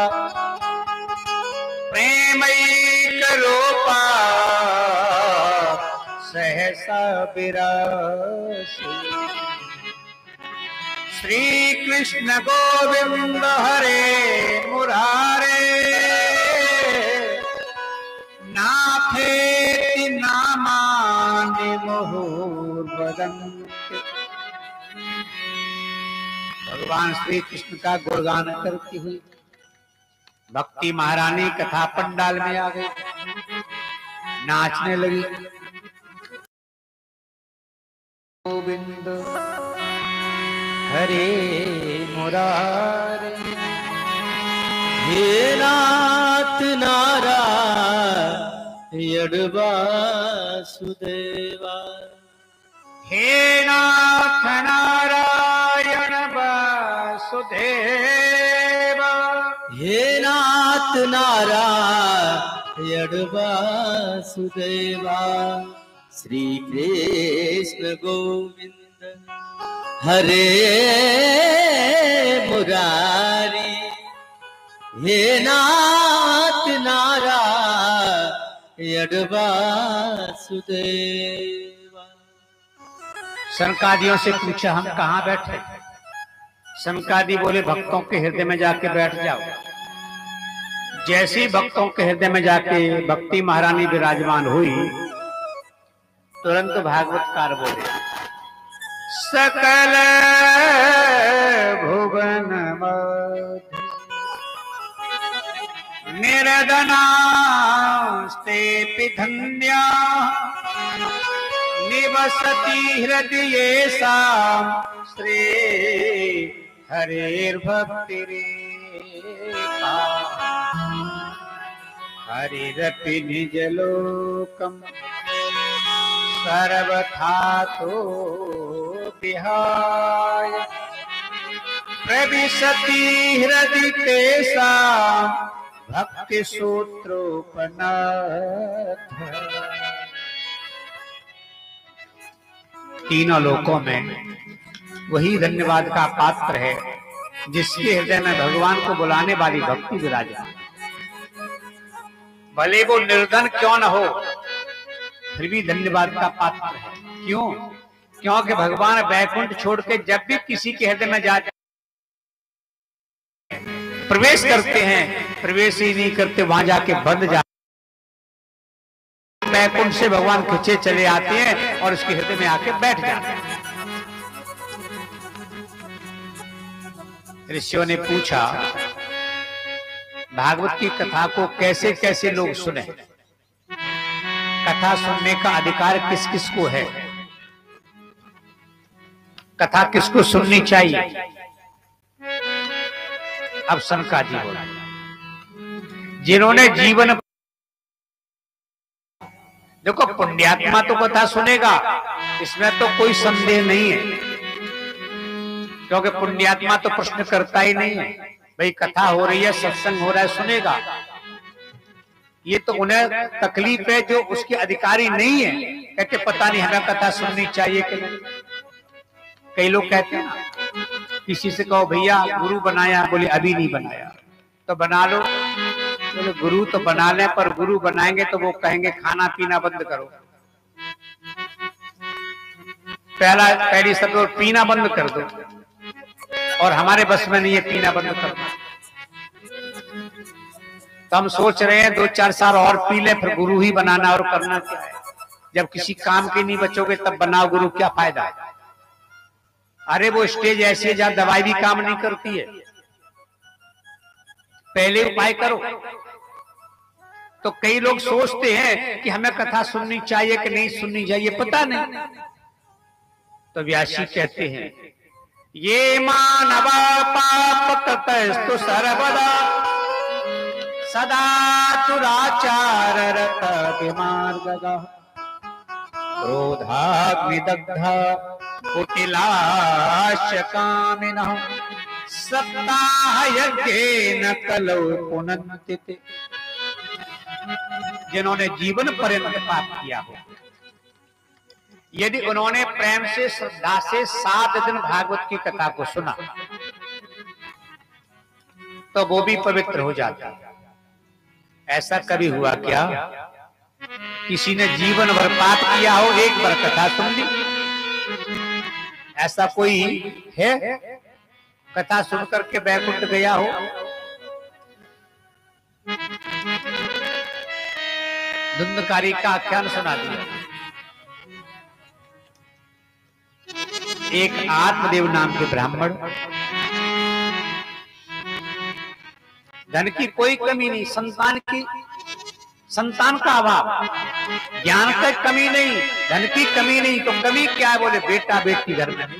प्रेमैकरूपा सहसा विरासी। श्री कृष्ण गोविंद हरे मुरारे नाथेति नामानि मुहुर्वदन्ति। भगवान श्री कृष्ण का गुणगान करती हुई भक्ति महारानी कथा पंडाल में आ गई, नाचने लगी। गोविंद हरे मुरारे
हे नाथ नारायण वासुदेवा।
हे नाथ नारायण वासुदेवा।
हे नाथ नारायण वासुदेवा। श्री कृष्ण गोविंद हरे मुरारी। हे नाथ नारायण वासुदेवा।
सनकादियों से पूछा हम कहाँ बैठे? सनकादि बोले भक्तों के हृदय में जाके बैठ जाओ। जैसे ही भक्तों के हृदय में जाके भक्ति महारानी विराजमान हुई, तुरंत भागवतकार बोले सकल भुवन निर्दनास्ते पिधन्या निवसति हृदयेषा श्री हरिर्भक्तिरेका हरिरपि निजलोकम् सर्वथा तो विहाय प्रविशति हृदि तेषां भक्ति सूत्रोपनद्ध। तीनों लोकों में वही धन्यवाद का पात्र है जिसके हृदय में भगवान को बुलाने वाली भक्ति विराजमान। भले वो निर्धन क्यों न हो, फिर भी धन्यवाद का पात्र है। क्यों? क्योंकि भगवान वैकुंठ छोड़ के जब भी किसी के हृदय में जाते प्रवेश करते हैं, प्रवेश ही नहीं करते, वहां जाके बंद जाते। वैकुंठ से भगवान खींचे चले आते हैं और उसके हृदय में आके बैठ जाते हैं। ऋषियों ने पूछा भागवत की कथा को कैसे कैसे लोग सुने, कथा सुनने का अधिकार किस किस को है, कथा किसको सुननी चाहिए। अब सनकादि बोला जिन्होंने जीवन, देखो पुण्यात्मा तो कथा सुनेगा, इसमें तो कोई संदेह नहीं है, क्योंकि पुण्यात्मा तो प्रश्न करता ही नहीं है, भाई कथा हो रही है, सत्संग हो रहा है, सुनेगा। ये तो उन्हें तकलीफ है जो उसके अधिकारी नहीं है, कहते पता नहीं हमें कथा सुननी चाहिए कि नहीं। कई लोग कहते हैं ना, किसी से कहो भैया गुरु बनाया, बोले अभी नहीं बनाया, तो बना लो। बोले गुरु तो बना लें, पर गुरु बनाएंगे तो वो कहेंगे खाना पीना बंद करो। पहली सब पीना बंद कर दो, और हमारे बस में नहीं है पीना बंद करना। तो हम सोच रहे हैं 2-4 साल और पी ले, फिर गुरु ही बनाना, और करना क्या है। जब किसी काम के नहीं बचोगे तब बनाओ गुरु, क्या फायदा है। अरे वो स्टेज ऐसी है जहां दवाई भी काम नहीं करती है, पहले उपाय करो। तो कई लोग सोचते हैं कि हमें कथा सुननी चाहिए कि नहीं सुननी चाहिए, पता नहीं। तो व्यासी कहते हैं ये मानव पाप ततस्तु सर्वदा सदा दुराचार रत विमार्गः क्रोधाग्निदग्ध कुटिलाश कामिनः सप्ताह यज्ञेन कलौ पुनन्ति। जिन्होंने जीवन पर्यंत पाप किया हो, यदि उन्होंने प्रेम से श्रद्धा से 7 दिन भागवत की कथा को सुना तो वो भी पवित्र हो जाता है। ऐसा कभी हुआ क्या किसी ने जीवन भर पाप किया हो, एक बार कथा सुन ली? ऐसा कोई है कथा सुन करके वैकुंठ गया हो? धुंधकारी का आख्यान सुना दिया। एक आत्मदेव नाम के ब्राह्मण, धन की कोई कमी नहीं, संतान का अभाव, ज्ञान की कमी नहीं, धन की कमी नहीं, तो कमी क्या है? बोले बेटा बेटी घर में।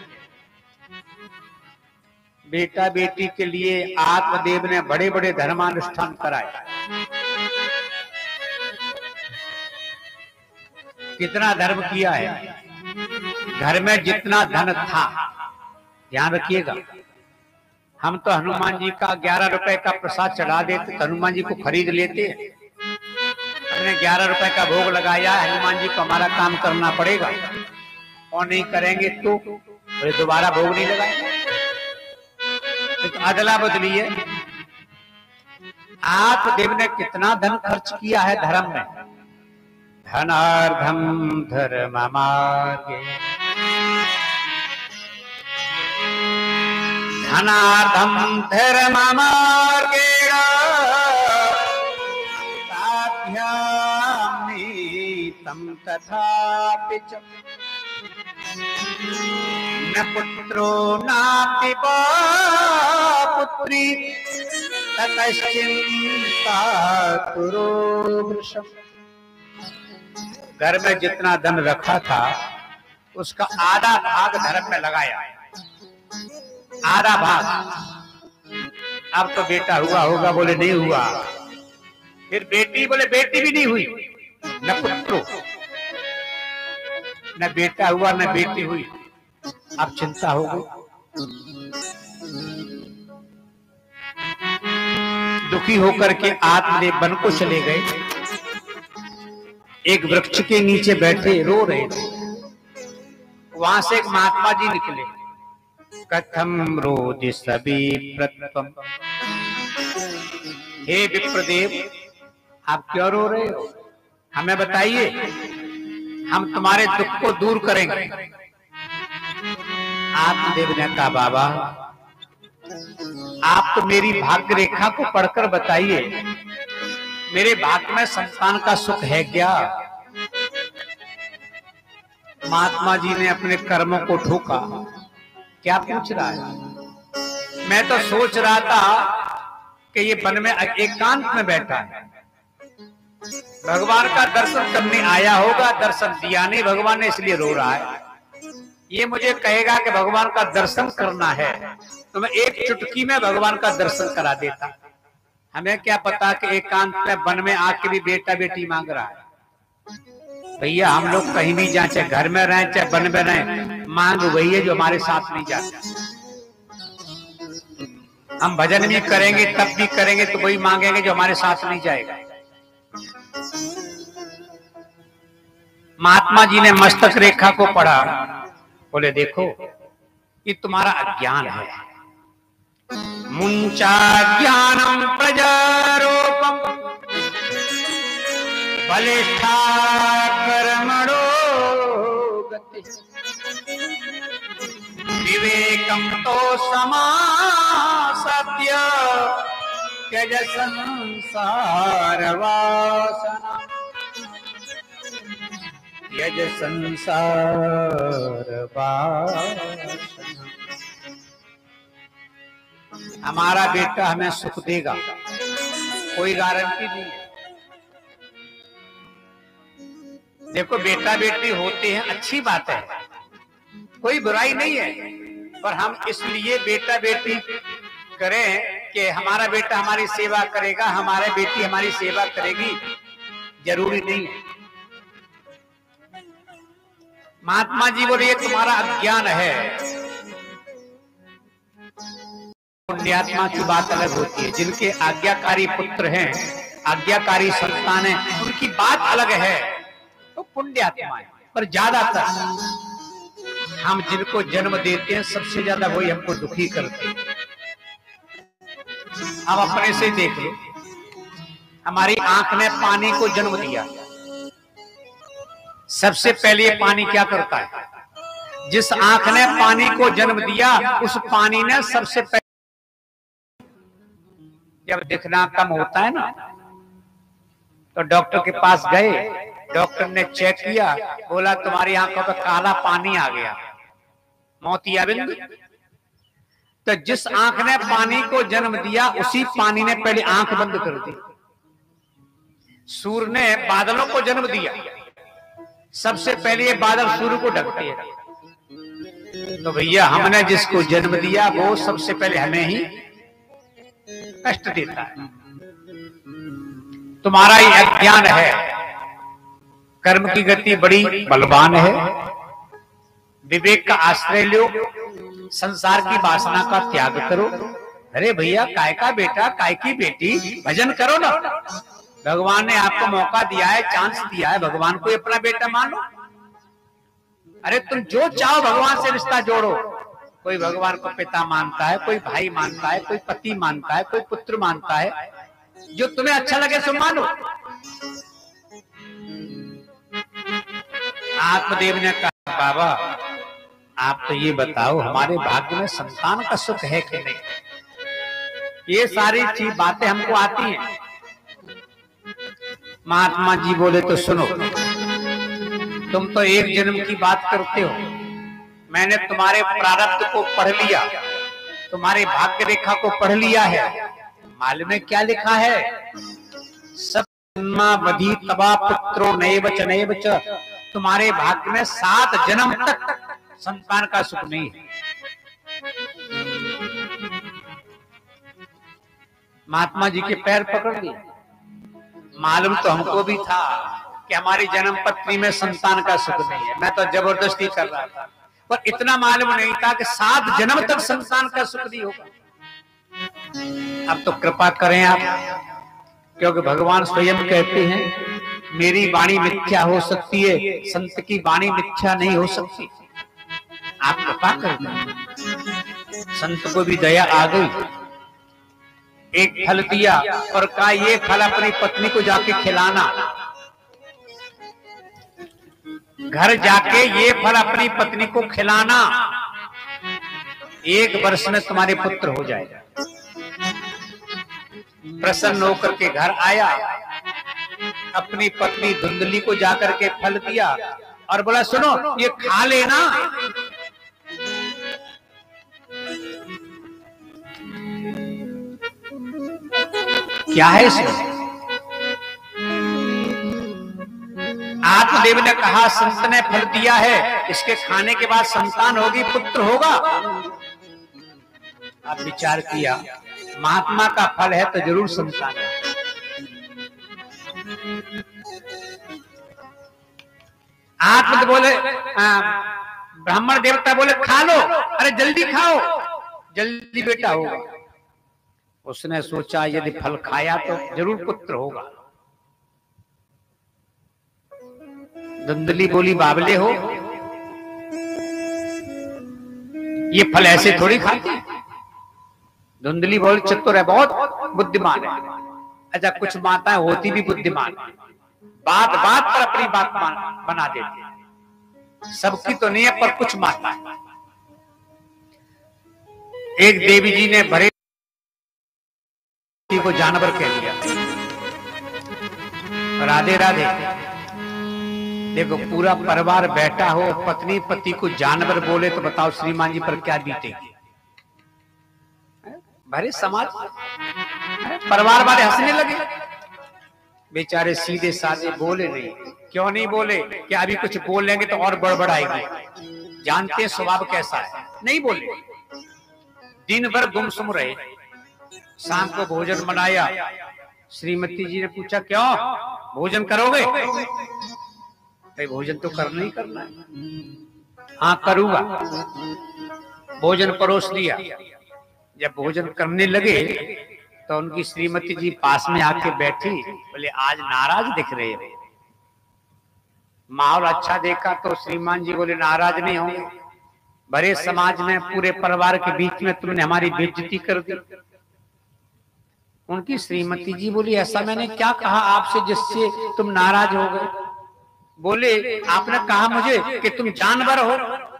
बेटा बेटी के लिए आत्मदेव ने बड़े बड़े धर्मानुष्ठान कराए। कितना धर्म किया है? घर में जितना धन था, ध्यान रखिएगा, हम तो हनुमान जी का 11 रुपए का प्रसाद चढ़ा देते, तो हनुमान जी को खरीद लेते हैं। हमने 11 रुपए का भोग लगाया, हनुमान जी को हमारा काम करना पड़ेगा, और नहीं करेंगे तो दोबारा भोग नहीं लगाएंगे। तो अदला बदली है। आत्मदेव ने कितना धन खर्च किया है धर्म में। धनार्धम धर्म मार्गे धनार्धम धर्ममार्गेण साध्यामीतं तथापि च न पुत्रो नापि पुत्री ततश्चिंता कुरु वृषभ। घर में जितना धन रखा था उसका आधा भाग धर्म में लगाया, आधा भाग। अब तो बेटा हुआ होगा, बोले नहीं हुआ। फिर बेटी, बोले बेटी भी नहीं हुई। न पुत्रो, न बेटा हुआ न बेटी हुई। अब चिंता हो गई, दुखी होकर के आत्मदेव वन को चले गए। एक वृक्ष के नीचे बैठे रो रहे थे। वहां से एक महात्मा जी निकले। कथम रोदि सभी प्रथम, हे विप्रदेव आप क्यों रो रहे हो, हमें बताइए, हम तुम्हारे दुख को दूर करेंगे। आत्मदेव ने कहा बाबा आप तो मेरी भाग्य रेखा को पढ़कर बताइए, मेरे भाग्य में संतान का सुख है क्या। महात्मा जी ने अपने कर्मों को ठोका। क्या पूछ रहा है? मैं तो सोच रहा था कि ये वन में एकांत में बैठा है, भगवान का दर्शन करने आया होगा, दर्शन दिया नहीं भगवान ने, इसलिए रो रहा है। ये मुझे कहेगा कि भगवान का दर्शन करना है तो मैं एक चुटकी में भगवान का दर्शन करा देता। हमें क्या पता कि एकांत में वन में आके भी बेटा बेटी मांग रहा है। भैया हम लोग कहीं भी जाए, चाहे घर में रहें चाहे वन में रहें, मांग वही है जो हमारे साथ नहीं जाता। हम भजन भी करेंगे तब भी करेंगे तो वही मांगेंगे जो हमारे साथ नहीं जाएगा। महात्मा जी ने मस्तक रेखा को पढ़ा, बोले देखो ये तुम्हारा अज्ञान है। मुंचा ज्ञानम प्रजारोपम बलिष्ठा कर्मणो गति विवेकम तो समासत्य त्यज संसार वासना, त्यज संसार वासना। हमारा बेटा हमें सुख देगा, कोई गारंटी नहीं है। देखो बेटा बेटी होते हैं, अच्छी बात है, कोई बुराई नहीं है, पर हम इसलिए बेटा बेटी करें कि हमारा बेटा हमारी सेवा करेगा, हमारे बेटी हमारी सेवा करेगी, जरूरी नहीं है। महात्मा जी बोले ये तुम्हारा अज्ञान है। पुण्यात्मा की बात अलग होती है, जिनके आज्ञाकारी पुत्र हैं, आज्ञाकारी संतान है, उनकी बात अलग है, तो पुण्यात्मा है। पर ज्यादातर हम जिनको जन्म देते हैं सबसे ज्यादा वही हमको दुखी करते हैं। हम अपने से देख लो, हमारी आंख ने पानी को जन्म दिया, सबसे पहले पानी क्या करता है? जिस आंख ने पानी को जन्म दिया उस पानी ने सबसे पहले, जब दिखना कम होता है ना तो डॉक्टर के पास गए, डॉक्टर ने चेक किया, बोला तुम्हारी आंखों पे काला पानी आ गया, मोतियाबिंद। तो जिस आंख ने पानी को जन्म दिया उसी पानी ने पहले आंख बंद कर दी। सूर्य ने बादलों को जन्म दिया, सबसे पहले ये बादल सूर्य को ढकते हैं। तो भैया हमने जिसको जन्म दिया वो सबसे पहले हमें ही कष्ट देता है। तुम्हारा ये अज्ञान है। कर्म की गति बड़ी बलवान है, विवेक का आश्रय लो, संसार की वासना का त्याग करो। अरे भैया काय का बेटा काय की बेटी, भजन करो ना। भगवान ने आपको मौका दिया है, चांस दिया है, भगवान को अपना बेटा मानो। अरे तुम जो चाहो भगवान से रिश्ता जोड़ो। कोई भगवान को पिता मानता है, कोई भाई मानता है, कोई पति मानता है, कोई पुत्र मानता है, जो तुम्हें अच्छा लगे सो मानो। आत्मदेव ने कहा बाबा आप तो ये बताओ हमारे भाग्य में संतान का सुख है कि नहीं? ये सारी चीज बातें हमको आती हैं। महात्मा जी बोले तो सुनो, तुम तो एक जन्म की बात करते हो, मैंने तुम्हारे प्रारब्ध को पढ़ लिया, तुम्हारे भाग्य रेखा को पढ़ लिया है। मालूम है क्या लिखा है? सब जन्मावधि तवा पुत्रो नैव च नैव च। तुम्हारे भाग्य में 7 जन्म तक संतान का सुख नहीं है। महात्मा जी के पैर पकड़ लिए। मालूम तो हमको भी था कि हमारी जन्म पत्नी में संतान का सुख नहीं है, मैं तो जबरदस्ती कर रहा था, पर इतना मालूम नहीं था कि 7 जन्म तक संतान का सुख नहीं होगा। अब तो कृपा करें आप, क्योंकि भगवान स्वयं कहते हैं मेरी वाणी मिथ्या हो सकती है, संत की वाणी मिथ्या नहीं हो सकती। आप कृपा कर दें। संत को भी दया आ गई, एक फल दिया और कहा ये फल अपनी पत्नी को जाके खिलाना, घर जाके ये फल अपनी पत्नी को खिलाना, 1 वर्ष में तुम्हारे पुत्र हो जाएगा। प्रसन्न होकर के घर आया, अपनी पत्नी धुंधली को जाकर के फल दिया और बोला सुनो ये खा लेना। क्या है इसमें? आत्मदेव ने कहा संत ने फल दिया है, इसके खाने के बाद संतान होगी, पुत्र होगा। अब विचार किया महात्मा का फल है तो जरूर संतान है। आत्म बोले, ब्राह्मण देवता बोले खा लो, अरे जल्दी खाओ, जल्दी बेटा होगा। उसने सोचा यदि फल खाया तो जरूर पुत्र होगा। धुंधली बोली बाबले हो, ये फल ऐसे थोड़ी खाते। धुंधली बोली चतुर है, बहुत बुद्धिमान है। अच्छा कुछ माताएं होती भी बुद्धिमान, बात बात पर अपनी बात बना देती, सबकी तो नहीं है पर कुछ माताएं। एक देवी जी ने भरे को जानवर कह दिया। राधे राधे। देखो पूरा परिवार बैठा हो, पत्नी पति को जानवर बोले तो बताओ श्रीमान जी पर क्या बीतेगी। भरे समाज परिवार वाले हंसने लगे, बेचारे सीधे साधे बोले नहीं। क्यों नहीं बोले? क्या अभी कुछ बोल लेंगे तो और बड़बड़ाएगी, जानते हैं स्वभाव कैसा है। नहीं बोले, दिन भर गुमसुम रहे। शाम को भोजन बनाया, श्रीमती जी ने पूछा क्यों भोजन करोगे? भाई भोजन तो करना ही करना है। हाँ करूंगा। भोजन परोस लिया। जब भोजन करने लगे तो उनकी श्रीमती जी पास में आके बैठी, बोले आज नाराज दिख रहे हो। माहौल अच्छा देखा तो श्रीमान जी बोले नाराज नहीं होंगे, भरे समाज में पूरे परिवार के बीच में तुमने हमारी बेइज्जती कर दी। उनकी श्रीमती जी बोली ऐसा मैंने क्या कहा आपसे जिससे तुम नाराज हो गए? बोले आपने कहा मुझे कि तुम जानवर हो।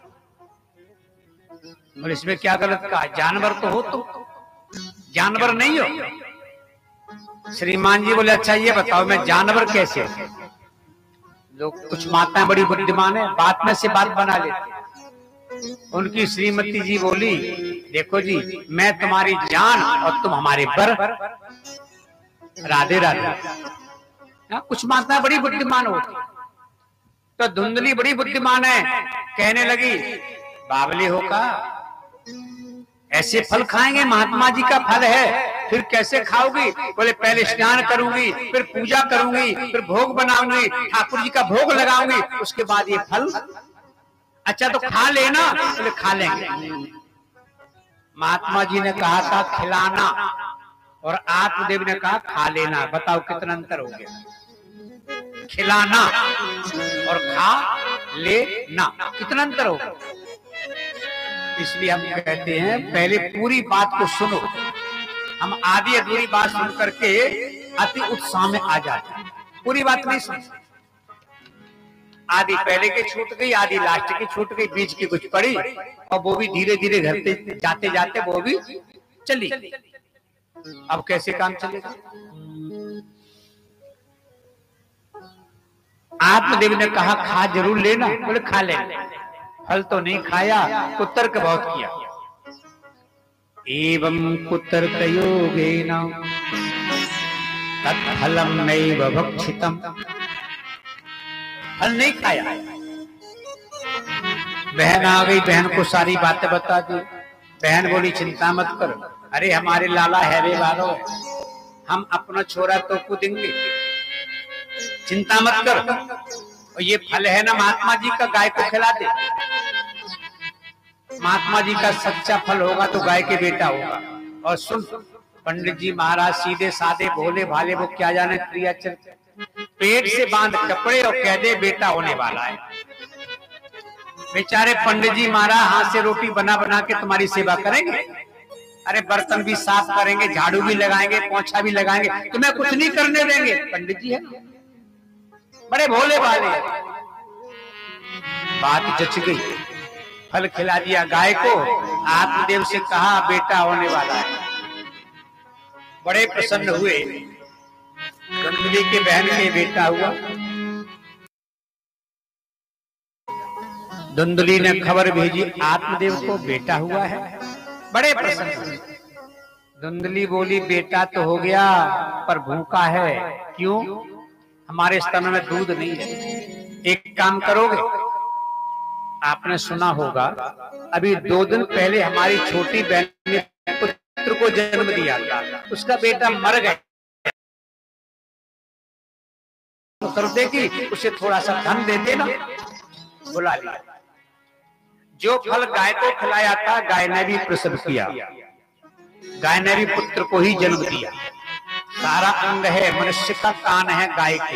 और इसमें क्या गलत कहा? जानवर तो हो तुम, जानवर नहीं हो। श्रीमान जी बोले अच्छा ये बताओ मैं जानवर कैसे? लोग कुछ माताएं बड़ी बुद्धिमान है, बात में से बात बना लेते। उनकी श्रीमती जी बोली देखो जी मैं तुम्हारी जान और तुम हमारे बर। राधे राधे। कुछ माताएं बड़ी बुद्धिमान होती, तो धुंधली बड़ी बुद्धिमान है, कहने लगी बावली होगा ऐसे फल खाएंगे? महात्मा जी का फल है, फिर कैसे खाओगी? बोले पहले स्नान करूंगी, फिर पूजा करूंगी, फिर भोग बनाऊंगी, ठाकुर जी का भोग लगाऊंगी, उसके बाद ये फल। अच्छा तो खा लेना। बोले खा लेंगे। महात्मा जी ने कहा था खिलाना और आत्मदेव ने कहा खा लेना। बताओ कितना अंतर हो गया? खिलाना और खा लेना कितना अंतर हो गया? इसलिए हम कहते हैं पहले पूरी बात को सुनो। हम आधी अधूरी बात सुन करके अति उत्साह में आ जाते हैं, पूरी बात नहीं सुन। आधी पहले की छूट गई, आधी लास्ट की छूट गई, बीच की कुछ पड़ी, और वो भी धीरे धीरे घर पे जाते जाते वो भी चली। अब कैसे काम चलेगा? आत्मदेव ने कहा खा जरूर लेना। बोले खा लेना। फल तो नहीं खाया, तो तर्क बहुत किया। एवं कुतर्क योगेन तत्फलम नैव भक्षितम। फल नहीं खाया। बहन आ गई, बहन को सारी बातें बता दी। बहन बोली चिंता मत कर, अरे हमारे लाला हैरे वालों, हम अपना छोरा तो को देंगे, चिंता मत कर। और ये फल है ना महात्मा जी का, गाय को खिला दे। महात्मा जी का सच्चा फल होगा तो गाय के बेटा होगा। और सुन, पंडित जी महाराज सीधे साधे भोले भाले, वो क्या जाने क्रिया चलते, पेट से बांध कपड़े और कह दे बेटा होने वाला है। बेचारे पंडित जी महाराज हाथ से रोटी बना बना के तुम्हारी सेवा करेंगे। अरे बर्तन भी साफ करेंगे, झाड़ू भी लगाएंगे, पोंछा भी लगाएंगे, तुम्हें कुछ नहीं करने देंगे। पंडित जी है, बड़े भोले भाले। बात जच गई, फल खिला दिया गाय को। आत्मदेव से कहा बेटा होने वाला है। बड़े प्रसन्न हुए। धुंधली के बहन के बेटा हुआ। धुंधली ने खबर भेजी आत्मदेव को बेटा हुआ है। बड़े प्रसन्न हुए। धुंधली बोली बेटा तो हो गया पर भूखा है। क्यों? हमारे स्तन में दूध नहीं है। एक काम करोगे? आपने सुना होगा अभी 2 दिन पहले हमारी छोटी बहन ने पुत्र को जन्म दिया था, उसका बेटा मर गया। कर दे कि उसे थोड़ा सा धन दे देना। बुला लिया। जो फल गाय को खिलाया था, गाय ने भी प्रसव किया, गाय ने भी पुत्र को ही जन्म दिया। सारा अंग है मनुष्य का, कान है गाय के।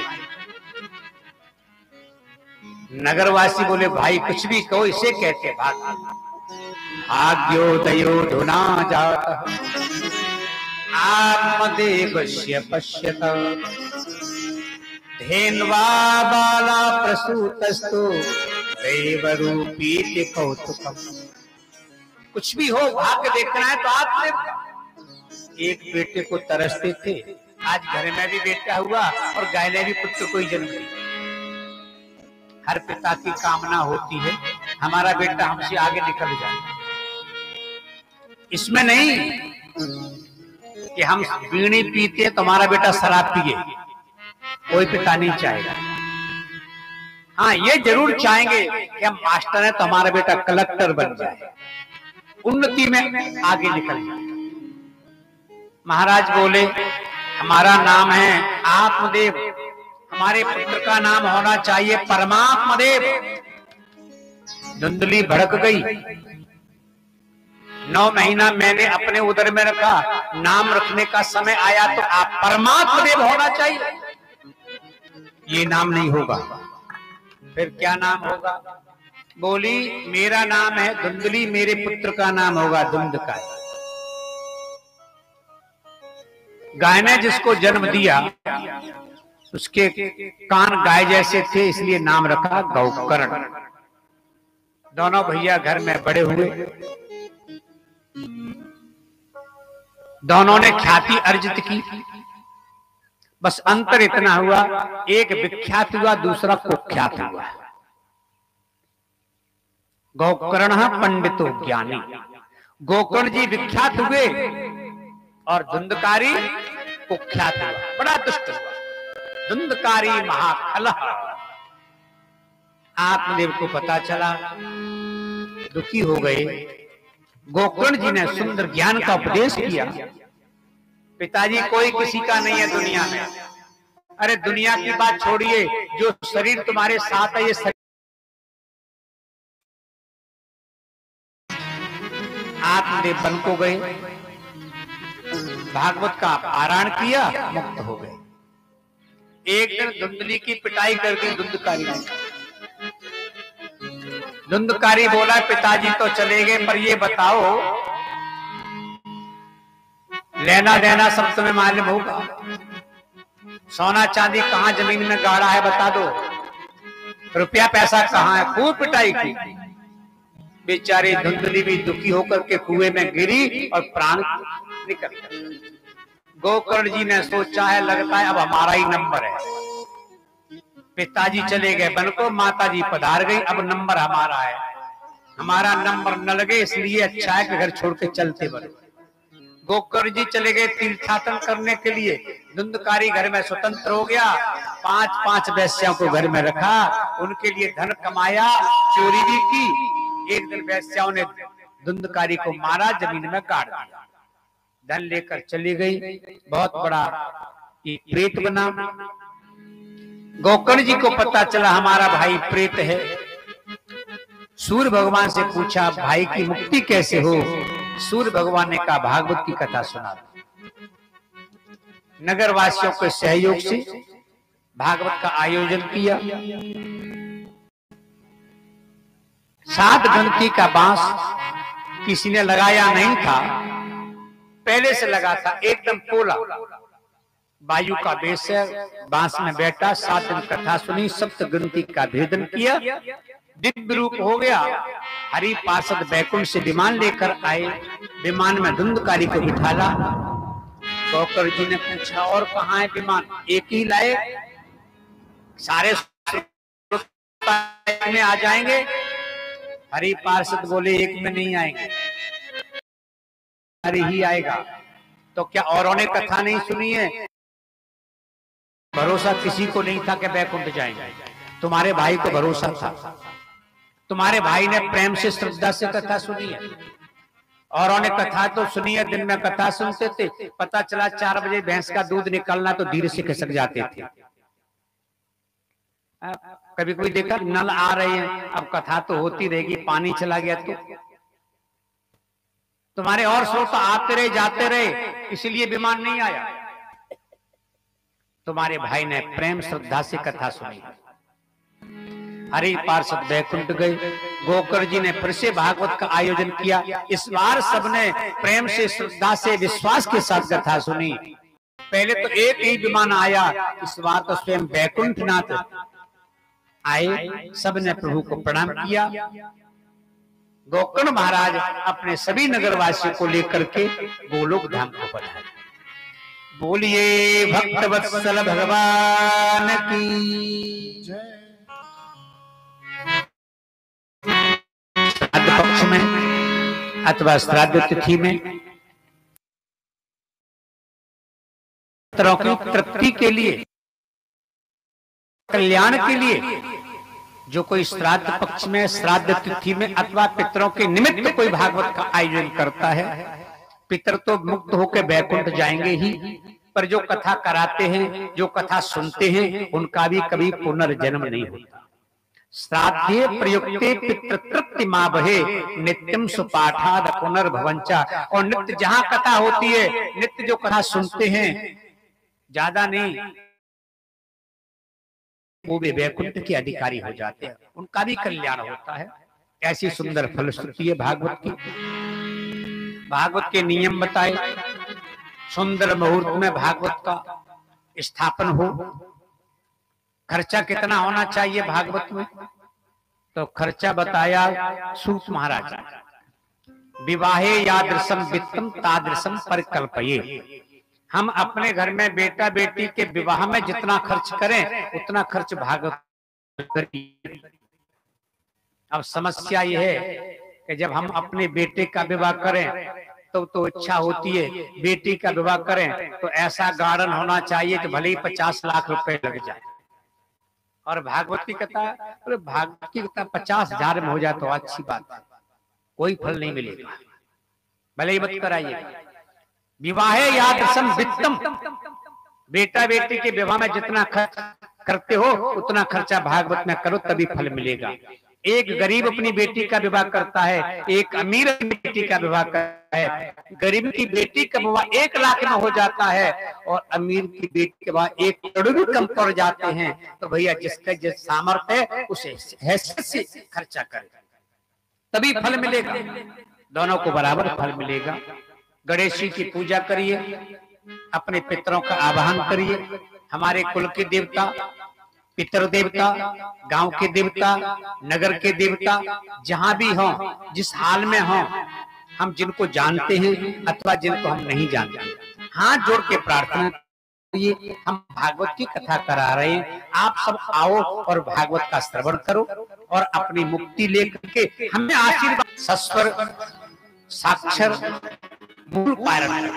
नगरवासी बोले भाई कुछ भी कहो, इसे कहते भाग्योदयो धुना जातः आत्मदेवस्य पश्यत धेन्वा बाला प्रसूतस्तु देवरूपीति कौतुकम। कुछ भी हो, भाग्य देखना है तो आत्मदेव। एक बेटे को तरसते थे, आज घर में भी बेटा हुआ और गाय ने भी पुत्र को ही जन्म दिया। हर पिता की कामना होती है हमारा बेटा हमसे आगे निकल जाए। इसमें नहीं कि हम बीड़ी पीते तो हमारा बेटा शराब पिए, कोई पिता नहीं चाहेगा। हाँ, ये जरूर चाहेंगे कि हम मास्टर हैं तो हमारा बेटा कलेक्टर बन जाए, उन्नति में आगे निकल जाए। महाराज बोले हमारा नाम है आत्मदेव, हमारे पुत्र का नाम होना चाहिए परमात्मा देव। धुंधली भड़क गई। 9 महीना मैंने अपने उदर में रखा, नाम रखने का समय आया तो आप परमात्मा देव होना चाहिए। ये नाम नहीं होगा। फिर क्या नाम होगा? बोली मेरा नाम है धुंधली, मेरे पुत्र का नाम होगा धुंधकार। गाय ने जिसको जन्म दिया उसके कान गाय जैसे थे, इसलिए नाम रखा गौकर्ण। दोनों भैया घर में बड़े हुए, दोनों ने ख्याति अर्जित की। बस अंतर इतना हुआ, एक विख्यात हुआ, दूसरा कुख्यात हुआ। गौकर्ण पंडितो ज्ञानी, गोकर्ण जी विख्यात हुए और धुंधकारी कुख्यात हुआ, बड़ा दुष्ट हुआ। धुंधकारी महाखल। आत्मदेव को पता चला, दुखी हो गए। गोकर्ण जी ने सुंदर ज्ञान का उपदेश किया। पिताजी कोई किसी का नहीं है दुनिया में। अरे दुनिया की बात छोड़िए, जो शरीर तुम्हारे साथ है ये शरीर। आत्मदेव वन को गए, भागवत का पारायण किया, मुक्त हो गए। एक दिन धुंधली की पिटाई कर दी धुंधकारी ने। धुंधकारी बोला पिताजी तो चले गए, पर ये बताओ लेना देना सब तुम्हें मालूम होगा। सोना चांदी कहां जमीन में गाड़ा है बता दो। रुपया पैसा कहाँ है, खूब पिटाई की। बेचारे धुंधली भी दुखी होकर के कुएं में गिरी और प्राण निकल गए। गोकर्ण जी ने सोचा है लगता है अब हमारा ही नंबर है। पिताजी चले गए वन को, माता जी पधार गई, अब नंबर हमारा है। हमारा नंबर न लगे इसलिए अच्छा है कि घर छोड़ के चलते बने। गोकर्ण जी चले गए तीर्थाटन करने के लिए। धुंधकारी घर में स्वतंत्र हो गया। 5-5 वैश्याओं को घर में रखा, उनके लिए धन कमाया, चोरी भी की। एक दिन वैश्याओं ने धुंधकारी को मारा, जमीन में गाड़ दिया। धन लेकर चली गई। बहुत बड़ा प्रेत बना। गोकर्ण जी को पता चला हमारा भाई प्रेत है। सूर्य भगवान से पूछा भाई की मुक्ति कैसे हो। सूर्य भगवान ने कहा भागवत की कथा सुना। नगर वासियों के सहयोग से भागवत का आयोजन किया। 7 घंटी का बांस किसी ने लगाया नहीं था, पहले से लगा था, एकदम पोला। वायु का बेस है, बांस में बैठा, 7 दिन कथा सुनी, सप्तगिनती का भेदन किया, दिव्य रूप हो गया। हरि पार्षद बैकुंठ से विमान लेकर आए। विमान में धुंधकारी को बिठाला। गोकर्ण जी ने पूछा और कहाँ है विमान, एक ही लाए, सारे में आ जाएंगे। हरि पार्षद बोले एक में नहीं आएंगे, हरि ही आएगा। तो क्या औरों ने कथा नहीं सुनी है? भरोसा किसी को नहीं था कि बैकुंठ जाएंगे। तुम्हारे भाई को भरोसा था। तुम्हारे भाई ने प्रेम से श्रद्धा से कथा सुनी है। औरों ने कथा तो सुनी है, दिन में कथा सुनते थे, पता चला 4 बजे भैंस का दूध निकलना तो धीरे से खिसक जाते थे। कभी कोई देखा नल आ रहे हैं, अब कथा तो होती रहेगी, पानी चला गया तो तुम्हारे और श्रोता आते रहे जाते रहे, इसलिए विमान नहीं आया। तुम्हारे भाई ने प्रेम श्रद्धा से कथा सुनी। हरि पार्षद बैकुंठ गए। गोकर्ण जी ने फिर से भागवत का आयोजन किया। इस बार सबने प्रेम से श्रद्धा से विश्वास के साथ कथा सुनी। पहले तो एक ही विमान आया, इस बार तो स्वयं बैकुंठनाथ आए। सबने प्रभु को प्रणाम किया। गोकर्ण महाराज अपने सभी नगरवासियों को लेकर के गोलोक धाम को पधारे। बोलिए भक्त वत्सल भगवान की जय। श्राद्ध पक्ष में अथवा श्राद्ध तिथि में पितरों की तृप्ति के लिए, कल्याण के लिए जो कोई श्राद्ध पक्ष में, श्राद्ध तिथि में अथवा पितरों के निमित्त कोई भागवत का आयोजन करता है, पितर तो मुक्त होकर बैकुंठ जाएंगे ही, पर जो कथा कराते हैं, जो कथा सुनते हैं, उनका भी कभी पुनर्जन्म नहीं होता। श्राद्धे प्रयुक्ते पितृतृप्ति मावहे नित्यम सुपाठाद पुनर्भवंचा। और नित्य जहां कथा होती है, नित्य जो कथा सुनते हैं, ज्यादा नहीं, वो भी वैकुंठ के अधिकारी हो जाते हैं, उनका भी कल्याण होता है। ऐसी सुंदर फलश्रुति है भागवत की। भागवत के नियम बताए। सुंदर मुहूर्त में भागवत का स्थापन हो। खर्चा कितना होना चाहिए भागवत में, तो खर्चा बताया सूत महाराज। विवाहे यादृशम वित्तम तादृशम परिकल्पये। हम अपने घर में बेटा बेटी के विवाह में जितना खर्च करें उतना खर्च भागवत करिए। अब समस्या यह है कि जब हम अपने बेटे का विवाह करें तो इच्छा होती है बेटी का विवाह करें तो ऐसा गार्डन होना चाहिए कि भले ही 50 लाख रुपए लग जाए। और भागवत की कथा, अरे भागवत की कथा 50,000 में हो जाए तो अच्छी बात है, कोई फल नहीं मिलेगा, भले ही मत कराइएगा। विवाहे यादृशम वित्तम। बेटा बेटी के विवाह में जितना खर्च करते हो उतना खर्चा भागवत में करो, तभी फल मिलेगा। एक गरीब अपनी बेटी का विवाह करता है, एक अमीर अपनी बेटी का विवाह करता है। गरीब की बेटी का विवाह 1 लाख में हो जाता है और अमीर की बेटी के विवाह 1 करोड़ भी कम पड़ जाते हैं। तो भैया जिसका जिस सामर्थ्य है उसे हैसियत से खर्चा करे, तभी फल मिलेगा, दोनों को बराबर फल मिलेगा। गणेश जी की पूजा करिए, अपने पितरों का आवाहन करिए। हमारे कुल के देवता पितर देवता, गांव के देवता, नगर के देवता, जहां भी हों, जिस हाल में हों, हम जिनको जानते हैं अथवा जिनको हम नहीं जानते, हाथ जोड़ के प्रार्थना, ये हम भागवत की कथा करा रहे हैं। आप सब आओ और भागवत का श्रवण करो और अपनी मुक्ति लेकर के हमें आशीर्वाद सस्वर साक्षर मूल पारण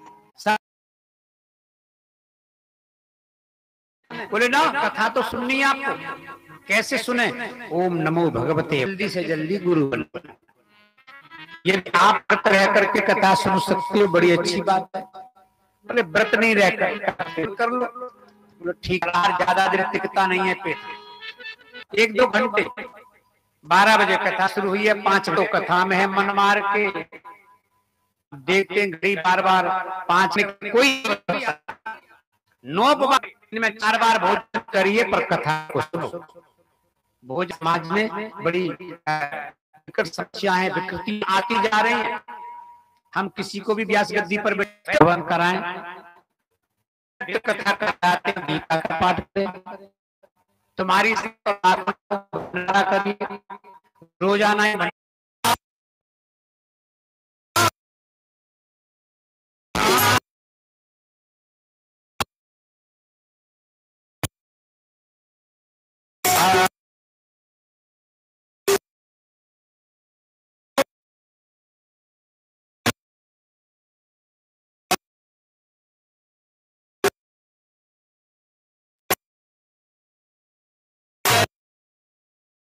बोले ना। कथा तो सुननी है आपको, कैसे सुने? ओम नमो भगवते, जल्दी से जल्दी गुरु बनो। ये आप व्रत रह करके कथा सुन सकते हो, बड़ी अच्छी बात है। बोले व्रत नहीं रहकर कर लो, बोले ठीक। ज्यादा देर टिकता नहीं है पेट, 1-2 घंटे। 12 बजे कथा शुरू हुई है, 5 तो कथा में है, मन मार के देखते हैं घड़ी बार-बार 5 में कोई 9 में 4 बार भोजन करिए पर कथा को सुनो। भोजन समाज में बड़ी विकट समस्या है, विकृति आती जा रही है। हम किसी को भी व्यास गद्दी पर भगवान कराएं, कथा कराते, गीता का पाठ करें, तुम्हारी करिए रोजाना